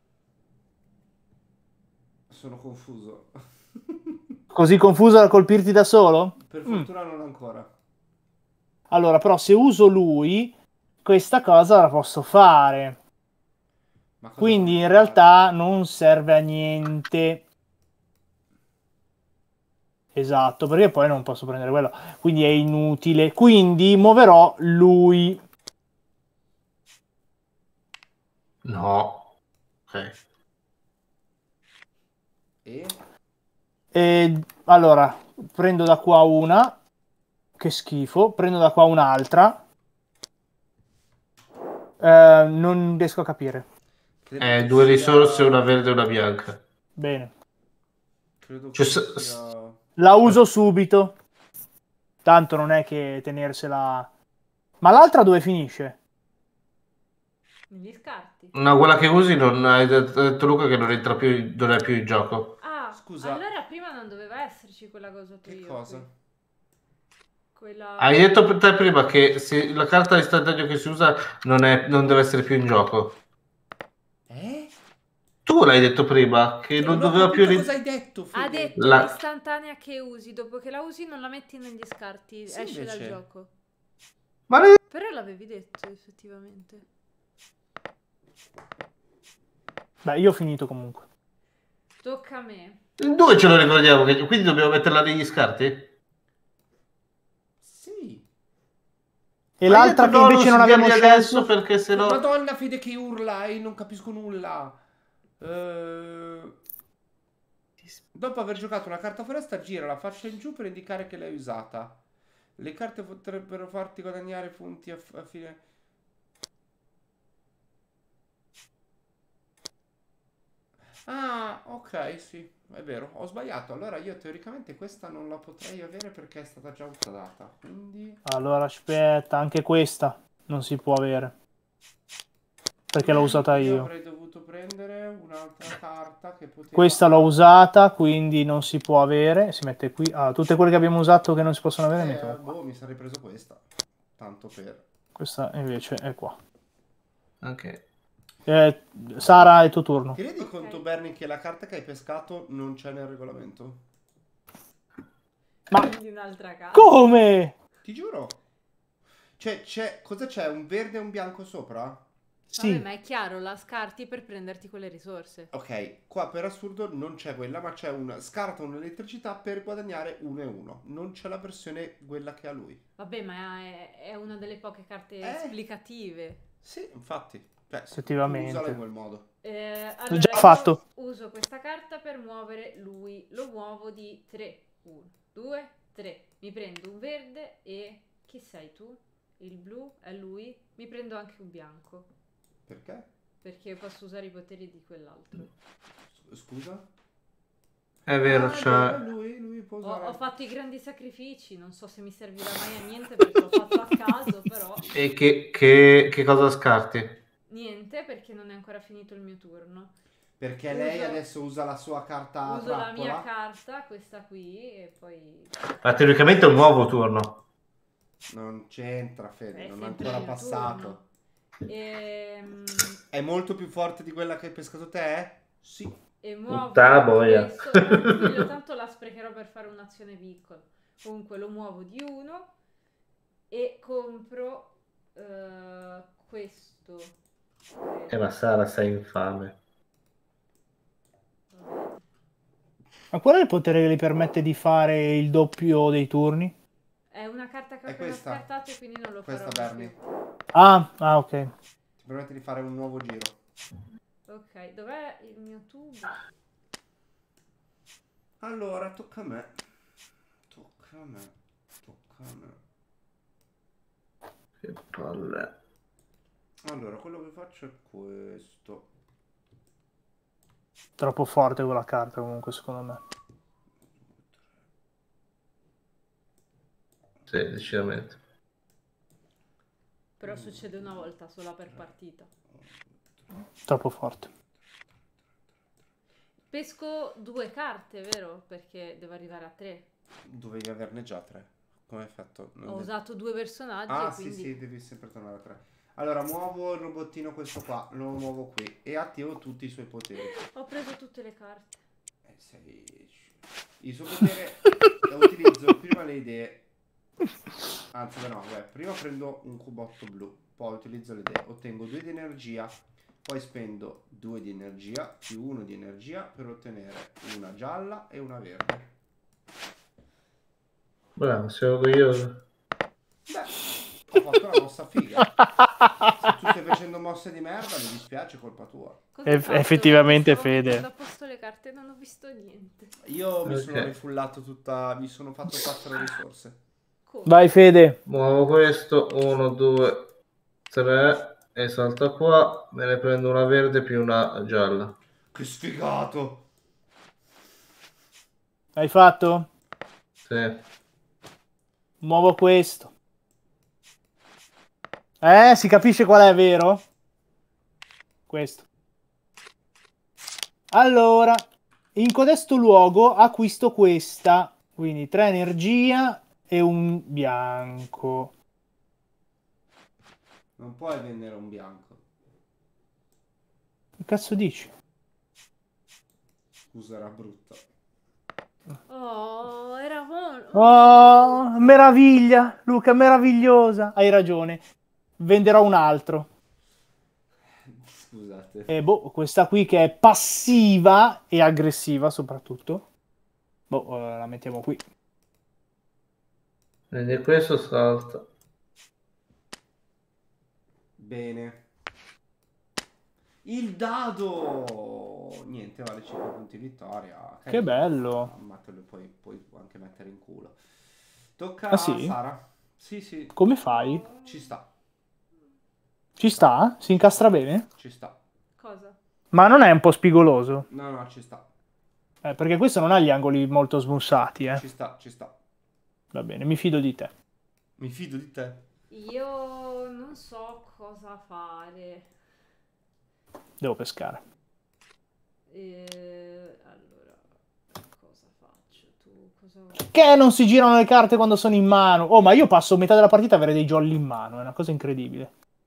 Speaker 1: Sono confuso.
Speaker 3: Così confuso da colpirti da solo?
Speaker 1: Per
Speaker 3: Mm.
Speaker 1: fortuna non ancora.
Speaker 3: Allora, però se uso lui, questa cosa la posso fare.
Speaker 1: Ma cosa
Speaker 3: Quindi
Speaker 1: vuoi
Speaker 3: in
Speaker 1: fare?
Speaker 3: realtà non serve a niente. Esatto, perché poi non posso prendere quello. Quindi è inutile. Quindi muoverò lui.
Speaker 5: No. Ok.
Speaker 1: E?
Speaker 3: E allora, prendo da qua una. Che schifo. Prendo da qua un'altra. Eh, non riesco a capire.
Speaker 1: Credo
Speaker 5: Eh,
Speaker 1: che
Speaker 5: due
Speaker 1: sia-
Speaker 5: risorse, una verde e una bianca.
Speaker 3: Bene.
Speaker 1: Credo
Speaker 5: Cioè,
Speaker 1: che
Speaker 5: s-
Speaker 1: sia...
Speaker 3: La uso subito. Tanto non è che tenersela... Ma l'altra dove finisce?
Speaker 4: Negli scarti.
Speaker 5: No, quella che usi non hai detto hai detto Luca che non entra più, non è più in gioco.
Speaker 4: Ah,
Speaker 1: Scusa.
Speaker 4: allora prima non doveva esserci quella cosa che
Speaker 1: Che
Speaker 4: io
Speaker 1: cosa?
Speaker 4: qui. Quella...
Speaker 5: Hai detto per te prima che se la carta istantanea che si usa non, è, non deve essere più in gioco.
Speaker 1: Eh?
Speaker 5: Tu l'hai detto prima che non
Speaker 1: Non ho
Speaker 5: doveva più...
Speaker 1: capito
Speaker 5: ri-
Speaker 1: cosa hai detto, Fede.
Speaker 4: Ha detto
Speaker 5: La-
Speaker 4: l'istantanea che usi, dopo che la usi non la metti negli scarti,
Speaker 1: Sì,
Speaker 4: esce dal
Speaker 1: invece.
Speaker 4: gioco.
Speaker 5: Ma le-
Speaker 4: Però l'avevi detto effettivamente.
Speaker 3: Beh, io ho finito comunque.
Speaker 4: Tocca a me.
Speaker 5: in due ce lo ricordiamo, che- quindi dobbiamo metterla negli scarti?
Speaker 1: Sì.
Speaker 3: E
Speaker 5: Hai
Speaker 3: l'altra
Speaker 5: detto
Speaker 3: che
Speaker 5: no,
Speaker 3: invece
Speaker 5: non
Speaker 3: non
Speaker 5: si
Speaker 3: abbiamo
Speaker 5: cambia adesso
Speaker 3: scelto...
Speaker 5: perché se no...
Speaker 1: Madonna, Fede che urla e non capisco nulla. Eh, Dopo aver giocato una carta foresta, gira la faccia in giù per indicare che l'hai usata. Le carte potrebbero farti guadagnare punti a, a fine... Ah, ok, sì, è vero, ho sbagliato. Allora io teoricamente questa non la potrei avere perché è stata già usata. Quindi...
Speaker 3: Allora, aspetta, anche questa non si può avere. Perché l'ho usata
Speaker 1: Io
Speaker 3: io.
Speaker 1: avrei dovuto prendere un'altra carta che poteva...
Speaker 3: Questa l'ho usata, quindi non si può avere. Si mette qui. Ah, tutte quelle che abbiamo usato che non si possono avere,
Speaker 1: Eh,
Speaker 3: mettiamo qua.
Speaker 1: boh, mi sarei preso questa. Tanto per...
Speaker 3: Questa invece è qua.
Speaker 5: Ok.
Speaker 3: Eh, Sara, è il tuo turno.
Speaker 1: Ti rendi
Speaker 4: Ok.
Speaker 1: conto, Bernie, che la carta che hai pescato non c'è nel regolamento?
Speaker 3: Ma
Speaker 4: Quindi un'altra carta.
Speaker 3: come?
Speaker 1: Ti giuro. Cioè, c'è... Cosa c'è? Un verde e un bianco sopra?
Speaker 3: Sì.
Speaker 4: Vabbè, ma è chiaro, la scarti per prenderti quelle risorse.
Speaker 1: Ok, qua per assurdo non c'è quella, ma c'è una scarta un'elettricità per guadagnare uno e uno. Non c'è la versione quella che ha lui.
Speaker 4: Vabbè, ma è, è una delle poche carte
Speaker 1: Eh.
Speaker 4: esplicative.
Speaker 1: Sì, infatti. Cioè, se tu
Speaker 3: Effettivamente.
Speaker 1: usala in quel modo.
Speaker 4: Eh,
Speaker 3: L'ho
Speaker 4: allora,
Speaker 3: già
Speaker 4: io
Speaker 3: fatto.
Speaker 4: uso questa carta per muovere lui. Lo muovo di tre. uno, due, tre. Mi prendo un verde e... Chi sei tu? Il blu è lui. Mi prendo anche un bianco.
Speaker 1: Perché?
Speaker 4: Perché posso usare i poteri di quell'altro.
Speaker 1: S- Scusa?
Speaker 5: È vero,
Speaker 1: Ah,
Speaker 5: cioè...
Speaker 1: no, lui, lui può
Speaker 4: Ho,
Speaker 1: usare...
Speaker 4: ho fatto i grandi sacrifici. Non so se mi servirà mai a niente perché l'ho fatto a caso, però...
Speaker 5: E che, che, che cosa scarti?
Speaker 4: Niente, perché non è ancora finito il mio turno.
Speaker 1: Perché
Speaker 4: Uso-
Speaker 1: lei adesso usa la sua carta
Speaker 4: Uso la
Speaker 1: trappola.
Speaker 4: mia carta, questa qui, e poi...
Speaker 5: Ma teoricamente è un nuovo turno.
Speaker 1: Non c'entra, Fede,
Speaker 4: È
Speaker 1: non è
Speaker 4: sempre
Speaker 1: ancora
Speaker 4: il mio
Speaker 1: passato.
Speaker 4: turno. Ehm,
Speaker 1: È molto più forte di quella che hai pescato te? Sì.
Speaker 4: E muovo
Speaker 5: Puttana boia.
Speaker 4: questo, tranquillo, tanto la sprecherò per fare un'azione piccola. Comunque lo muovo di uno e compro eh, questo.
Speaker 5: Eh, ma Sara, sei infame.
Speaker 4: Vabbè.
Speaker 3: Ma qual è il potere che gli permette di fare il doppio dei turni?
Speaker 4: È una carta che ho
Speaker 1: È
Speaker 4: appena
Speaker 1: questa.
Speaker 4: scartato e quindi non lo
Speaker 1: Questa,
Speaker 4: farò
Speaker 1: Bernie.
Speaker 4: più.
Speaker 3: Ah, ah, ok.
Speaker 1: Ti permette di fare un nuovo giro.
Speaker 4: Ok, dov'è il mio tubo?
Speaker 1: Allora, tocca a me. Tocca a me. Tocca a me.
Speaker 5: Che palle.
Speaker 1: Allora, quello che faccio è questo.
Speaker 3: Troppo forte quella carta comunque, secondo me.
Speaker 5: Sì, decisamente.
Speaker 4: Però succede una volta sola per partita.
Speaker 3: Troppo forte.
Speaker 4: Pesco due carte, vero? Perché devo arrivare a tre.
Speaker 1: Dovevi averne già tre. Come hai fatto? Non
Speaker 4: Ho
Speaker 1: de-
Speaker 4: usato due personaggi
Speaker 1: Ah,
Speaker 4: e
Speaker 1: sì,
Speaker 4: quindi...
Speaker 1: sì, devi sempre tornare a tre. Allora, muovo il robottino questo qua, lo muovo qui e attivo tutti i suoi poteri.
Speaker 4: Ho preso tutte le carte.
Speaker 1: Eh, sei... Il suo potere lo utilizzo prima le idee. Anzi, beh, no, beh, prima prendo un cubotto blu, poi utilizzo le idee, ottengo due di energia, poi spendo due di energia più uno di energia per ottenere una gialla e una verde.
Speaker 5: Bravo, sei orgoglioso.
Speaker 1: Beh, ho fatto una mossa figa. Se tu stai facendo mosse di merda, mi dispiace, colpa tua.
Speaker 4: Cosa hai
Speaker 3: Eff-
Speaker 4: fatto?
Speaker 3: effettivamente,
Speaker 4: Stavo
Speaker 3: Fede.
Speaker 4: mettendo a posto le carte e non ho visto niente.
Speaker 1: Io mi
Speaker 5: Ok.
Speaker 1: sono rifullato tutta, mi sono fatto quattro risorse.
Speaker 4: Come?
Speaker 3: Vai, Fede.
Speaker 5: Muovo questo, uno, due, tre, e salta qua, me ne prendo una verde più una gialla.
Speaker 1: Che sfigato!
Speaker 3: Hai fatto?
Speaker 5: Sì.
Speaker 3: Muovo questo. Eh, si capisce qual è, vero? Questo. Allora, in codesto luogo acquisto questa. Quindi tre energia e un bianco.
Speaker 1: Non puoi vendere un bianco.
Speaker 3: Che cazzo dici?
Speaker 1: Scusa, era brutta.
Speaker 4: Oh, era buono.
Speaker 3: Oh, meraviglia, Luca, meravigliosa. Hai ragione. Venderò un altro.
Speaker 1: Scusate.
Speaker 3: E boh, questa qui che è passiva e aggressiva soprattutto. Boh, eh, la mettiamo qui.
Speaker 5: Quindi questo salta.
Speaker 1: Bene. Il dado! Niente, vale cinque punti vittoria.
Speaker 3: Che bello.
Speaker 1: Ma te lo puoi, puoi anche mettere in culo. Tocca
Speaker 3: Ah, sì?
Speaker 1: a Sara. Sì, sì,
Speaker 3: Come fai?
Speaker 1: ci sta,
Speaker 3: Ci sta? Si incastra bene?
Speaker 1: ci sta.
Speaker 4: Cosa?
Speaker 3: Ma non è un po' spigoloso?
Speaker 1: No, no, ci sta.
Speaker 3: Eh, perché questo non ha gli angoli molto smussati, eh.
Speaker 1: Ci sta, ci sta.
Speaker 3: Va bene, mi fido di te.
Speaker 1: Mi fido di te.
Speaker 4: Io non so cosa fare.
Speaker 3: Devo pescare.
Speaker 4: Eh, allora, cosa faccio? Tu cosa vuoi?
Speaker 3: Che non si girano le carte quando sono in mano. Oh, ma io passo metà della partita a avere dei jolly in mano. È una cosa incredibile.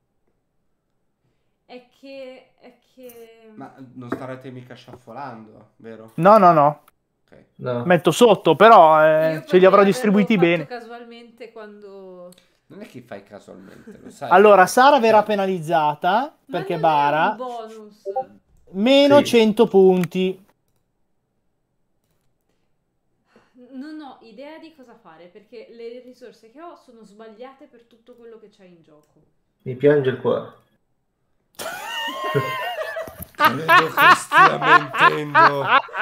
Speaker 4: È che... è che...
Speaker 1: Ma non starete mica sciaffolando, vero?
Speaker 3: No, no, no.
Speaker 1: Ok.
Speaker 5: No.
Speaker 3: Metto sotto, però eh,
Speaker 4: Io
Speaker 3: ce li avrò
Speaker 4: potrei
Speaker 3: distribuiti
Speaker 4: averlo
Speaker 3: bene.
Speaker 4: fatto casualmente quando...
Speaker 1: Non è che fai casualmente, lo sai.
Speaker 3: Allora, Sara verrà penalizzata
Speaker 4: Ma
Speaker 3: perché
Speaker 4: non
Speaker 3: Bara
Speaker 4: è un bonus.
Speaker 3: meno
Speaker 5: Sì.
Speaker 3: cento punti.
Speaker 4: Non ho idea di cosa fare perché le risorse che ho sono sbagliate per tutto quello che c'è in gioco.
Speaker 5: Mi piange il cuore.
Speaker 1: Credo che stia mentendo.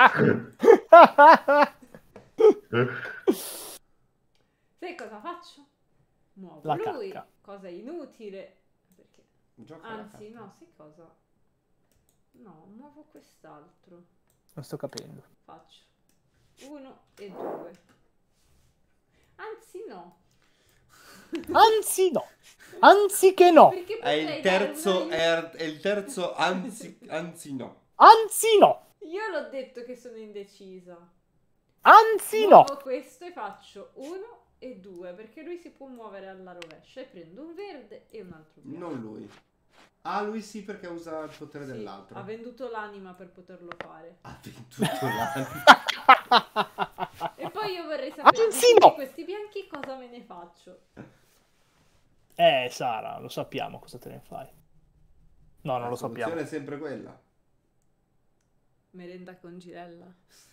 Speaker 4: Sai cosa faccio? Muovo
Speaker 3: La
Speaker 4: lui,
Speaker 3: cacca.
Speaker 4: cosa inutile. Perché...
Speaker 1: Gioca la
Speaker 4: Anzi,
Speaker 1: carta.
Speaker 4: no, sai cosa? No, muovo quest'altro.
Speaker 3: Non sto capendo.
Speaker 4: Faccio uno e due. Anzi, no.
Speaker 3: Anzi no. Anzi che no.
Speaker 4: Perché
Speaker 1: È
Speaker 4: potrei
Speaker 1: il
Speaker 4: dare
Speaker 1: terzo,
Speaker 4: una-
Speaker 1: è, è il terzo, anzi, anzi no.
Speaker 3: Anzi no.
Speaker 4: Io l'ho detto che sono indecisa.
Speaker 3: Anzi no.
Speaker 4: Muovo questo e faccio uno e due perché lui si può muovere alla rovescia e prendo un verde e un altro bianco.
Speaker 1: Non lui. Ah, lui sì, perché usa il potere
Speaker 4: Sì,
Speaker 1: dell'altro.
Speaker 4: ha venduto l'anima per poterlo fare.
Speaker 1: Ha venduto l'anima.
Speaker 4: E poi io vorrei sapere di
Speaker 3: Anzi,
Speaker 4: tutti
Speaker 3: no.
Speaker 4: questi bianchi cosa me ne faccio.
Speaker 3: Eh, Sara, lo sappiamo cosa te ne fai. No, non
Speaker 1: La
Speaker 3: lo
Speaker 1: soluzione
Speaker 3: sappiamo.
Speaker 1: è sempre quella.
Speaker 4: Merenda con girella.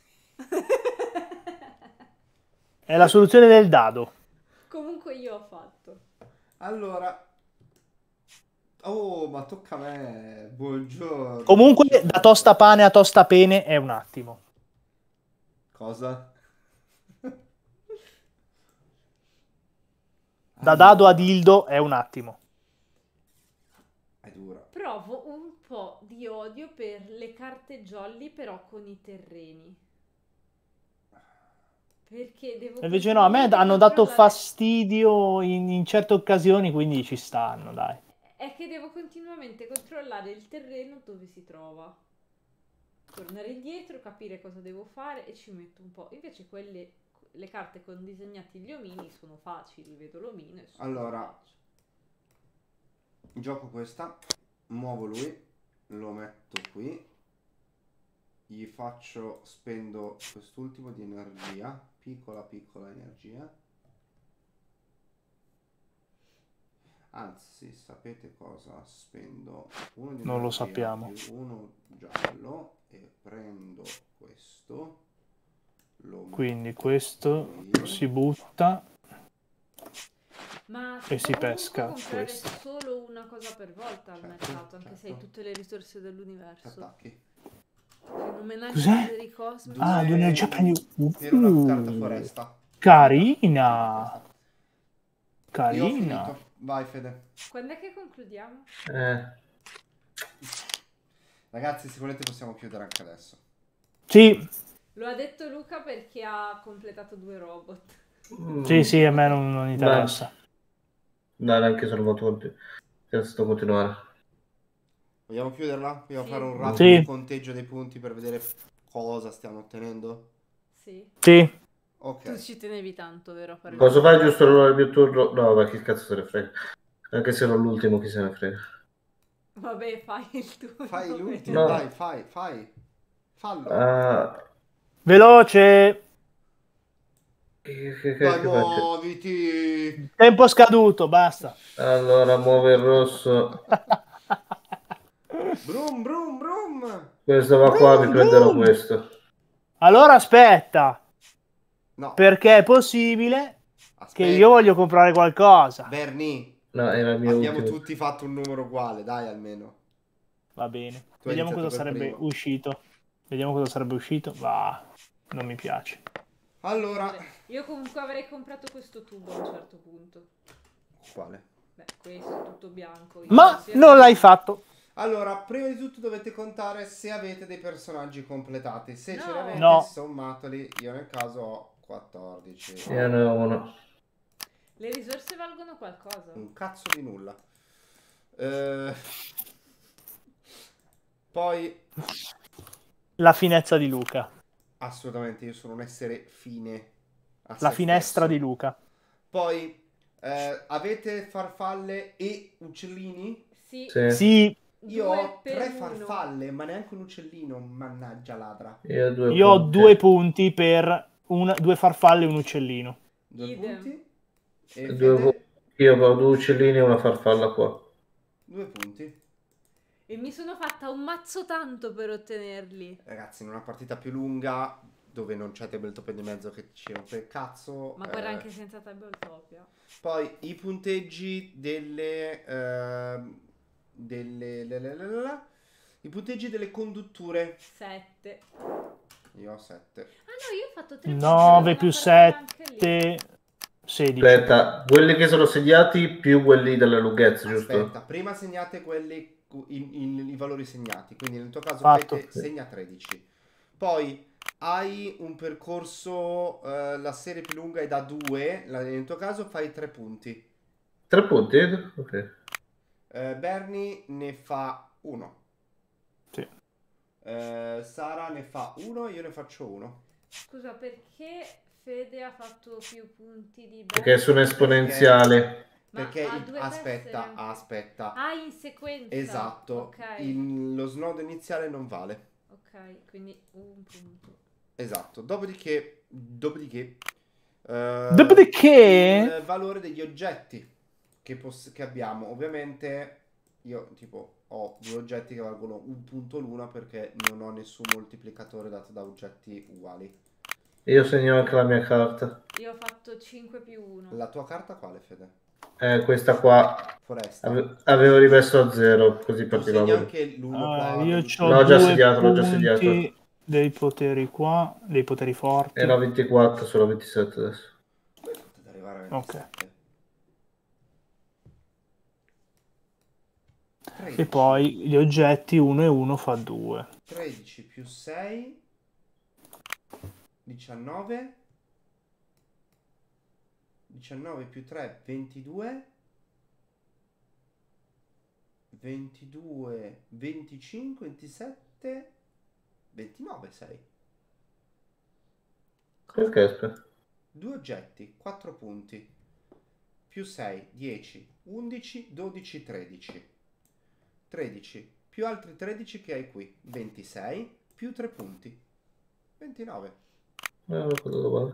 Speaker 3: È la soluzione del dado.
Speaker 4: Comunque io ho fatto.
Speaker 1: Allora. Oh, ma tocca a me. Buongiorno.
Speaker 3: Comunque, da tostapane a tostapene è un attimo.
Speaker 1: Cosa?
Speaker 3: Da dado a dildo è un attimo.
Speaker 1: È dura.
Speaker 4: Provo un po' di odio per le carte jolly però con i terreni. Perché devo...
Speaker 3: Invece no, a me
Speaker 4: continuamente
Speaker 3: hanno dato
Speaker 4: controllare-
Speaker 3: fastidio in, in certe occasioni, quindi ci stanno, dai.
Speaker 4: È che devo continuamente controllare il terreno dove si trova. Tornare indietro, capire cosa devo fare e ci metto un po'. Invece quelle, le carte con disegnati gli omini sono facili, vedo l'omino e so
Speaker 1: Allora.
Speaker 4: cosa faccio.
Speaker 1: Gioco questa. Muovo lui. Lo metto qui. Gli faccio. Spendo quest'ultimo di energia. Piccola piccola energia. Anzi, sapete cosa? Spendo uno di
Speaker 3: Non lo
Speaker 1: energia
Speaker 3: sappiamo.
Speaker 1: più uno giallo e prendo questo. Lo
Speaker 3: Quindi
Speaker 1: metto
Speaker 3: questo
Speaker 1: qui.
Speaker 3: si butta.
Speaker 4: Ma
Speaker 3: E si
Speaker 4: può comunque
Speaker 3: pesca
Speaker 4: comprare
Speaker 3: questo.
Speaker 4: solo una cosa per volta al
Speaker 1: Certo,
Speaker 4: mercato, anche se hai
Speaker 1: certo.
Speaker 4: tutte le risorse
Speaker 1: Ti
Speaker 4: dell'universo.
Speaker 1: attacchi.
Speaker 4: Fenomenali
Speaker 3: Cos'è?
Speaker 4: poteri cosmici.
Speaker 3: Ah, due energia prendi.
Speaker 1: Per una carta
Speaker 3: Uh,
Speaker 1: foresta.
Speaker 3: carina.
Speaker 1: Io ho
Speaker 3: Carina.
Speaker 1: finito. Vai Fede.
Speaker 4: Quando è che concludiamo?
Speaker 5: Eh,
Speaker 1: Ragazzi, se volete possiamo chiudere anche adesso.
Speaker 3: Sì,
Speaker 4: Lo ha detto Luca perché ha completato due robot.
Speaker 5: mm,
Speaker 3: sì, sì, a me non, non interessa.
Speaker 5: No, neanche sono molto contento. Sto continuare.
Speaker 1: Vogliamo chiuderla? Vogliamo
Speaker 4: Sì.
Speaker 1: fare un rapido
Speaker 3: Sì.
Speaker 1: conteggio dei punti per vedere cosa stiamo ottenendo?
Speaker 4: Sì.
Speaker 3: Sì.
Speaker 1: Ok.
Speaker 4: Tu ci tenevi tanto, vero? a fare il-
Speaker 5: Posso fare giusto allora il mio turno? No, ma chi cazzo se ne frega. Anche se ero l'ultimo, chi se ne frega.
Speaker 4: Vabbè, fai il tuo.
Speaker 1: Fai l'ultimo,
Speaker 5: No.
Speaker 1: dai, fai, fai. Fallo.
Speaker 5: Ah,
Speaker 3: Veloce.
Speaker 5: che, che, che,
Speaker 1: Dai,
Speaker 5: che faccio?
Speaker 1: muoviti.
Speaker 3: Tempo scaduto, basta.
Speaker 5: Allora, muove il rosso.
Speaker 1: Brum, brum, brum.
Speaker 5: Questo va qua, mi
Speaker 3: Brum,
Speaker 5: prenderò
Speaker 3: brum.
Speaker 5: questo.
Speaker 3: Allora aspetta,
Speaker 1: No,
Speaker 3: perché è possibile che
Speaker 1: aspetta.
Speaker 3: io voglio comprare qualcosa.
Speaker 1: Bernie,
Speaker 5: No, era il mio
Speaker 1: abbiamo
Speaker 5: ultimo.
Speaker 1: tutti fatto un numero uguale, dai almeno.
Speaker 3: Va bene.
Speaker 1: Tu hai
Speaker 3: Vediamo
Speaker 1: iniziato
Speaker 3: cosa
Speaker 1: per
Speaker 3: sarebbe
Speaker 1: primo.
Speaker 3: uscito. Vediamo cosa sarebbe uscito. Va, non mi piace.
Speaker 1: Allora,
Speaker 4: Vabbè, io comunque avrei comprato questo tubo a un certo punto.
Speaker 1: quale?
Speaker 4: Beh, questo tutto bianco. io
Speaker 3: Ma
Speaker 4: sia-
Speaker 3: non l'hai fatto.
Speaker 1: Allora, prima di tutto dovete contare se avete dei personaggi completati. Se ce
Speaker 4: No.
Speaker 1: li avete,
Speaker 3: No.
Speaker 1: sommateli. Io nel caso ho quattordici.
Speaker 5: Io ne ho uno.
Speaker 4: Le risorse valgono qualcosa?
Speaker 1: Un cazzo di nulla. Eh, Poi,
Speaker 3: La finezza di Luca.
Speaker 1: assolutamente, io sono un essere fine. a
Speaker 3: La
Speaker 1: se
Speaker 3: finestra
Speaker 1: stesso.
Speaker 3: di Luca.
Speaker 1: Poi, eh, avete farfalle e uccellini?
Speaker 4: Sì.
Speaker 5: Sì.
Speaker 3: Sì,
Speaker 1: Io
Speaker 4: Due
Speaker 1: ho
Speaker 4: per
Speaker 1: tre
Speaker 4: uno.
Speaker 1: farfalle, ma neanche un uccellino. Mannaggia ladra.
Speaker 5: Io ho due
Speaker 3: io ho
Speaker 5: punti.
Speaker 3: due punti per una- due farfalle e un uccellino.
Speaker 1: Due
Speaker 4: Idem.
Speaker 1: punti. E
Speaker 5: Due
Speaker 1: Fede?
Speaker 5: Io ho due uccellini e una farfalla qua.
Speaker 1: Due punti.
Speaker 4: E mi sono fatta un mazzo tanto per ottenerli.
Speaker 1: Ragazzi, in una partita più lunga, dove non c'è Tabletop di mezzo che ci rompe il cazzo.
Speaker 4: Ma guarda
Speaker 1: eh,
Speaker 4: anche senza Tabletopia.
Speaker 1: Poi i punteggi delle... ehm, delle... le- le- le- le- le- i punteggi delle condutture.
Speaker 4: sette.
Speaker 1: Io ho sette.
Speaker 4: Ah no, io ho fatto tre.
Speaker 3: nove più sette, sedici.
Speaker 5: Aspetta, quelli che sono segnati più quelli delle lunghezze, giusto?
Speaker 1: Aspetta, prima segnate quelli in, in- i valori segnati. Quindi nel tuo caso
Speaker 3: Fatto.
Speaker 1: Fede segna tredici. Poi hai un percorso, eh, la serie più lunga è da due. Nel tuo caso fai tre punti.
Speaker 5: Tre punti? Ok.
Speaker 1: Eh, Bernie ne fa uno.
Speaker 3: Sì.
Speaker 1: Eh, Sara ne fa uno, io ne faccio uno.
Speaker 4: Scusa, perché Fede ha fatto più punti di
Speaker 5: Perché sono esponenziali.
Speaker 4: Ma
Speaker 1: Perché
Speaker 4: ha
Speaker 1: il-
Speaker 4: due
Speaker 1: aspetta,
Speaker 4: tessere anche.
Speaker 1: aspetta.
Speaker 4: Ah, in sequenza.
Speaker 1: Esatto.
Speaker 4: Ok.
Speaker 1: Il- lo snodo iniziale non vale.
Speaker 4: Ok, quindi un punto.
Speaker 1: Esatto. Dopodiché, dopodiché, eh,
Speaker 3: Dopodiché,
Speaker 1: il valore degli oggetti che, poss- che abbiamo. Ovviamente io tipo ho due oggetti che valgono un punto l'una perché non ho nessun moltiplicatore dato da oggetti uguali.
Speaker 5: Io segno anche la mia carta.
Speaker 4: Io ho fatto cinque più uno.
Speaker 1: La tua carta quale, Fede?
Speaker 5: Eh, questa qua
Speaker 1: Foresta.
Speaker 5: ave- avevo rimesso a zero, così
Speaker 1: Tu segni
Speaker 5: partivamo.
Speaker 1: anche l'uno
Speaker 3: ah,
Speaker 1: qua.
Speaker 3: io
Speaker 1: del-
Speaker 3: ho
Speaker 5: L'ho già
Speaker 3: due
Speaker 5: sediato, l'ho già
Speaker 3: punti
Speaker 5: sediato.
Speaker 3: dei poteri qua, dei poteri forti.
Speaker 5: Era ventiquattro, sono ventisette adesso.
Speaker 1: Come potete arrivare a
Speaker 3: Ok.
Speaker 1: ventisette?
Speaker 3: E
Speaker 1: tredici.
Speaker 3: poi gli oggetti uno e uno fa due.
Speaker 1: tredici più sei, diciannove, diciannove più tre, ventidue, ventidue, venticinque, ventisette, ventinove, sei.
Speaker 5: Perché? Aspetta.
Speaker 1: Due oggetti, quattro punti, più sei, dieci, undici, dodici, tredici. tredici più altri tredici che hai qui, ventisei, più tre punti, ventinove.
Speaker 5: Eh, quello vale.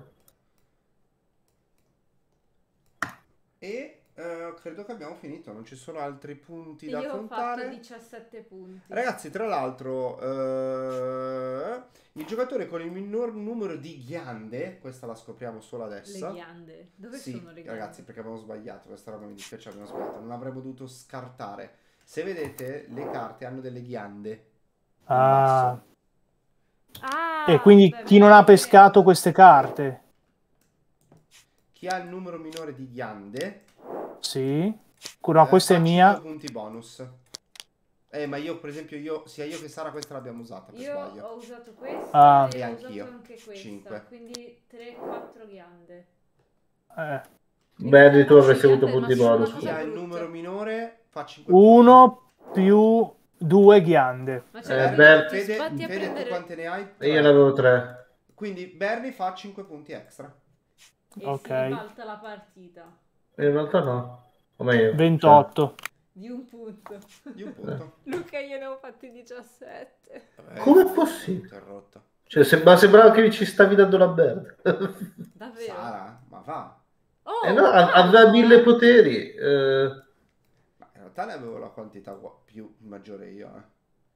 Speaker 1: E eh, credo che abbiamo finito, non ci sono altri punti da
Speaker 4: Io ho
Speaker 1: affrontare.
Speaker 4: fatto diciassette punti.
Speaker 1: Ragazzi, tra l'altro, eh, il giocatore con il minor numero di ghiande, questa la scopriamo solo
Speaker 4: Le
Speaker 1: adesso.
Speaker 4: ghiande. Dove
Speaker 1: Sì,
Speaker 4: sono le ghiande?
Speaker 1: ragazzi, perché abbiamo sbagliato, questa roba mi dispiace, abbiamo sbagliato, non avremmo dovuto scartare. Se vedete, le carte hanno delle ghiande in
Speaker 3: Ah,
Speaker 1: basso.
Speaker 4: Ah,
Speaker 3: e quindi
Speaker 4: beh,
Speaker 3: chi non ha
Speaker 4: beh,
Speaker 3: pescato queste carte?
Speaker 1: Chi ha il numero minore di ghiande,
Speaker 3: Sì. No,
Speaker 1: eh,
Speaker 3: questa è
Speaker 1: fa
Speaker 3: mia.
Speaker 1: cinque punti bonus. Eh, ma io, per esempio, io, sia io che Sara questa l'abbiamo usata, per
Speaker 4: Io
Speaker 1: sbaglio.
Speaker 4: ho usato questa
Speaker 3: Ah.
Speaker 4: e
Speaker 1: E
Speaker 4: ho
Speaker 1: anch'io.
Speaker 4: usato anche questa.
Speaker 1: Cinque.
Speaker 4: Quindi tre quattro ghiande.
Speaker 3: Eh,
Speaker 5: Beh, di tu
Speaker 4: Questa
Speaker 5: avresti avuto
Speaker 4: ghiande,
Speaker 5: punti
Speaker 4: ma sono
Speaker 5: bonus.
Speaker 4: una
Speaker 1: Chi
Speaker 4: cosa
Speaker 1: ha il
Speaker 4: brutta.
Speaker 1: numero minore fa cinque punti.
Speaker 3: uno più due ghiande.
Speaker 4: Ma
Speaker 5: Eh,
Speaker 4: c'è
Speaker 5: beh,
Speaker 1: Fede,
Speaker 4: sbatti a
Speaker 1: Fede, tu
Speaker 4: prendere
Speaker 1: quante ne hai?
Speaker 5: E io
Speaker 1: Tre.
Speaker 5: ne avevo tre.
Speaker 1: Quindi Bernie fa cinque punti extra.
Speaker 4: e
Speaker 3: Ok.
Speaker 4: si ribalta la partita
Speaker 5: In realtà no. O meglio,
Speaker 3: ventotto.
Speaker 4: di un punto.
Speaker 1: Di un punto.
Speaker 4: Luca, io ne ho fatti diciassette.
Speaker 1: Vabbè,
Speaker 5: Com'è possibile?
Speaker 1: interrotta.
Speaker 5: Cioè, se- ma sembrava che ci stavi dando la merda.
Speaker 4: Davvero?
Speaker 1: Sara, ma va.
Speaker 4: Oh,
Speaker 5: Eh no, a-
Speaker 4: bravo,
Speaker 5: aveva mille
Speaker 4: eh.
Speaker 5: poteri. eh.
Speaker 1: Ma in realtà ne avevo la quantità gua- più maggiore io, eh.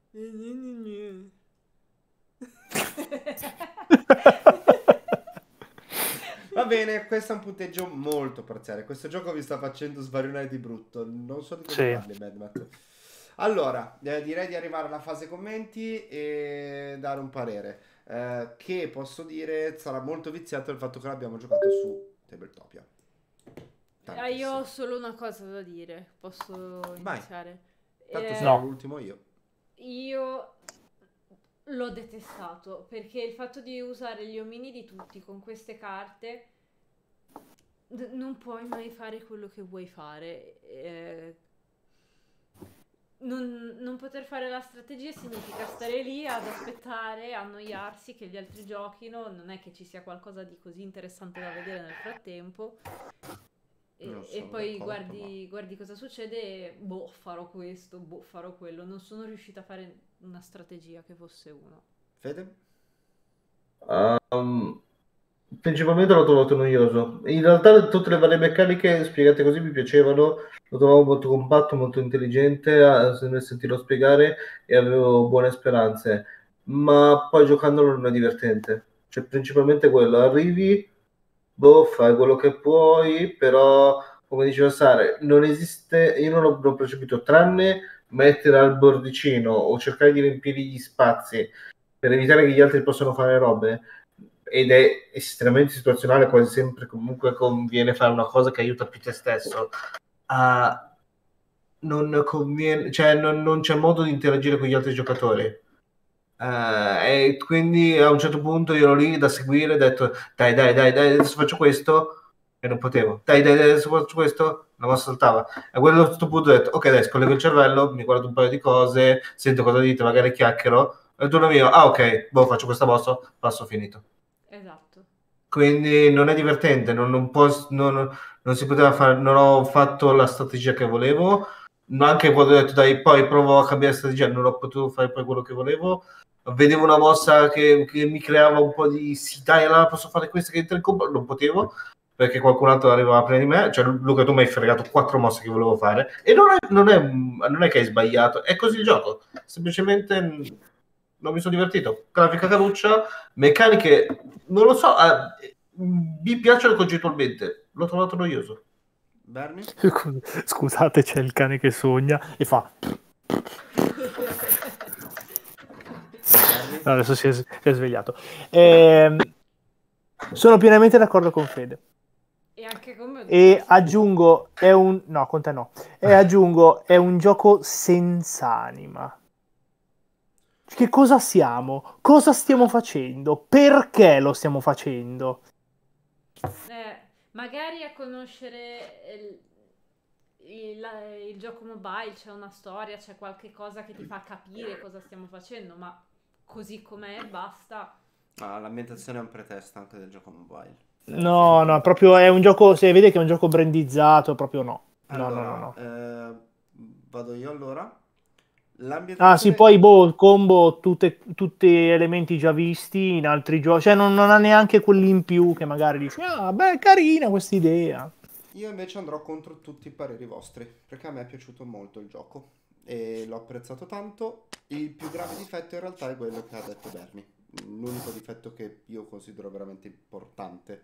Speaker 1: Va bene, questo è un punteggio molto parziale. Questo gioco vi sta facendo svarionare di brutto. Non so di cosa
Speaker 3: Sì.
Speaker 1: parli, Madmat. Allora, eh, direi di arrivare alla fase commenti e dare un parere. Eh, che posso dire sarà molto viziato il fatto che l'abbiamo giocato su Tabletopia.
Speaker 4: Ah, io ho solo una cosa da dire. Posso
Speaker 1: Vai.
Speaker 4: iniziare?
Speaker 1: Tanto
Speaker 4: Eh,
Speaker 1: sarò
Speaker 3: No.
Speaker 1: l'ultimo io.
Speaker 4: Io l'ho detestato perché il fatto di usare gli omini di tutti con queste carte d- non puoi mai fare quello che vuoi fare. Eh, non, non poter fare la strategia significa stare lì ad aspettare, annoiarsi che gli altri giochino. Non è che ci sia qualcosa di così interessante da vedere nel frattempo. E,
Speaker 1: Non
Speaker 4: e
Speaker 1: sono
Speaker 4: poi
Speaker 1: d'accordo,
Speaker 4: guardi, guardi cosa succede e boh, farò questo, boh, farò quello. Non sono riuscita a fare una strategia che fosse uno.
Speaker 1: Fede?
Speaker 5: Um, principalmente l'ho trovato noioso. In realtà tutte le varie meccaniche spiegate così mi piacevano, lo trovavo molto compatto, molto intelligente a- nel sentirlo spiegare e avevo buone speranze, ma poi giocandolo non è divertente. Cioè, principalmente quello, arrivi, boh, fai quello che puoi, però, come diceva Sare, non esiste, io non l'ho l'ho percepito, tranne mettere al bordicino o cercare di riempire gli spazi per evitare che gli altri possano fare robe, ed è estremamente situazionale, quasi sempre comunque conviene fare una cosa che aiuta più te stesso. Ah, non conviene, cioè non, non c'è modo di interagire con gli altri giocatori. Eh, e quindi a un certo punto io ero lì da seguire, ho detto dai dai dai dai adesso faccio questo e non potevo, dai dai dai adesso faccio questo, la mossa saltava, e a quello a questo punto ho detto ok dai scollego il cervello, mi guardo un paio di cose, sento cosa dite, magari chiacchiero, e il turno mio, ah ok, boh faccio questa mossa, passo finito.
Speaker 4: Esatto.
Speaker 5: Quindi non è divertente, non, non, può- non- non si poteva fare, non ho fatto la strategia che volevo, anche quando ho detto dai poi provo a cambiare strategia, non ho potuto fare poi quello che volevo, vedevo una mossa che, che mi creava un po' di sì dai allora posso fare questo che entra in combo, non potevo perché qualcun altro arrivava prima di me, cioè Luca tu mi hai fregato quattro mosse che volevo fare e non è, non è, non è che hai sbagliato, è così il gioco, semplicemente non mi sono divertito, grafica caruccia, meccaniche non lo so, eh, mi piacciono concettualmente, l'ho trovato noioso.
Speaker 1: Bernie?
Speaker 3: Scusate, c'è il cane che sogna e fa.
Speaker 1: Bernie?
Speaker 3: No, adesso si è, si è svegliato. Ehm, sono pienamente d'accordo con Fede.
Speaker 4: E anche come...
Speaker 3: E aggiungo, è un... no, con te no. E aggiungo, è un gioco senza anima. Che cosa siamo? Cosa stiamo facendo? Perché lo stiamo facendo?
Speaker 4: Eh, magari a conoscere il, il- il gioco mobile c'è una storia, c'è qualche cosa che ti fa capire cosa stiamo facendo, ma così com'è basta.
Speaker 1: Ah, l'ambientazione è un pretesto anche del gioco mobile.
Speaker 3: No, no, proprio è un gioco, se vede che è un gioco brandizzato, proprio no. No, no, no,
Speaker 1: Allora,
Speaker 3: no.
Speaker 1: eh, vado io allora.
Speaker 3: Ah, sì,
Speaker 1: L'ambientazione...
Speaker 3: poi boh, combo tutte, tutti elementi già visti in altri giochi, cioè non, non ha neanche quelli in più che magari dici, ah, beh, carina questa idea.
Speaker 1: Io invece andrò contro tutti i pareri vostri, perché a me è piaciuto molto il gioco e l'ho apprezzato tanto. Il più grave difetto in realtà è quello che ha detto Bernie. L'unico difetto che io considero veramente importante,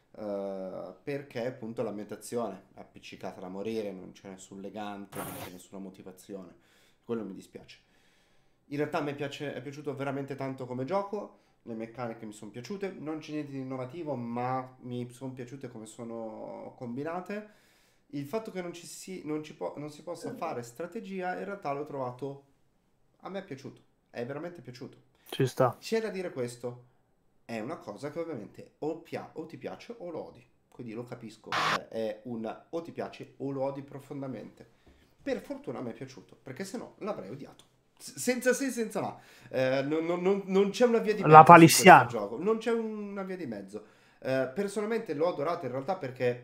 Speaker 1: eh, perché appunto l'ambientazione è appiccicata da morire, non c'è nessun legante, non c'è nessuna motivazione. Quello mi dispiace. In realtà a me piace, è piaciuto veramente tanto come gioco, le meccaniche mi sono piaciute, non c'è niente di innovativo, ma mi sono piaciute come sono combinate. Il fatto che non ci si, non ci po- non si possa fare strategia, in realtà l'ho trovato, a me è piaciuto, è veramente piaciuto.
Speaker 3: Ci sta.
Speaker 1: C'è da dire questo, è una cosa che ovviamente o, pia- o ti piace o lo odi, quindi lo capisco, cioè è un o ti piace o lo odi profondamente. Per fortuna a me è piaciuto, perché se no l'avrei odiato. S- Senza se, senza ma. Eh, non, non- non- non c'è una via di
Speaker 3: La
Speaker 1: mezzo su questo
Speaker 3: palissiano.
Speaker 1: gioco. Non c'è una via di mezzo. Eh, personalmente l'ho adorato in realtà perché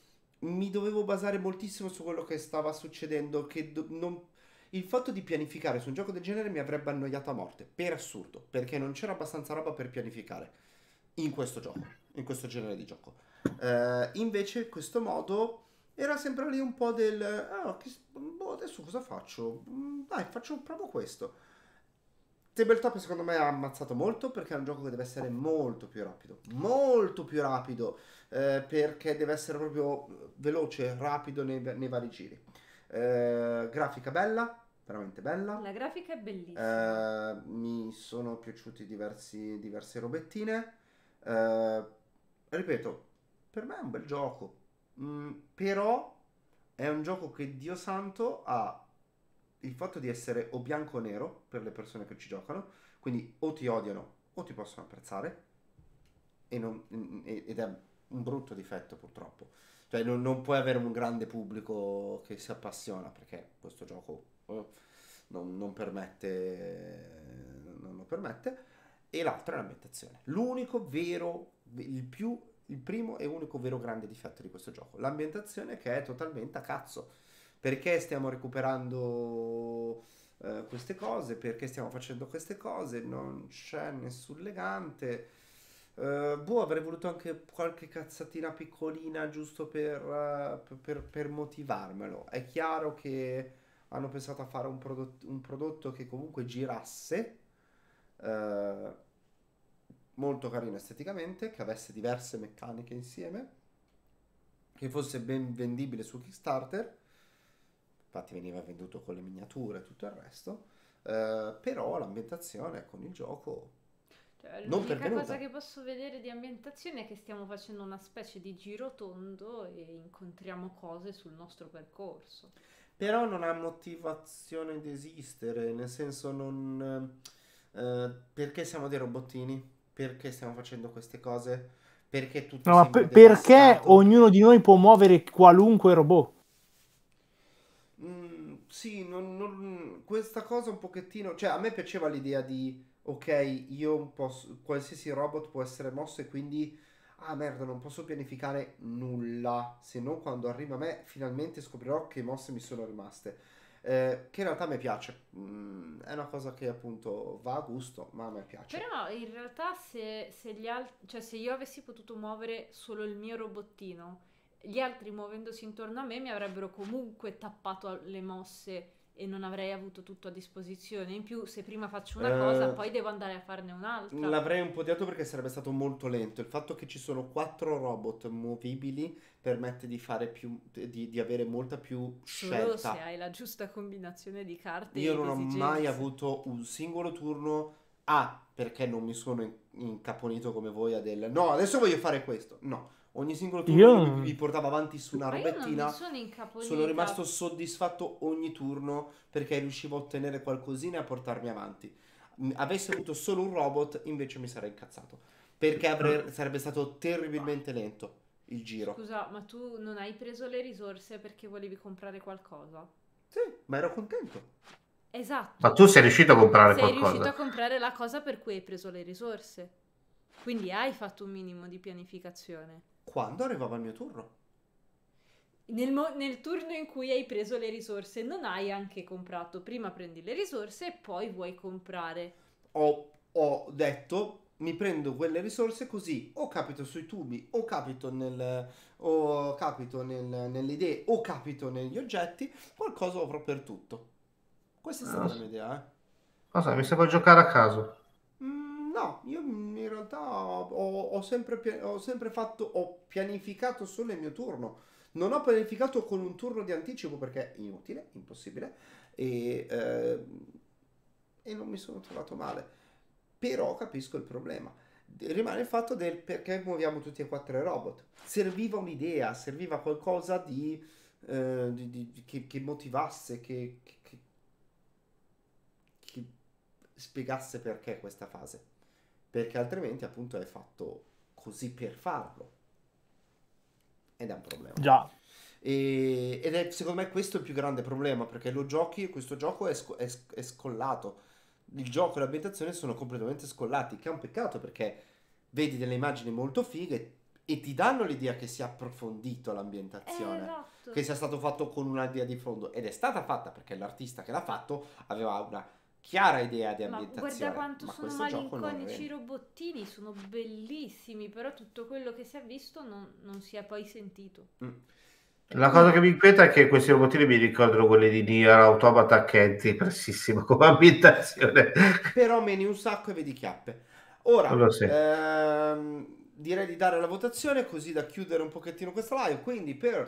Speaker 1: mi dovevo basare moltissimo su quello che stava succedendo. Che do- non- Il fatto di pianificare su un gioco del genere mi avrebbe annoiato a morte. Per assurdo. Perché non c'era abbastanza roba per pianificare in questo gioco. In questo genere di gioco. Eh, invece, in questo modo. Era sempre lì un po' del ah, che- boh, adesso cosa faccio? Mm, Dai, faccio proprio questo. Tabletop secondo me ha ammazzato molto perché è un gioco che deve essere molto più rapido. Molto più rapido. eh, perché deve essere proprio veloce, rapido nei, nei vari giri. Eh, grafica bella, veramente bella.
Speaker 4: La grafica è bellissima.
Speaker 1: Eh, mi sono piaciuti diversi, diverse robettine. Eh, ripeto, per me è un bel gioco. Mm, però è un gioco che Dio santo ha il fatto di essere o bianco o nero per le persone che ci giocano. Quindi o ti odiano o ti possono apprezzare. E non- e- ed è un brutto difetto purtroppo. Cioè non, non puoi avere un grande pubblico che si appassiona perché questo gioco eh, non, non permette, non lo permette. E l'altro è l'ambientazione. L'unico vero, il più, il primo e unico vero grande difetto di questo gioco. L'ambientazione che è totalmente a cazzo. Perché stiamo recuperando eh, queste cose? Perché stiamo facendo queste cose? Non c'è nessun legante. Eh, boh, avrei voluto anche qualche cazzatina piccolina giusto per, eh, per- per motivarmelo. È chiaro che hanno pensato a fare un prodotto, un prodotto che comunque girasse, eh, molto carino esteticamente, che avesse diverse meccaniche insieme, che fosse ben vendibile su Kickstarter. Infatti veniva venduto con le miniature e tutto il resto. Eh, però l'ambientazione con il gioco
Speaker 4: Cioè,
Speaker 1: non
Speaker 4: l'unica
Speaker 1: pervenuta.
Speaker 4: cosa che posso vedere di ambientazione è che stiamo facendo una specie di girotondo e incontriamo cose sul nostro percorso.
Speaker 1: Però non ha motivazione di esistere, nel senso non... eh, perché siamo dei robottini? Perché stiamo facendo queste cose? Perché tutto
Speaker 3: No, ma
Speaker 1: sembra
Speaker 3: pe- perché
Speaker 1: devastato?
Speaker 3: ognuno di noi può muovere qualunque robot?
Speaker 1: Mm, sì, non- non- questa cosa un pochettino... Cioè, a me piaceva l'idea di... Ok, io un posso... Qualsiasi robot può essere mosso e quindi... Ah, merda, non posso pianificare nulla. Se non quando arriva a me, finalmente scoprirò che mosse mi sono rimaste. Eh, che in realtà a me piace. Mm, è una cosa che appunto va a gusto, ma a me piace.
Speaker 4: Però in realtà se, se gli al- cioè, se io avessi potuto muovere solo il mio robottino, gli altri muovendosi intorno a me mi avrebbero comunque tappato le mosse e non avrei avuto tutto a disposizione. In più, se prima faccio una cosa,
Speaker 1: Eh,
Speaker 4: poi devo andare a farne un'altra.
Speaker 1: L'avrei un po' odiato perché sarebbe stato molto lento. Il fatto che ci sono quattro robot movibili permette di fare più, di, di avere molta più
Speaker 4: Solo se
Speaker 1: scelta.
Speaker 4: hai la giusta combinazione di carte
Speaker 1: Io
Speaker 4: e
Speaker 1: non
Speaker 4: di
Speaker 1: ho mai
Speaker 4: esigenze.
Speaker 1: avuto un singolo turno. A, perché non mi sono in- incaponito come voi a del no, adesso voglio fare questo. No, ogni singolo turno
Speaker 3: Io
Speaker 1: io mi,
Speaker 3: non-
Speaker 1: mi portavo avanti su una
Speaker 4: Ma io non mi
Speaker 1: robettina.
Speaker 4: sono incaponita.
Speaker 1: Sono rimasto soddisfatto ogni turno perché riuscivo a ottenere qualcosina e a portarmi avanti. M- Avessi avuto solo un robot, invece mi sarei incazzato. Perché avrei- sarebbe stato terribilmente lento il giro.
Speaker 4: Scusa, ma tu non hai preso le risorse perché volevi comprare qualcosa?
Speaker 1: Sì, ma ero contento.
Speaker 4: Esatto.
Speaker 5: Ma tu sei riuscito a comprare
Speaker 4: Sei riuscito a
Speaker 5: qualcosa?
Speaker 4: comprare la cosa per cui hai preso le risorse. Quindi hai fatto un minimo di pianificazione.
Speaker 1: Quando arrivava il mio turno.
Speaker 4: Nel, mo- nel turno in cui hai preso le risorse, non hai anche comprato. Prima prendi le risorse e poi vuoi comprare.
Speaker 1: Ho, ho detto, mi prendo quelle risorse così o capito sui tubi, o capito nel, o capito nel- nelle idee, o capito negli oggetti, qualcosa avrò per tutto. Questa è stata la mia idea, eh.
Speaker 5: Cosa? Mi sembra giocare a caso.
Speaker 1: Mm, no, io mm, in realtà ho, ho sempre, pia- ho sempre fatto, ho pianificato solo il mio turno. Non ho pianificato con un turno di anticipo perché è inutile, impossibile, e, eh, e non mi sono trovato male. Però capisco il problema. Rimane il fatto del perché muoviamo tutti e quattro i robot. Serviva un'idea, serviva qualcosa di, eh, di- di- di- che, che motivasse, che, che- che- che spiegasse perché questa fase. Perché altrimenti appunto è fatto così per farlo. Ed è un problema.
Speaker 3: Già.
Speaker 1: E- ed è secondo me questo il più grande problema, perché lo giochi, questo gioco è, sco- è sc- è scollato. Il gioco e l'ambientazione sono completamente scollati, che è un peccato perché vedi delle immagini molto fighe e ti danno l'idea che sia approfondito
Speaker 4: Eh,
Speaker 1: l'ambientazione,
Speaker 4: esatto.
Speaker 1: che sia stato fatto con un'idea di fondo, ed è stata fatta perché l'artista che l'ha fatto aveva una chiara idea di
Speaker 4: Ma guarda
Speaker 1: ambientazione,
Speaker 4: quanto
Speaker 1: ma
Speaker 4: sono
Speaker 1: questo gioco non
Speaker 4: malinconici i
Speaker 1: rende.
Speaker 4: robottini, sono bellissimi, però tutto quello che si è visto non, non si è poi sentito.
Speaker 1: Mm.
Speaker 5: La cosa che mi inquieta è che questi robottini mi ricordano quelli di Nier Automata, che è depressissimo come ambientazione.
Speaker 1: Però meni un sacco e vedi chiappe. Ora,
Speaker 5: Quello sì.
Speaker 1: ehm, direi di dare la votazione così da chiudere un pochettino questa live. Quindi per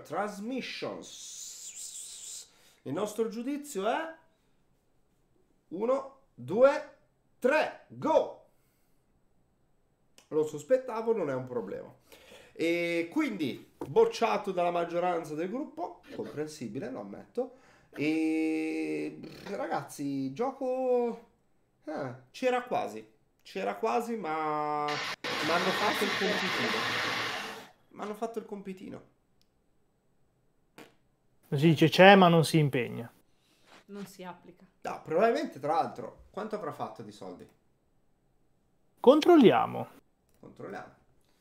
Speaker 1: Transmissions il nostro giudizio è uno, due, tre, go! Lo sospettavo, non è un problema. E quindi bocciato dalla maggioranza del gruppo, comprensibile, lo ammetto. E ragazzi, gioco eh, c'era quasi, c'era quasi, ma mi hanno fatto il compitino. Mi hanno fatto il compitino.
Speaker 3: Si dice c'è ma non si impegna.
Speaker 4: Non si applica.
Speaker 1: No, probabilmente, tra l'altro, quanto avrà fatto di soldi?
Speaker 3: Controlliamo.
Speaker 1: Controlliamo.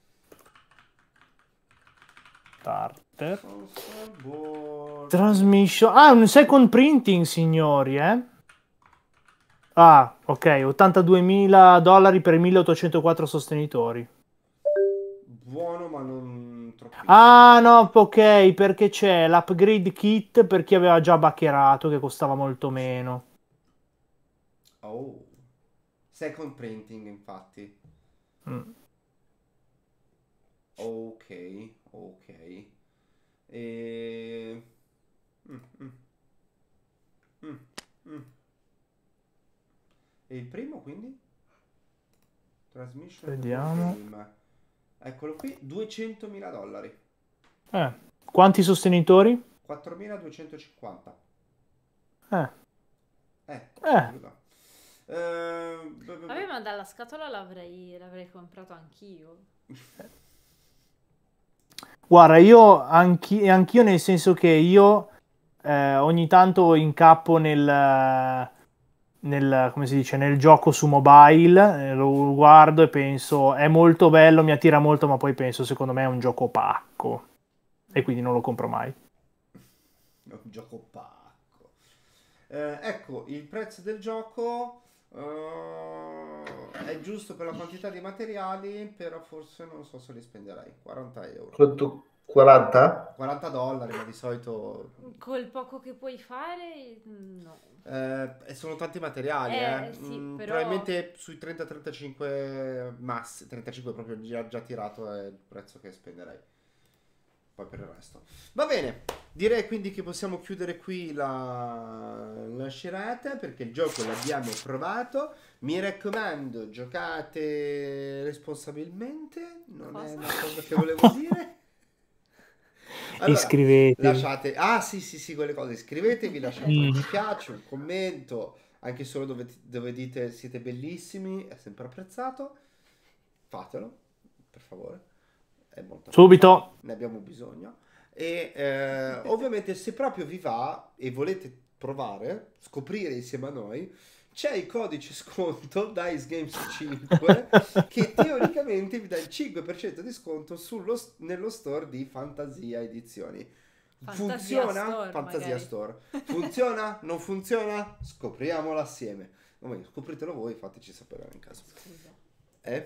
Speaker 3: Starter.
Speaker 1: Console board.
Speaker 3: Transmission. Ah, un second printing, signori, eh? Ah, ok, ottantaduemila dollari per milleottocentoquattro sostenitori.
Speaker 1: buono ma non troppo.
Speaker 3: Ah no, ok, perché c'è l'upgrade kit per chi aveva già backerato che costava molto meno.
Speaker 1: Oh, second printing infatti.
Speaker 3: Mm.
Speaker 1: Ok, ok. E... Mm, mm. Mm, mm. E il primo quindi? Transmission
Speaker 3: Vediamo.
Speaker 1: game. Eccolo qui, duecentomila dollari.
Speaker 3: Eh, quanti sostenitori?
Speaker 1: quattromiladuecentocinquanta.
Speaker 3: Eh,
Speaker 1: Eh,
Speaker 3: Eh.
Speaker 1: dove va? Eh, beh, beh,
Speaker 4: Vabbè,
Speaker 1: beh.
Speaker 4: ma dalla scatola l'avrei l'avrei comprato anch'io.
Speaker 3: guarda, io anchi- anch'io nel senso che io eh, ogni tanto incappo nel, nel, come si dice, nel gioco su mobile, eh, lo guardo e penso è molto bello, mi attira molto, ma poi penso secondo me è un gioco pacco e quindi non lo compro mai.
Speaker 1: È un gioco pacco. Eh, ecco, il prezzo del gioco eh, è giusto per la quantità di materiali, però forse non so se li spenderei. quaranta euro.
Speaker 5: Quanto? quaranta?
Speaker 1: quaranta dollari, ma di solito
Speaker 4: Col poco che puoi fare, no.
Speaker 1: eh, e sono tanti materiali,
Speaker 4: Eh,
Speaker 1: eh.
Speaker 4: sì,
Speaker 1: Mm,
Speaker 4: però-
Speaker 1: probabilmente sui trenta trentacinque massi, trentacinque proprio già, già tirato è il prezzo che spenderei. Poi per il resto. Va bene, direi quindi che possiamo chiudere qui la, la scerata perché il gioco l'abbiamo provato. Mi raccomando, giocate responsabilmente, non è
Speaker 4: Cosa?
Speaker 1: una cosa che volevo dire. Allora,
Speaker 3: Iscrivetevi.
Speaker 1: lasciate, ah sì sì sì, quelle cose, iscrivetevi, lasciate un
Speaker 3: Mm.
Speaker 1: mi piace, un commento, anche solo dove, dove dite siete bellissimi, è sempre apprezzato, fatelo, per favore, è molto
Speaker 3: Subito.
Speaker 1: ne abbiamo bisogno. E eh, ovviamente se proprio vi va e volete provare, scoprire insieme a noi, c'è il codice sconto Dice Games cinque che teoricamente vi dà il cinque per cento di sconto sullo, nello store di Fantasia Edizioni.
Speaker 4: Fantasia
Speaker 1: Funziona?
Speaker 4: Store,
Speaker 1: Fantasia
Speaker 4: magari.
Speaker 1: Store. Funziona? Non funziona? Scopriamolo assieme. O meglio, scopritelo voi, fateci sapere in caso.
Speaker 4: Scusa.
Speaker 1: Eh?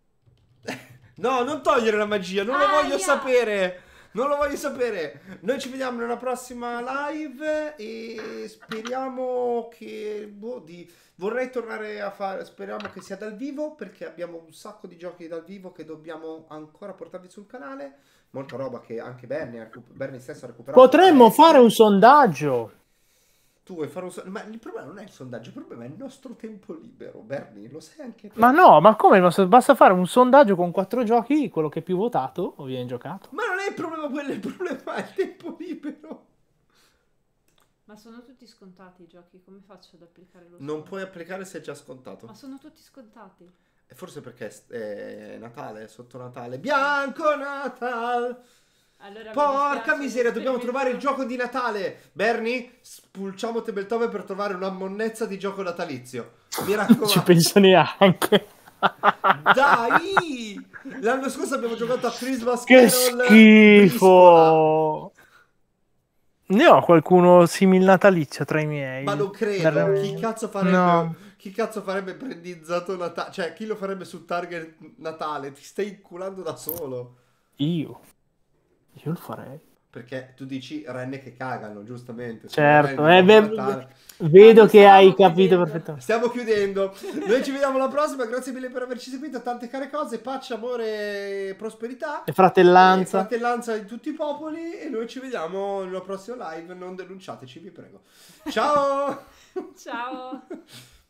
Speaker 1: No, non togliere la magia, non lo
Speaker 4: Aia!
Speaker 1: voglio sapere. Non lo voglio sapere. Noi ci vediamo nella prossima live e speriamo che boh, di vorrei tornare a fare, speriamo che sia dal vivo perché abbiamo un sacco di giochi dal vivo che dobbiamo ancora portarvi sul canale. Molta roba che anche Bernie, ha recu- Bernie stesso ha recuperato.
Speaker 3: Potremmo
Speaker 1: parecchio.
Speaker 3: fare un sondaggio.
Speaker 1: Tu vuoi fare un sondaggio? Ma il problema non è il sondaggio, il problema è il nostro tempo libero, Bernie, lo sai anche te.
Speaker 3: Ma no, ma come? Basta basta fare un sondaggio con quattro giochi, quello che è più votato o viene giocato.
Speaker 1: Ma non è il problema quello, il problema è il tempo libero.
Speaker 4: Ma sono tutti scontati i giochi, come faccio ad applicare lo
Speaker 1: Non
Speaker 4: sconto?
Speaker 1: puoi applicare se è già scontato.
Speaker 4: Ma sono tutti scontati.
Speaker 1: E forse perché è Natale, è sotto Natale. Bianco Natal!
Speaker 4: Allora, mi
Speaker 1: Porca
Speaker 4: dispiace,
Speaker 1: miseria, dobbiamo
Speaker 4: sperimento-
Speaker 1: trovare il gioco di Natale. Bernie, spulciamo Tebeltove per trovare una monnezza di gioco natalizio. Mi
Speaker 3: Non ci
Speaker 1: raccomando.
Speaker 3: penso neanche.
Speaker 1: Dai! L'anno scorso abbiamo giocato a Christmas
Speaker 3: Che
Speaker 1: Carol Briscola.
Speaker 3: schifo! Ne ho qualcuno simil natalizio tra i miei.
Speaker 1: Ma non credo.
Speaker 3: Veramente.
Speaker 1: Chi cazzo farebbe
Speaker 3: No.
Speaker 1: chi cazzo farebbe brandizzato Natale? Cioè, chi lo farebbe su Target Natale? Ti stai inculando da solo.
Speaker 3: Io. Io lo farei.
Speaker 1: Perché tu dici renne che cagano, giustamente.
Speaker 3: Certo,
Speaker 1: Renne,
Speaker 3: eh,
Speaker 1: Babbo
Speaker 3: beh,
Speaker 1: Natale.
Speaker 3: vedo
Speaker 4: Ma
Speaker 3: che
Speaker 4: stiamo
Speaker 3: hai
Speaker 4: chiudendo.
Speaker 3: capito perfettamente.
Speaker 1: Stiamo chiudendo. Noi ci vediamo alla prossima. Grazie mille per averci seguito. Tante care cose. Pace, amore e prosperità.
Speaker 3: E fratellanza.
Speaker 1: E fratellanza di tutti i popoli. E noi ci vediamo nella prossima live. Non denunciateci, vi prego. Ciao.
Speaker 4: Ciao!